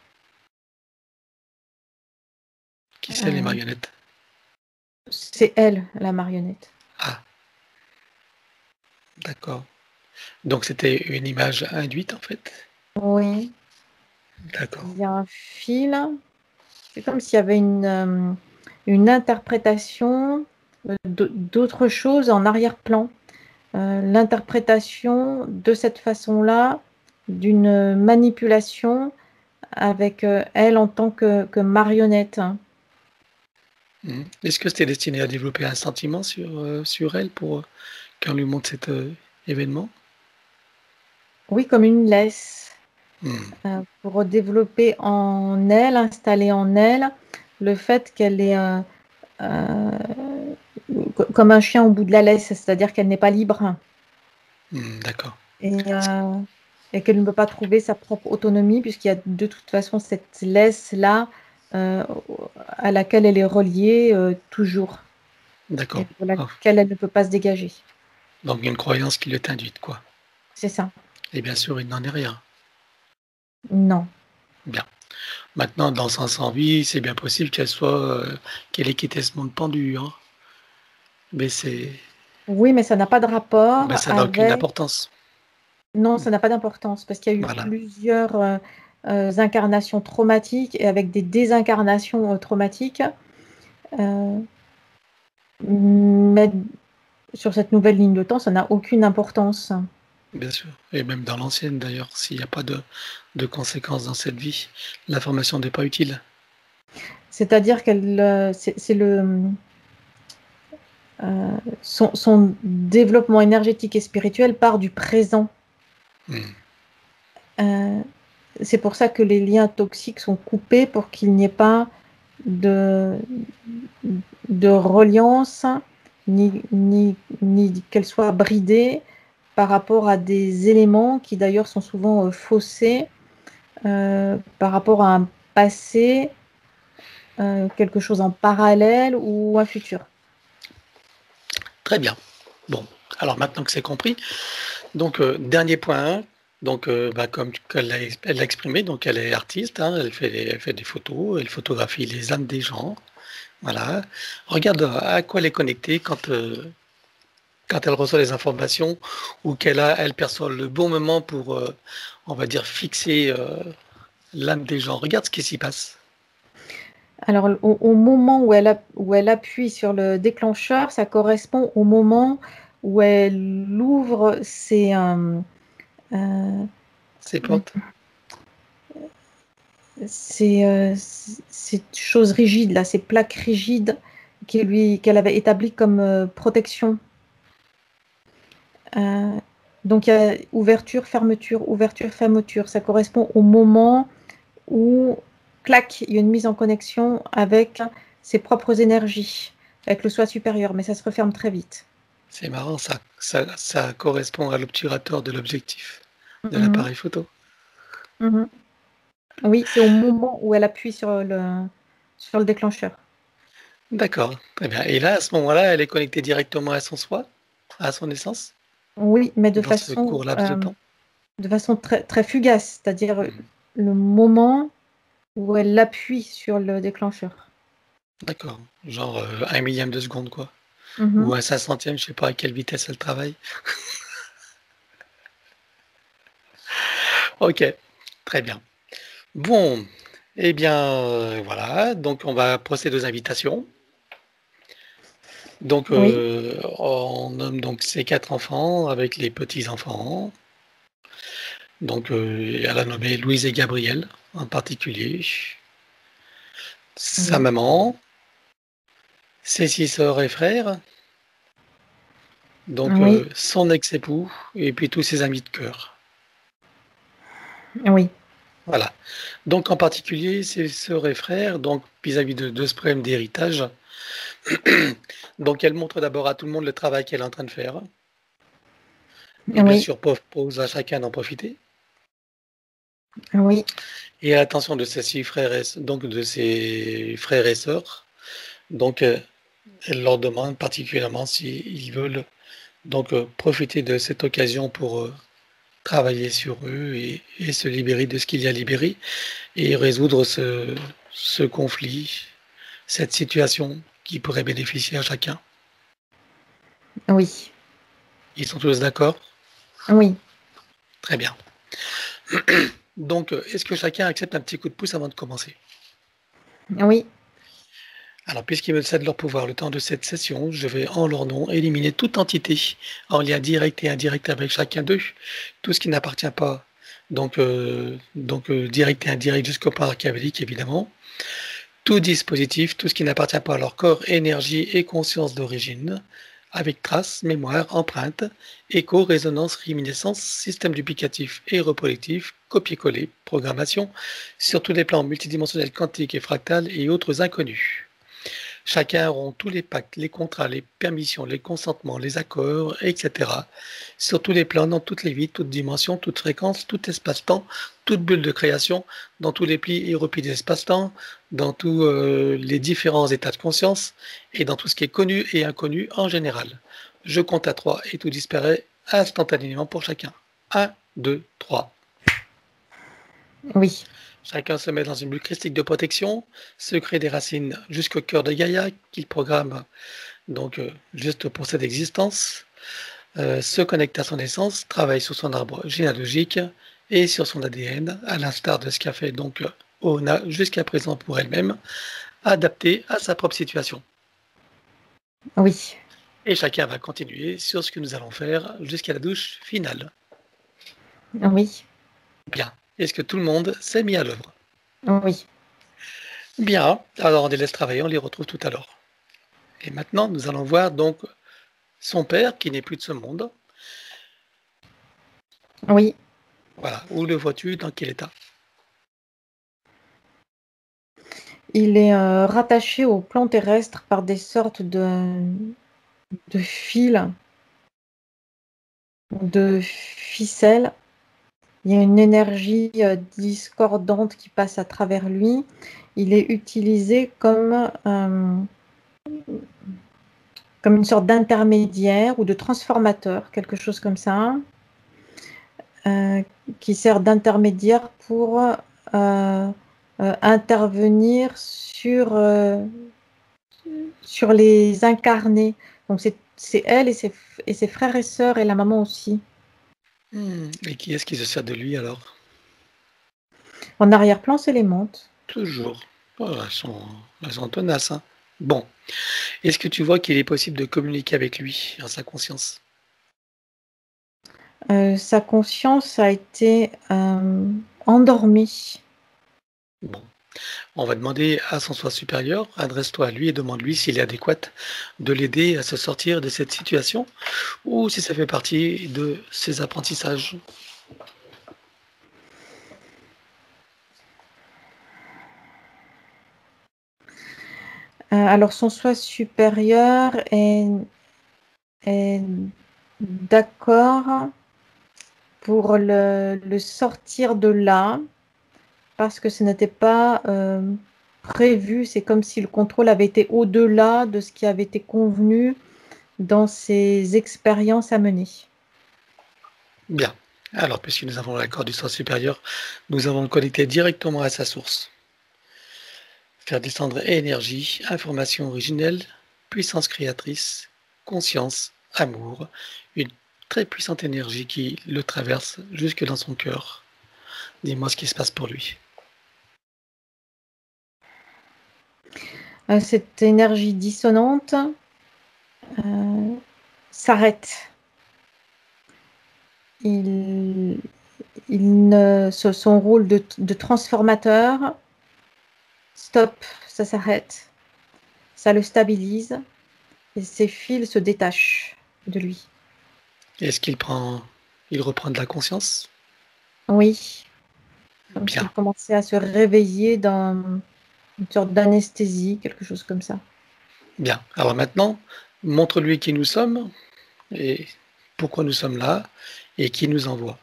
Qui c'est les Euh, marionnettes? c'est elle, la marionnette. Ah, d'accord. Donc c'était une image induite en fait. Oui. D'accord. Il y a un fil. C'est comme s'il y avait une, euh, une interprétation euh, d- d'autre chose en arrière-plan. Euh, l'interprétation de cette façon-là d'une manipulation avec euh, elle en tant que, que marionnette. Mhm. Est-ce que c'était destiné à développer un sentiment sur, euh, sur elle pour euh, qu'on lui montre cet euh, événement? Oui, comme une laisse, Mhm. euh, pour développer en elle, installer en elle le fait qu'elle est euh, euh, co- comme un chien au bout de la laisse, c'est-à-dire qu'elle n'est pas libre Mhm, d'accord. et, euh, et qu'elle ne peut pas trouver sa propre autonomie puisqu'il y a de toute façon cette laisse-là euh, à laquelle elle est reliée euh, toujours et D'accord. de Ah, laquelle elle ne peut pas se dégager. donc une croyance qui l'est induite, quoi. C'est ça. Et bien sûr, il n'en est rien. Non. Bien. Maintenant, dans Sens en vie, c'est bien possible qu'elle soit, euh, qu'elle ait quitté ce monde pendu, hein. Mais c'est, Oui, mais ça n'a pas de rapport ben, ça n'a aucune avec... importance. Non, ça n'a pas d'importance parce qu'il y a eu Voilà. plusieurs euh, euh, incarnations traumatiques et avec des désincarnations euh, traumatiques. Euh, mais sur cette nouvelle ligne de temps, ça n'a aucune importance. Bien sûr. Et même dans l'ancienne, d'ailleurs, s'il n'y a pas de, de conséquences dans cette vie, l'information n'est pas utile. C'est-à-dire qu'elle, euh, c'est c'est le euh, son, son développement énergétique et spirituel part du présent. Hmm. Euh, c'est pour ça que les liens toxiques sont coupés pour qu'il n'y ait pas de, de reliance, ni, ni, ni qu'elle soit bridée par rapport à des éléments qui d'ailleurs sont souvent euh, faussés euh, par rapport à un passé, euh, quelque chose en parallèle ou un futur. Très bien. Bon, alors maintenant que c'est compris, donc euh, dernier point, hein. Donc euh, bah, comme elle l'a elle l'a exprimé, donc elle est artiste, hein, elle fait, des, elle fait des photos, elle photographie les âmes des gens. Voilà. Regarde à quoi elle est connectée quand, euh, quand elle reçoit les informations ou qu'elle a, elle perçoit le bon moment pour, euh, on va dire, fixer euh, l'âme des gens. Regarde ce qui s'y passe. Alors, au, au moment où elle, a- où elle appuie sur le déclencheur, ça correspond au moment où elle ouvre ses, euh, euh, Ces portes. ces, euh, ces choses rigides, là, ces plaques rigides qui lui, qu'elle avait établies comme euh, protection. Euh, donc, il y a ouverture, fermeture, ouverture, fermeture. Ça correspond au moment où, clac, il y a une mise en connexion avec ses propres énergies, avec le soi supérieur, mais ça se referme très vite. C'est marrant, ça, ça, ça correspond à l'obturateur de l'objectif de Mhm, l'appareil photo. mhm. Oui, c'est au moment où elle appuie sur le, sur le déclencheur. D'accord, très bien. Et là, à ce moment-là, elle est connectée directement à son soi, à son essence, Oui, mais de dans ce façon, court laps de euh, temps. de façon très, très fugace, c'est-à-dire Mhm. le moment où elle appuie sur le déclencheur. D'accord, genre euh, un millième de seconde, quoi. Ou Mhm. un cinq centième, je sais pas à quelle vitesse elle travaille. Ok, très bien. Bon, eh bien, euh, voilà, donc on va procéder aux invitations. Donc, Oui, euh, on nomme donc ces quatre enfants avec les petits-enfants. Donc, euh, elle a nommé Louise et Gabriel en particulier, sa oui, maman, ses six sœurs et frères, donc oui, euh, son ex-époux et puis tous ses amis de cœur. oui, Voilà. Donc, en particulier, ses sœurs et frères, donc vis-à-vis de, de ce problème d'héritage, donc elle montre d'abord à tout le monde le travail qu'elle est en train de faire. Et bien oui, sûr, propose à chacun d'en profiter. oui, Et à l'attention de ses six frères et, donc de ses frères et sœurs. Donc, euh, elle leur demande particulièrement s'ils veulent donc euh, profiter de cette occasion pour euh, travailler sur eux et, et se libérer de ce qu'il y a à libérer et résoudre ce, ce conflit, cette situation qui pourrait bénéficier à chacun. oui, Ils sont tous d'accord? oui, Très bien. Donc, euh, est-ce que chacun accepte un petit coup de pouce avant de commencer? oui, Alors, puisqu'ils me cèdent leur pouvoir le temps de cette session, je vais en leur nom éliminer toute entité en lien direct et indirect avec chacun d'eux, tout ce qui n'appartient pas, donc, euh, donc euh, direct et indirect jusqu'au plan archéologique évidemment, tout dispositif, tout ce qui n'appartient pas à leur corps, énergie et conscience d'origine, avec traces, mémoire, empreinte, écho, résonance, réminiscence, système duplicatif et reproductif, copier-coller, programmation, sur tous les plans multidimensionnels, quantiques et fractales et autres inconnus. Chacun auront tous les pactes, les contrats, les permissions, les consentements, les accords, et cetera. Sur tous les plans, dans toutes les vies, toutes dimensions, toutes fréquences, tout espace-temps, toute bulle de création, dans tous les plis et replis d'espace-temps, dans tous euh, les différents états de conscience et dans tout ce qui est connu et inconnu en général. Je compte à trois et tout disparaît instantanément pour chacun. Un, deux, trois. oui, Chacun se met dans une bulle christique de protection, se crée des racines jusqu'au cœur de Gaïa qu'il programme donc euh, juste pour cette existence, euh, se connecte à son essence, travaille sur son arbre généalogique et sur son A D N, à l'instar de ce qu'a fait donc Oona jusqu'à présent pour elle-même, adapté à sa propre situation. oui, Et chacun va continuer sur ce que nous allons faire jusqu'à la douche finale. oui, Bien. Est-ce que tout le monde s'est mis à l'œuvre? oui. Bien. Alors on les laisse travailler, on les retrouve tout à l'heure. Et maintenant, nous allons voir donc son père qui n'est plus de ce monde. Oui. Voilà. Où le vois-tu? Dans quel état? Il est euh, rattaché au plan terrestre par des sortes de, de fils, de ficelles. Il y a une énergie euh, discordante qui passe à travers lui. Il est utilisé comme, euh, comme une sorte d'intermédiaire ou de transformateur, quelque chose comme ça, euh, qui sert d'intermédiaire pour euh, euh, intervenir sur, euh, sur les incarnés. Donc c'est c'est elle et ses, et ses frères et sœurs et la maman aussi. Hmm. Et qui est-ce qui se sert de lui alors? En arrière-plan, c'est les mantes. Toujours. Oh, elles sont, elles sont tenaces, hein. Bon. Est-ce que tu vois qu'il est possible de communiquer avec lui en sa conscience? Euh, sa conscience a été euh, endormie. Bon. On va demander à son soi supérieur, adresse-toi à lui et demande-lui s'il est adéquat de l'aider à se sortir de cette situation ou si ça fait partie de ses apprentissages. Euh, alors son soi supérieur est, est d'accord pour le, le sortir de là parce que ce n'était pas euh, prévu. C'est comme si le contrôle avait été au-delà de ce qui avait été convenu dans ses expériences à mener. Bien. Alors, puisque nous avons l'accord du soi supérieur, nous avons connecté directement à sa source. Faire descendre énergie, information originelle, puissance créatrice, conscience, amour, une très puissante énergie qui le traverse jusque dans son cœur. Dis-moi ce qui se passe pour lui. Euh, cette énergie dissonante euh, s'arrête. Il, il ne, ce- son rôle de, de transformateur, stop, ça s'arrête. Ça le stabilise et ses fils se détachent de lui. Est-ce qu'il prend, il reprend de la conscience? Oui, comme s'il Bien, commençait à se réveiller dans une sorte d'anesthésie, quelque chose comme ça. bien. Alors maintenant, montre-lui qui nous sommes et pourquoi nous sommes là et qui nous envoie.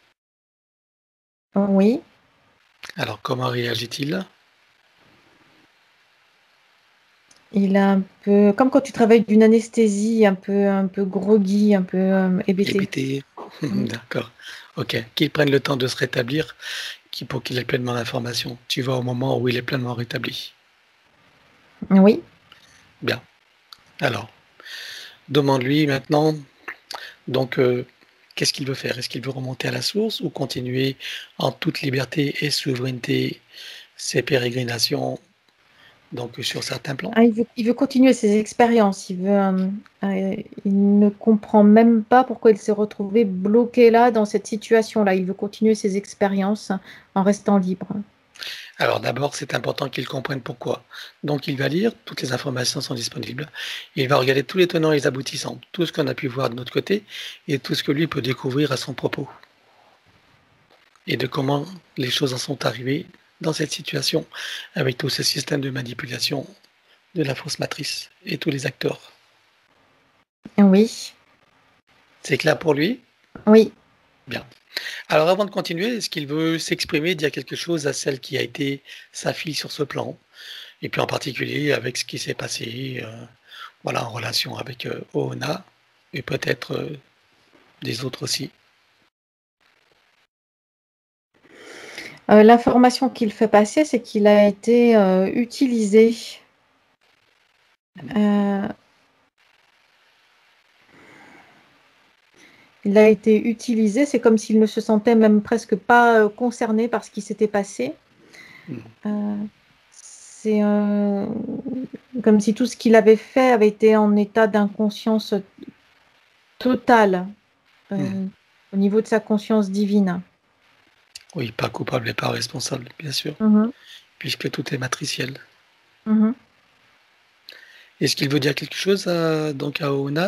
Oui, Alors, comment réagit-il? il a un peu, comme quand tu travailles d'une anesthésie, un peu, un peu groggy, un peu euh, hébété. Hébété? Mm. D'accord. Ok. Qu'il prenne le temps de se rétablir qui- pour qu'il ait pleinement l'information. Tu vas au moment où il est pleinement rétabli. Oui. Bien. Alors, demande-lui maintenant, donc, euh, qu'est-ce qu'il veut faire? Est-ce qu'il veut remonter à la source ou continuer en toute liberté et souveraineté ses pérégrinations, donc sur certains plans? Ah, il veut, il veut continuer ses expériences. Il veut, euh, euh, il ne comprend même pas pourquoi il s'est retrouvé bloqué là, dans cette situation-là. Il veut continuer ses expériences en restant libre. Alors d'abord, c'est important qu'il comprenne pourquoi. Donc il va lire, toutes les informations sont disponibles. Il va regarder tous les tenants et les aboutissants, tout ce qu'on a pu voir de notre côté et tout ce que lui peut découvrir à son propos. Et de comment les choses en sont arrivées dans cette situation, avec tout ce système de manipulation de la fausse matrice et tous les acteurs. Oui, C'est clair pour lui? oui. Bien. Alors avant de continuer, est-ce qu'il veut s'exprimer, dire quelque chose à celle qui a été sa fille sur ce plan? Et puis en particulier avec ce qui s'est passé, euh, voilà, en relation avec euh, Oona et peut-être euh, des autres aussi. Euh, l'information qu'il fait passer, c'est qu'il a été euh, utilisé. Euh, il a été utilisé. C'est comme s'il ne se sentait même presque pas euh, concerné par ce qui s'était passé. Mhm. Euh, c'est euh, comme si tout ce qu'il avait fait avait été en état d'inconscience totale Mhm. euh, au niveau de sa conscience divine. Oui, pas coupable et pas responsable, bien sûr, Mhm, puisque tout est matriciel. mhm. Est-ce qu'il veut dire quelque chose à, donc à Oona?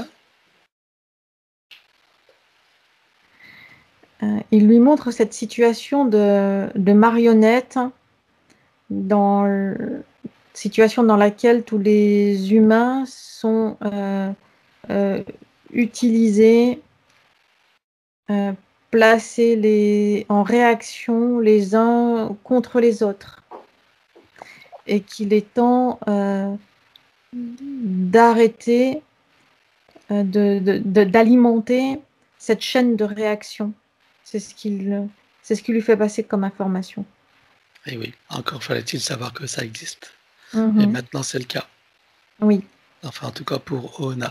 Euh, il lui montre cette situation de, de marionnette dans le- situation dans laquelle tous les humains sont euh, euh, utilisés, euh, placés les, en réaction les uns contre les autres, et qu'il est temps euh, d'arrêter euh, de, de- de- d'alimenter cette chaîne de réaction. C'est ce qu'il, c'est ce qui lui fait passer comme information. Eh oui, encore fallait-il savoir que ça existe. Et Mhm. maintenant, c'est le cas. Oui. Enfin, en tout cas pour Oona.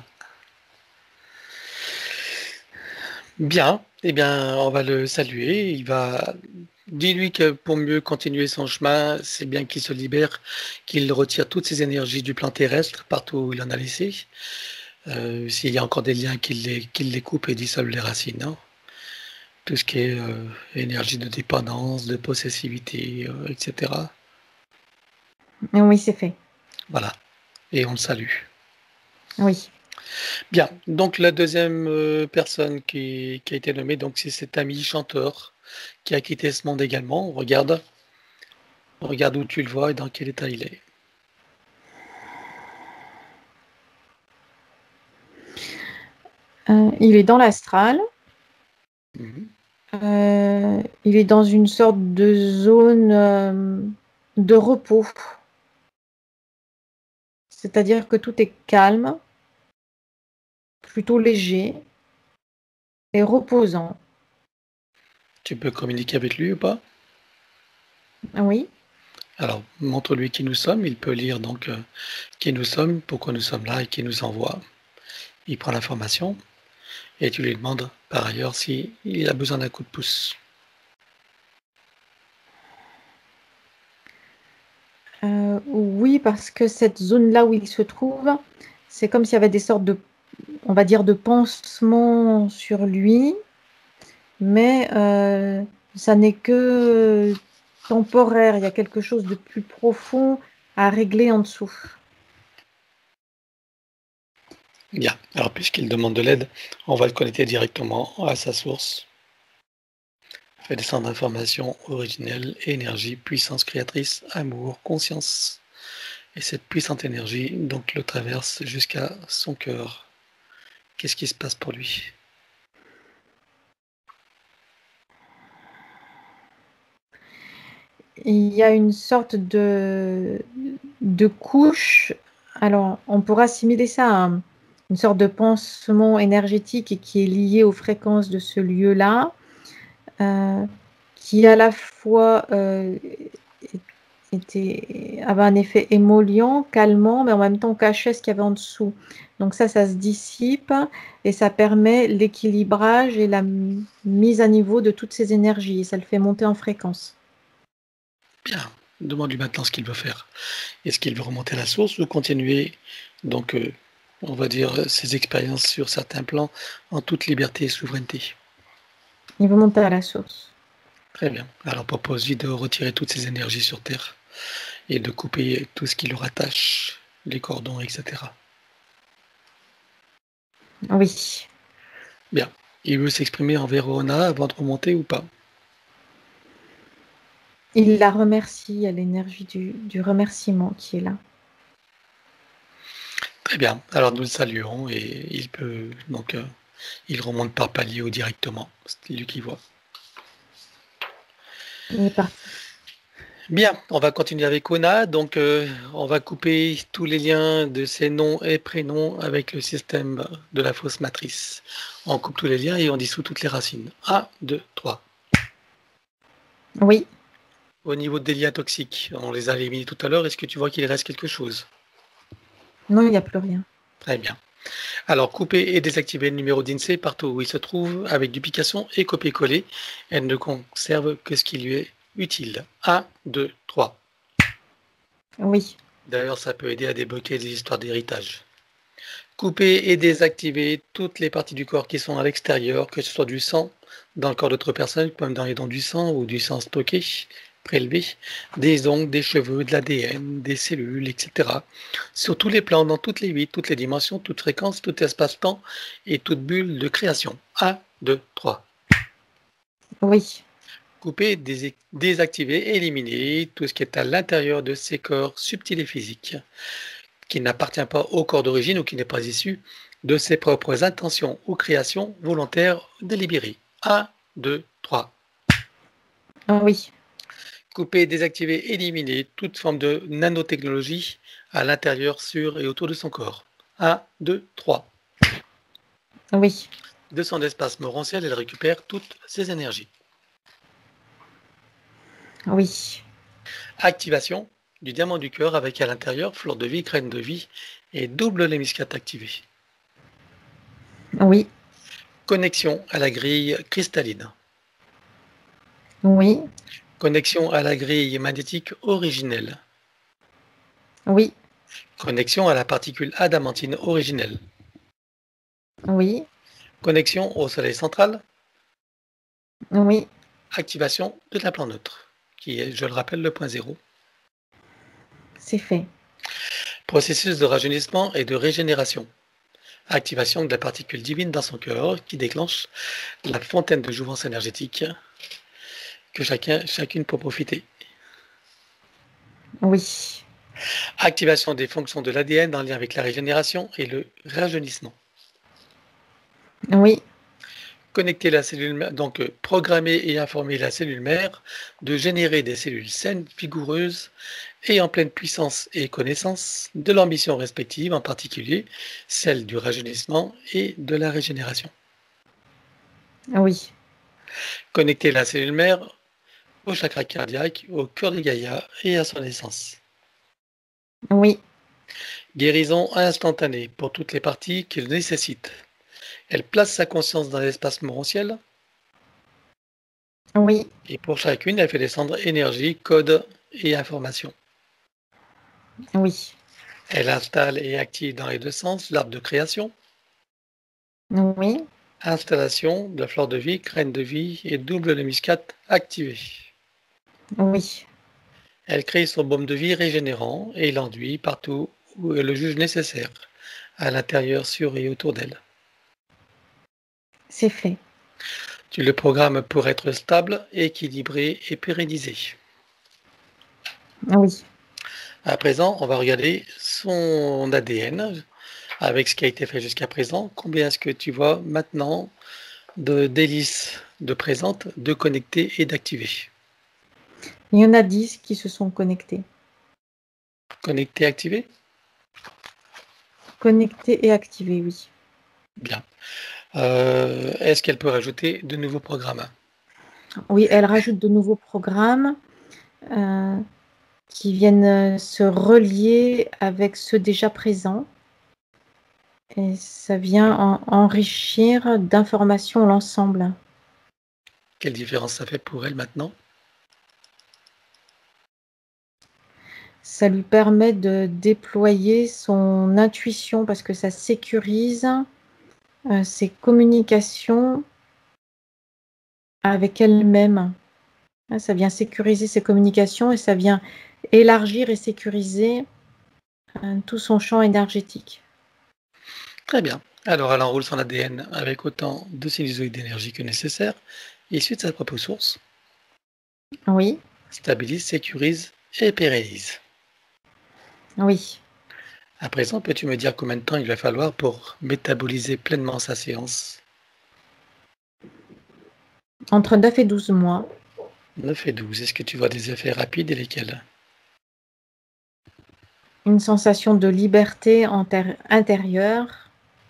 Bien, eh bien, on va le saluer. Il va. Dis-lui que pour mieux continuer son chemin, c'est bien qu'il se libère, qu'il retire toutes ses énergies du plan terrestre, partout où il en a laissé. Euh, s'il y a encore des liens, qu'il les, qu'il les coupe et dissolve les racines, hein. Tout ce qui est euh, énergie de dépendance, de possessivité, euh, et cetera. Oui, c'est fait. Voilà. Et on le salue. Oui. Bien. Donc la deuxième euh, personne qui, qui a été nommée, donc c'est cet ami chanteur qui a quitté ce monde également. Regarde, regarde où tu le vois et dans quel état il est. Euh, il est dans l'astral. Mhm. Euh, il est dans une sorte de zone euh, de repos. C'est-à-dire que tout est calme, plutôt léger et reposant. Tu peux communiquer avec lui ou pas? Oui. Alors, montre-lui qui nous sommes. Il peut lire donc euh, qui nous sommes, pourquoi nous sommes là et qui nous envoie. Il prend l'information et tu lui demandes par ailleurs s'il a besoin d'un coup de pouce. Euh, oui, parce que cette zone-là où il se trouve, c'est comme s'il y avait des sortes de, on va dire, de pansement sur lui, mais euh, ça n'est que temporaire. Il y a quelque chose de plus profond à régler en dessous. Bien. Alors, puisqu'il demande de l'aide, on va le connecter directement à sa source. Fait descendre information originelle, énergie, puissance créatrice, amour, conscience. Et cette puissante énergie, donc, le traverse jusqu'à son cœur. Qu'est-ce qui se passe pour lui? Il y a une sorte de, de couche. Alors, on pourra assimiler ça à un- une sorte de pansement énergétique qui est lié aux fréquences de ce lieu-là, euh, qui à la fois euh, était, avait un effet émollient, calmant, mais en même temps cachait ce qu'il y avait en dessous. Donc ça, ça se dissipe et ça permet l'équilibrage et la m- mise à niveau de toutes ces énergies. Et ça le fait monter en fréquence. Bien. Demande-lui maintenant ce qu'il veut faire. Est-ce qu'il veut remonter à la source ou continuer, donc, euh, on va dire, ses expériences sur certains plans en toute liberté et souveraineté? Il veut monter à la source. Très bien. Alors propose-lui de retirer toutes ces énergies sur Terre et de couper tout ce qui le rattache, les cordons, et cetera. Oui. Bien. Il veut s'exprimer envers Ona avant de remonter ou pas? Il la remercie, il y a l'énergie du, du remerciement qui est là. Très bien. Alors nous le saluons et il peut donc euh, il remonte par palier ou directement. C'est lui qui voit. Il est parti. Bien, on va continuer avec Ona. Donc euh, on va couper tous les liens de ses noms et prénoms avec le système de la fausse matrice. On coupe tous les liens et on dissout toutes les racines. un, deux, trois. Oui. Au niveau des liens toxiques, on les a éliminés tout à l'heure. Est-ce que tu vois qu'il reste quelque chose? Non, il n'y a plus rien. Très bien. Alors, couper et désactiver le numéro d'INSEE partout où il se trouve avec duplication et copier-coller. Elle ne conserve que ce qui lui est utile. un, deux, trois. Oui. D'ailleurs, ça peut aider à débloquer des histoires d'héritage. Couper et désactiver toutes les parties du corps qui sont à l'extérieur, que ce soit du sang dans le corps d'autres personnes, comme dans les dents du sang ou du sang stocké, prélevé, des ongles, des cheveux, de l'A D N, des cellules, et cetera. Sur tous les plans, dans toutes les vies, toutes les dimensions, toutes fréquences, tout espace-temps et toute bulle de création. un, deux, trois. Oui. Couper, dés- désactiver, éliminer tout ce qui est à l'intérieur de ces corps subtils et physiques, qui n'appartient pas au corps d'origine ou qui n'est pas issu de ses propres intentions ou créations volontaires délibérées. un, deux, trois. Ah oui. Couper, désactiver, éliminer toute forme de nanotechnologie à l'intérieur, sur et autour de son corps. un, deux, trois. Oui. De son espace morantiel, elle récupère toutes ses énergies. Oui. Activation du diamant du cœur avec à l'intérieur fleur de vie, graine de vie et double lémiscate activé. Oui. Connexion à la grille cristalline. Oui. Connexion à la grille magnétique originelle. Oui. Connexion à la particule adamantine originelle. Oui. Connexion au soleil central. Oui. Activation de l'implant neutre, qui est, je le rappelle, le point zéro. C'est fait. Processus de rajeunissement et de régénération. Activation de la particule divine dans son cœur qui déclenche la fontaine de jouvence énergétique que chacun, chacune peut profiter. Oui. Activation des fonctions de l'A D N en lien avec la régénération et le rajeunissement. Oui. Connecter la cellule mère, donc euh, programmer et informer la cellule mère de générer des cellules saines, vigoureuses et en pleine puissance et connaissance de leurs missions respectives, en particulier celle du rajeunissement et de la régénération. Oui. Connecter la cellule mère au chakra cardiaque, au cœur de Gaïa et à son essence. Oui. Guérison instantanée pour toutes les parties qu'il nécessite. Elle place sa conscience dans l'espace morantiel Oui. et pour chacune, elle fait descendre énergie, code et information. Oui. Elle installe et active dans les deux sens l'arbre de création Oui, Installation de la fleur de vie, graine de vie et double de muscade activée. oui, Elle crée son baume de vie régénérant et l'enduit partout où elle le juge nécessaire, à l'intérieur, sur et autour d'elle. c'est fait. Tu le programmes pour être stable, équilibré et pérennisé. Oui. À présent, on va regarder son A D N avec ce qui a été fait jusqu'à présent. Combien est-ce que tu vois maintenant de d'hélices de présentes, de connectées et d'activées? Il y en a dix qui se sont connectés. Connectées, activées? Connectés et activés, oui. Bien. Euh, est-ce qu'elle peut rajouter de nouveaux programmes? Oui, elle rajoute de nouveaux programmes euh, qui viennent se relier avec ceux déjà présents. Et ça vient en- enrichir d'informations l'ensemble. Quelle différence ça fait pour elle maintenant? Ça lui permet de déployer son intuition parce que ça sécurise euh, ses communications avec elle-même. Hein, ça vient sécuriser ses communications et ça vient élargir et sécuriser euh, tout son champ énergétique. Très bien. Alors, elle enroule son A D N avec autant de sinusoïdes d'énergie que nécessaire, issus de sa propre source, Oui, stabilise, sécurise et pérennise. oui. À présent, peux-tu me dire combien de temps il va falloir pour métaboliser pleinement sa séance? Entre neuf et douze mois. neuf et douze. Est-ce que tu vois des effets rapides et lesquels? Une sensation de liberté inter- intérieure.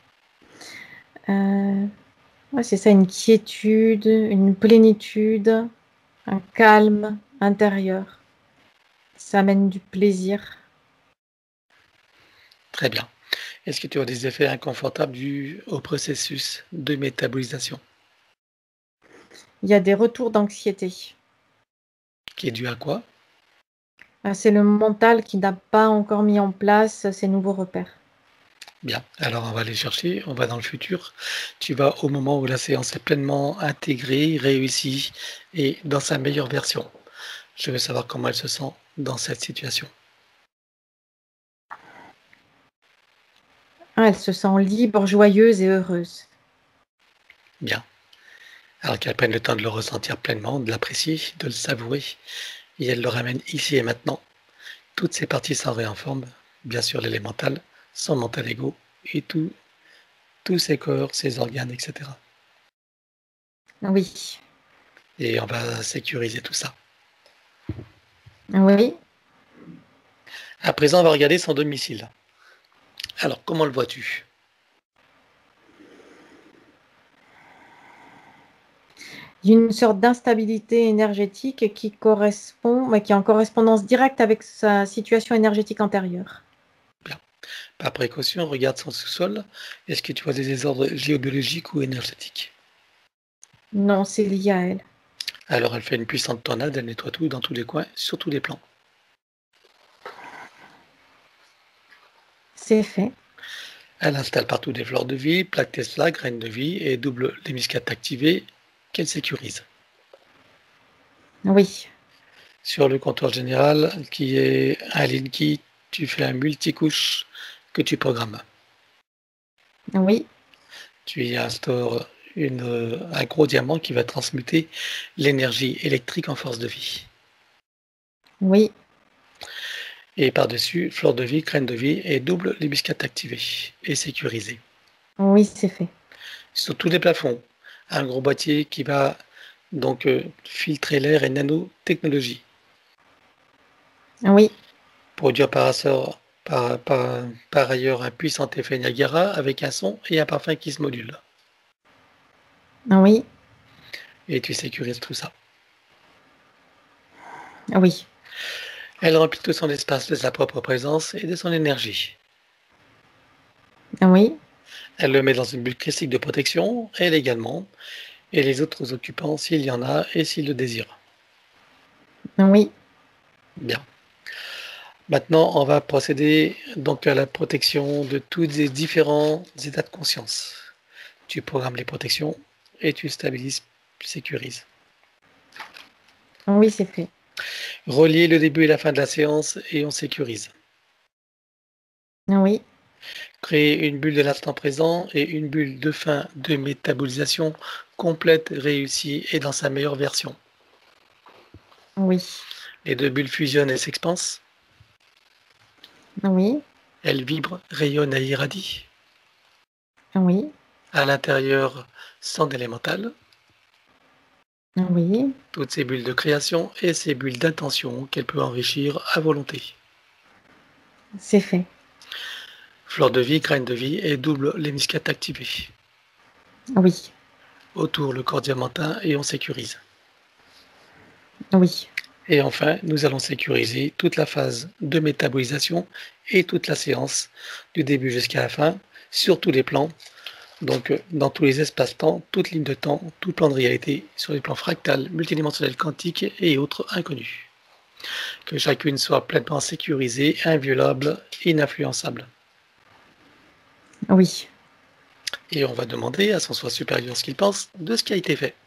Euh, ouais, c'est ça, une quiétude, une plénitude, un calme intérieur. Ça amène du plaisir. Très bien. Est-ce que tu vois des effets inconfortables dus au processus de métabolisation, Il y a des retours d'anxiété. qui est dû à quoi? Ah, c'est le mental qui n'a pas encore mis en place ces nouveaux repères. Bien, alors on va aller chercher, on va dans le futur. Tu vas au moment où la séance est pleinement intégrée, réussie et dans sa meilleure version. Je veux savoir comment elle se sent dans cette situation. Ah, elle se sent libre, joyeuse et heureuse. Bien. Alors qu'elle prenne le temps de le ressentir pleinement, de l'apprécier, de le savourer, et elle le ramène ici et maintenant. Toutes ces parties s'en réinforment, bien sûr l'élémental, son mental ego et tout, tous ses corps, ses organes, et cetera. Oui, Et on va sécuriser tout ça. oui. À présent, on va regarder son domicile. Alors, comment le vois-tu? Il y a une sorte d'instabilité énergétique qui correspond, mais qui est en correspondance directe avec sa situation énergétique antérieure. Bien. Par précaution, regarde son sous-sol. Est-ce que tu vois des désordres géobiologiques ou énergétiques? Non, c'est lié à elle. Alors, elle fait une puissante tornade, elle nettoie tout dans tous les coins, sur tous les plans. C'est fait. Elle installe partout des fleurs de vie, plaques Tesla, graines de vie et double les muscades activées qu'elle sécurise. Oui, Sur le comptoir général, qui est un Linky, tu fais un multicouche que tu programmes. oui, Tu y instaures une, un gros diamant qui va transmuter l'énergie électrique en force de vie. oui, Et par-dessus, fleur de vie, graine de vie et double les muscades activées et sécurisées. oui, c'est fait. Sur tous les plafonds, un gros boîtier qui va donc euh, filtrer l'air et nanotechnologie. Oui, Produire par, par, par, par ailleurs un puissant effet Niagara avec un son et un parfum qui se modulent. oui, Et tu sécurises tout ça. oui, Elle remplit tout son espace de sa propre présence et de son énergie. oui, Elle le met dans une bulle christique de protection, elle également, et les autres occupants s'il y en a et s'ils le désirent. oui, Bien. Maintenant, on va procéder donc à la protection de tous les différents états de conscience. tu programmes les protections et tu stabilises, sécurises. Oui, c'est fait. Relier le début et la fin de la séance et on sécurise. Oui, Créer une bulle de l'instant présent et une bulle de fin de métabolisation complète, réussie et dans sa meilleure version. oui, Les deux bulles fusionnent et s'expansent. oui, Elles vibrent, rayonnent et irradient. oui, À l'intérieur, son élémental. oui, Toutes ces bulles de création et ces bulles d'intention qu'elle peut enrichir à volonté. c'est fait. Fleur de vie, graine de vie et double l'hémiscate activé. Oui, Autour le corps diamantin et on sécurise. oui, Et enfin, nous allons sécuriser toute la phase de métabolisation et toute la séance, du début jusqu'à la fin, sur tous les plans, donc dans tous les espaces-temps, toutes lignes de temps, tout plan de réalité, sur les plans fractales, multidimensionnels, quantiques et autres inconnus. Que chacune soit pleinement sécurisée, inviolable, ininfluençable. oui. Et on va demander à son soi supérieur ce qu'il pense de ce qui a été fait.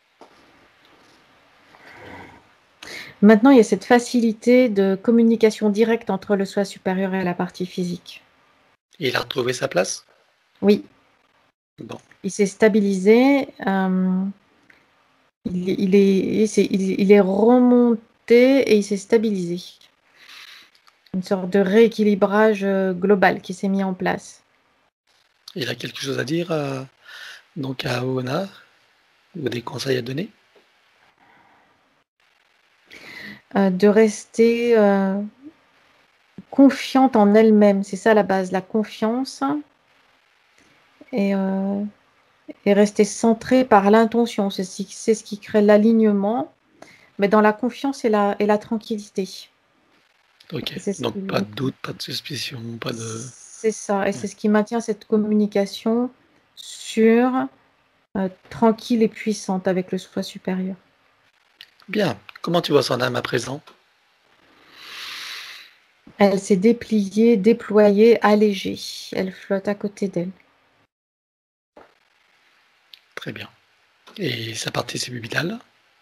Maintenant, il y a cette facilité de communication directe entre le soi supérieur et la partie physique. Et il a retrouvé sa place? Oui, Bon, il s'est stabilisé, euh, il, il est, il, s'est- il- il est remonté et il s'est stabilisé. Une sorte de rééquilibrage euh, global qui s'est mis en place. il a quelque chose à dire à, donc à Oona, ou des conseils à donner? Euh, de rester euh, confiante en elle-même, c'est ça la base, la confiance. Et, euh, et rester centrée par l'intention, c'est ce, qui- c'est ce qui crée l'alignement, mais dans la confiance et la, et la tranquillité. Ok, Et c'est ce donc qui, pas de doute, pas de suspicion, pas de... c'est ça, et c'est ce qui maintient cette communication sûre, euh, tranquille et puissante avec le soi supérieur. Bien, comment tu vois son âme à présent? Elle s'est dépliée, déployée, allégée. Elle flotte à côté d'elle. Très bien. Et sa partie subliminale?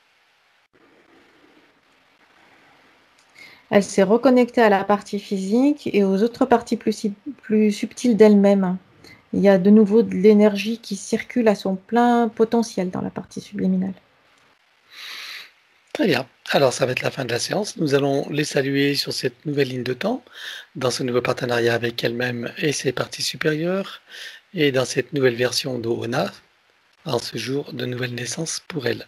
Elle s'est reconnectée à la partie physique et aux autres parties plus, si- plus subtiles d'elle-même. Il y a de nouveau de l'énergie qui circule à son plein potentiel dans la partie subliminale. Très bien. Alors, ça va être la fin de la séance. Nous allons les saluer sur cette nouvelle ligne de temps, dans ce nouveau partenariat avec elle-même et ses parties supérieures, et dans cette nouvelle version d'Oona, en ce jour de nouvelle naissance pour elle.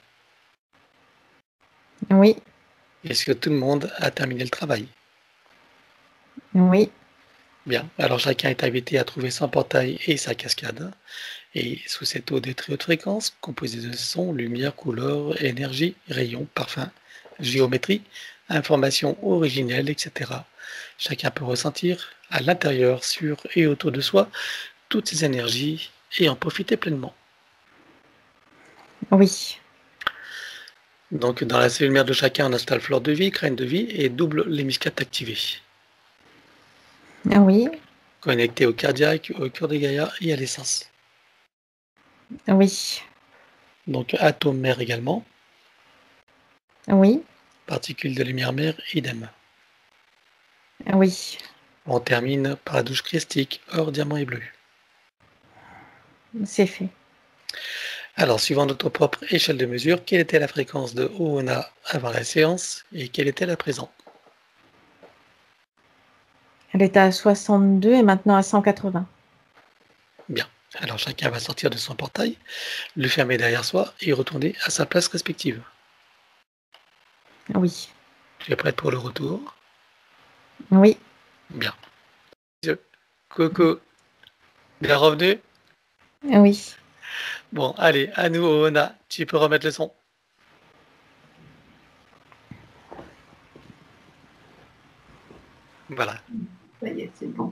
Oui, Est-ce que tout le monde a terminé le travail? oui, Bien. Alors, chacun est invité à trouver son portail et sa cascade. Et sous cette eau de très haute fréquence, composée de sons, lumière, couleurs, énergie, rayons, parfums, géométrie, informations originelles, et cetera. Chacun peut ressentir à l'intérieur, sur et autour de soi toutes ces énergies et en profiter pleinement. oui, Donc, dans la cellule mère de chacun, on installe fleur de vie, graine de vie et double l'hémiscate activé. oui, Connecté au cardiaque, au cœur de Gaïa et à l'essence. oui, Donc, atome mère également, oui, particules de lumière mère, idem. oui, On termine par la douche christique, or, diamant et bleu. c'est fait. Alors, suivant notre propre échelle de mesure, quelle était la fréquence de Oona avant la séance et quelle était à présent? Elle était à soixante-deux et maintenant à cent quatre-vingts. Bien. Alors, chacun va sortir de son portail, le fermer derrière soi et retourner à sa place respective. Oui, Tu es prête pour le retour? oui, Bien. Coucou. Bien revenu? oui. Bon, allez, à nous, Oona. Tu peux remettre le son. Voilà. Ça y est, c'est bon.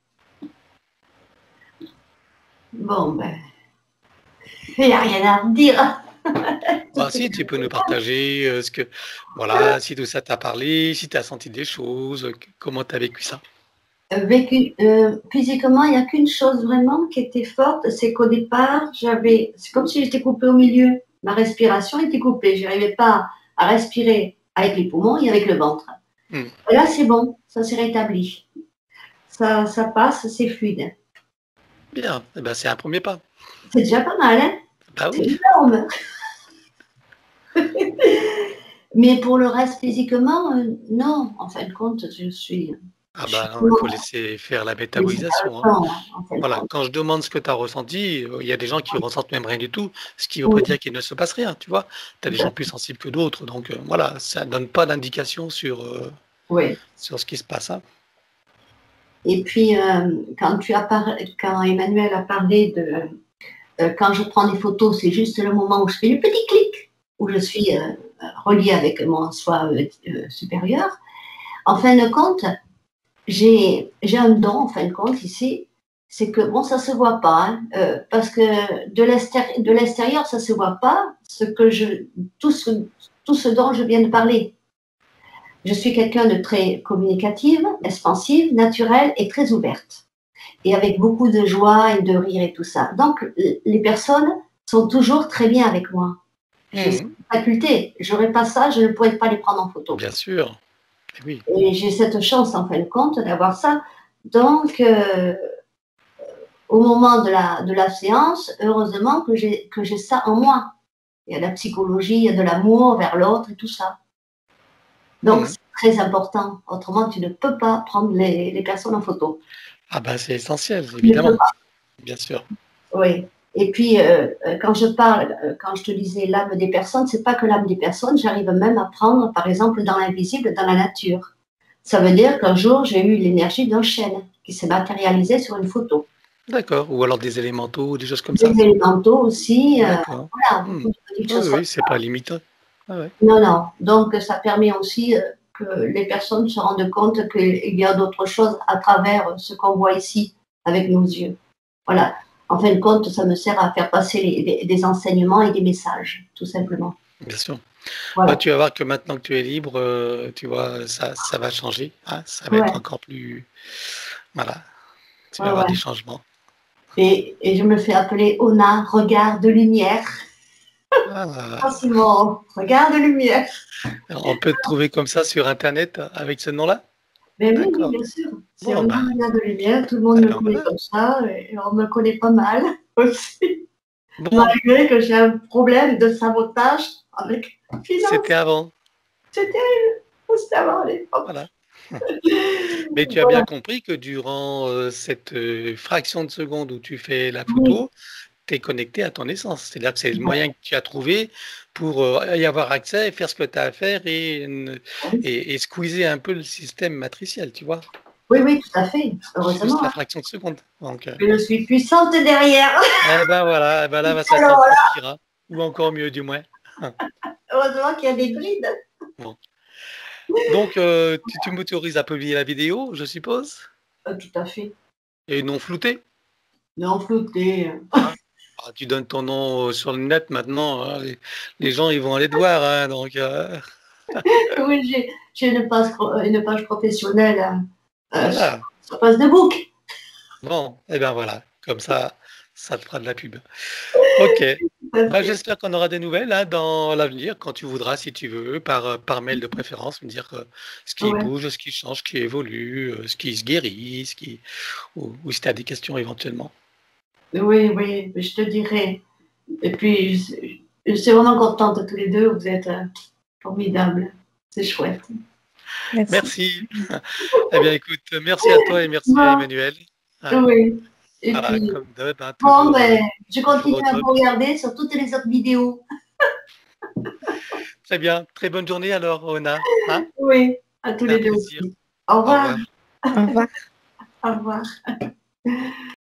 Bon, ben, il n'y a rien à redire. Ah, si, tu peux nous partager euh, ce que, voilà, si tout ça t'a parlé, si tu as senti des choses, euh, comment tu as vécu ça. Euh, vécu, euh, physiquement, il n'y a qu'une chose vraiment qui était forte, c'est qu'au départ, j'avais, c'est comme si j'étais coupée au milieu. Ma respiration était coupée. Je n'arrivais pas à respirer avec les poumons et avec le ventre. Hmm. Et là, c'est bon, ça s'est rétabli. Ça, ça passe, c'est fluide. Bien, eh ben, c'est un premier pas. C'est déjà pas mal, hein? Bah C'est oui. énorme. Mais pour le reste, physiquement, euh, non. En fin de compte, je suis. Ah Je suis bah non, il faut comment laisser faire la laisser faire le métabolisation, hein. temps, en fin de Voilà, compte. quand je demande ce que tu as ressenti, heu, il y a des gens qui ressentent même rien du tout, ce qui ne veut pas Oui, dire qu'il ne se passe rien, tu vois? Tu as tout des à gens fait. plus sensibles que d'autres, donc heu, voilà, ça donne pas d'indication sur, heu, Oui. sur ce qui se passe, hein. Et puis, euh, quand tu as parlé, quand Emmanuel a parlé de euh, quand je prends des photos, c'est juste le moment où je fais le petit clic, où je suis euh, reliée avec mon soi euh, euh, supérieur. En fin de compte, j'ai j'ai un don, en fin de compte, ici, c'est que, bon, ça se voit pas, hein, euh, parce que de l'extérieur, de l'extérieur, ça se voit pas, ce que je, tout ce, tout ce dont je viens de parler. Je suis quelqu'un de très communicative, expansive, naturelle et très ouverte. Et avec beaucoup de joie et de rire et tout ça. Donc, les personnes sont toujours très bien avec moi. J'ai cette Mmh. faculté. J'aurais pas ça, je ne pourrais pas les prendre en photo. Bien sûr, et oui, Et j'ai cette chance, en fin de compte, d'avoir ça. Donc, euh, au moment de la, de la séance, heureusement que j'ai, que j'ai ça en moi. Il y a de la psychologie, il y a de l'amour vers l'autre et tout ça. Donc, mmh. c'est très important. Autrement, tu ne peux pas prendre les, les personnes en photo. Ah bah, c'est essentiel, Tu ne peux évidemment, pas. bien sûr. Oui. Et puis, euh, quand je parle, euh, quand je te disais l'âme des personnes, c'est pas que l'âme des personnes, j'arrive même à prendre, par exemple, dans l'invisible, dans la nature. Ça veut dire qu'un jour, j'ai eu l'énergie d'un chêne qui s'est matérialisé sur une photo. D'accord, ou alors des élémentaux, des choses comme Des ça? élémentaux aussi, euh, D'accord. voilà, Mmh. beaucoup de petites Oui, choses comme oui, c'est pas limité. Ouais, ouais. non, non. Donc, ça permet aussi euh, que les personnes se rendent compte qu'il y a d'autres choses à travers ce qu'on voit ici avec nos yeux. Voilà. En fin de compte, ça me sert à faire passer les- les- des enseignements et des messages, tout simplement. Bien sûr. Bah, Voilà. tu vas voir que maintenant que tu es libre, heu, tu vois, ça ça va changer, hein, ça va être Ouais, encore plus voilà, tu vas ouais, avoir ouais. des changements. Et, et je me fais appeler Ona, regard de lumière. Ah, Ah! c'est mon regard de lumière. Alors, on peut te trouver comme ça sur internet avec ce nom-là? Ben oui, oui, D'accord. bien sûr. C'est Bon, Ona, bah, regard de lumière. Tout le monde eh me ben, connaît voilà. comme ça. Et on me connaît pas mal aussi. Bon, Malgré que j'ai un problème de sabotage avec finance. c'était avant, C'était c'était avant l'époque. voilà. Mais tu as bien Voilà. compris que durant, heu, cette, heu, fraction de seconde où tu fais la Oui, photo, tu es connecté à ton essence. C'est-à-dire que c'est le moyen que tu as trouvé pour, heu, y avoir accès et faire ce que tu as à faire et ne oui, et et squeezer un peu le système matriciel, tu vois? oui, oui, tout à fait. Juste Heureusement, la hein. fraction de seconde, donc heu, Je suis puissante derrière. eh ben, voilà, eh ben, là, bah, ça Alors s'en voilà, profitera ou encore mieux du moins. heureusement qu'il y a des brides. Bon, donc heu, tu tu m'autorises à publier la vidéo, je suppose? Ah, tout à fait. Et non floutée, Non, flouté. hein? Ah, tu donnes ton nom, heu, sur le net maintenant, hein, les les gens, ils vont aller te voir, hein, donc heu, Oui, j'ai j'ai une page, pro- une page professionnelle euh, euh, sur, voilà. sur Facebook. Bon, et ben, voilà, comme ça, ça te fera de la pub. OK. Tout à Bah, fait. j'espère qu'on aura des nouvelles, hein, dans l'avenir, quand tu voudras, si tu veux, par, heu, par mail de préférence, me dire, heu, ce qui Ouais. bouge, ce qui change, ce qui évolue, heu, ce qui se guérit, ce qui ou ou si tu as des questions éventuellement. Oui, oui, je te dirai. Et puis, je, suis je suis vraiment contente tous les deux. Vous êtes euh, formidables. C'est chouette. Merci. Merci. Eh bien, écoute, merci à toi et merci à Bon, Emmanuel. Hein, oui. Et voilà, puis, comme d'hab, hein, bon, toujours, heu, ben, je toujours continue au à top. vous regarder sur toutes les autres vidéos. Très bien, très bonne journée alors, Ona, hein? Oui, à tous C'était un les deux plaisir. aussi. Au Au revoir. revoir. Au revoir. Au revoir.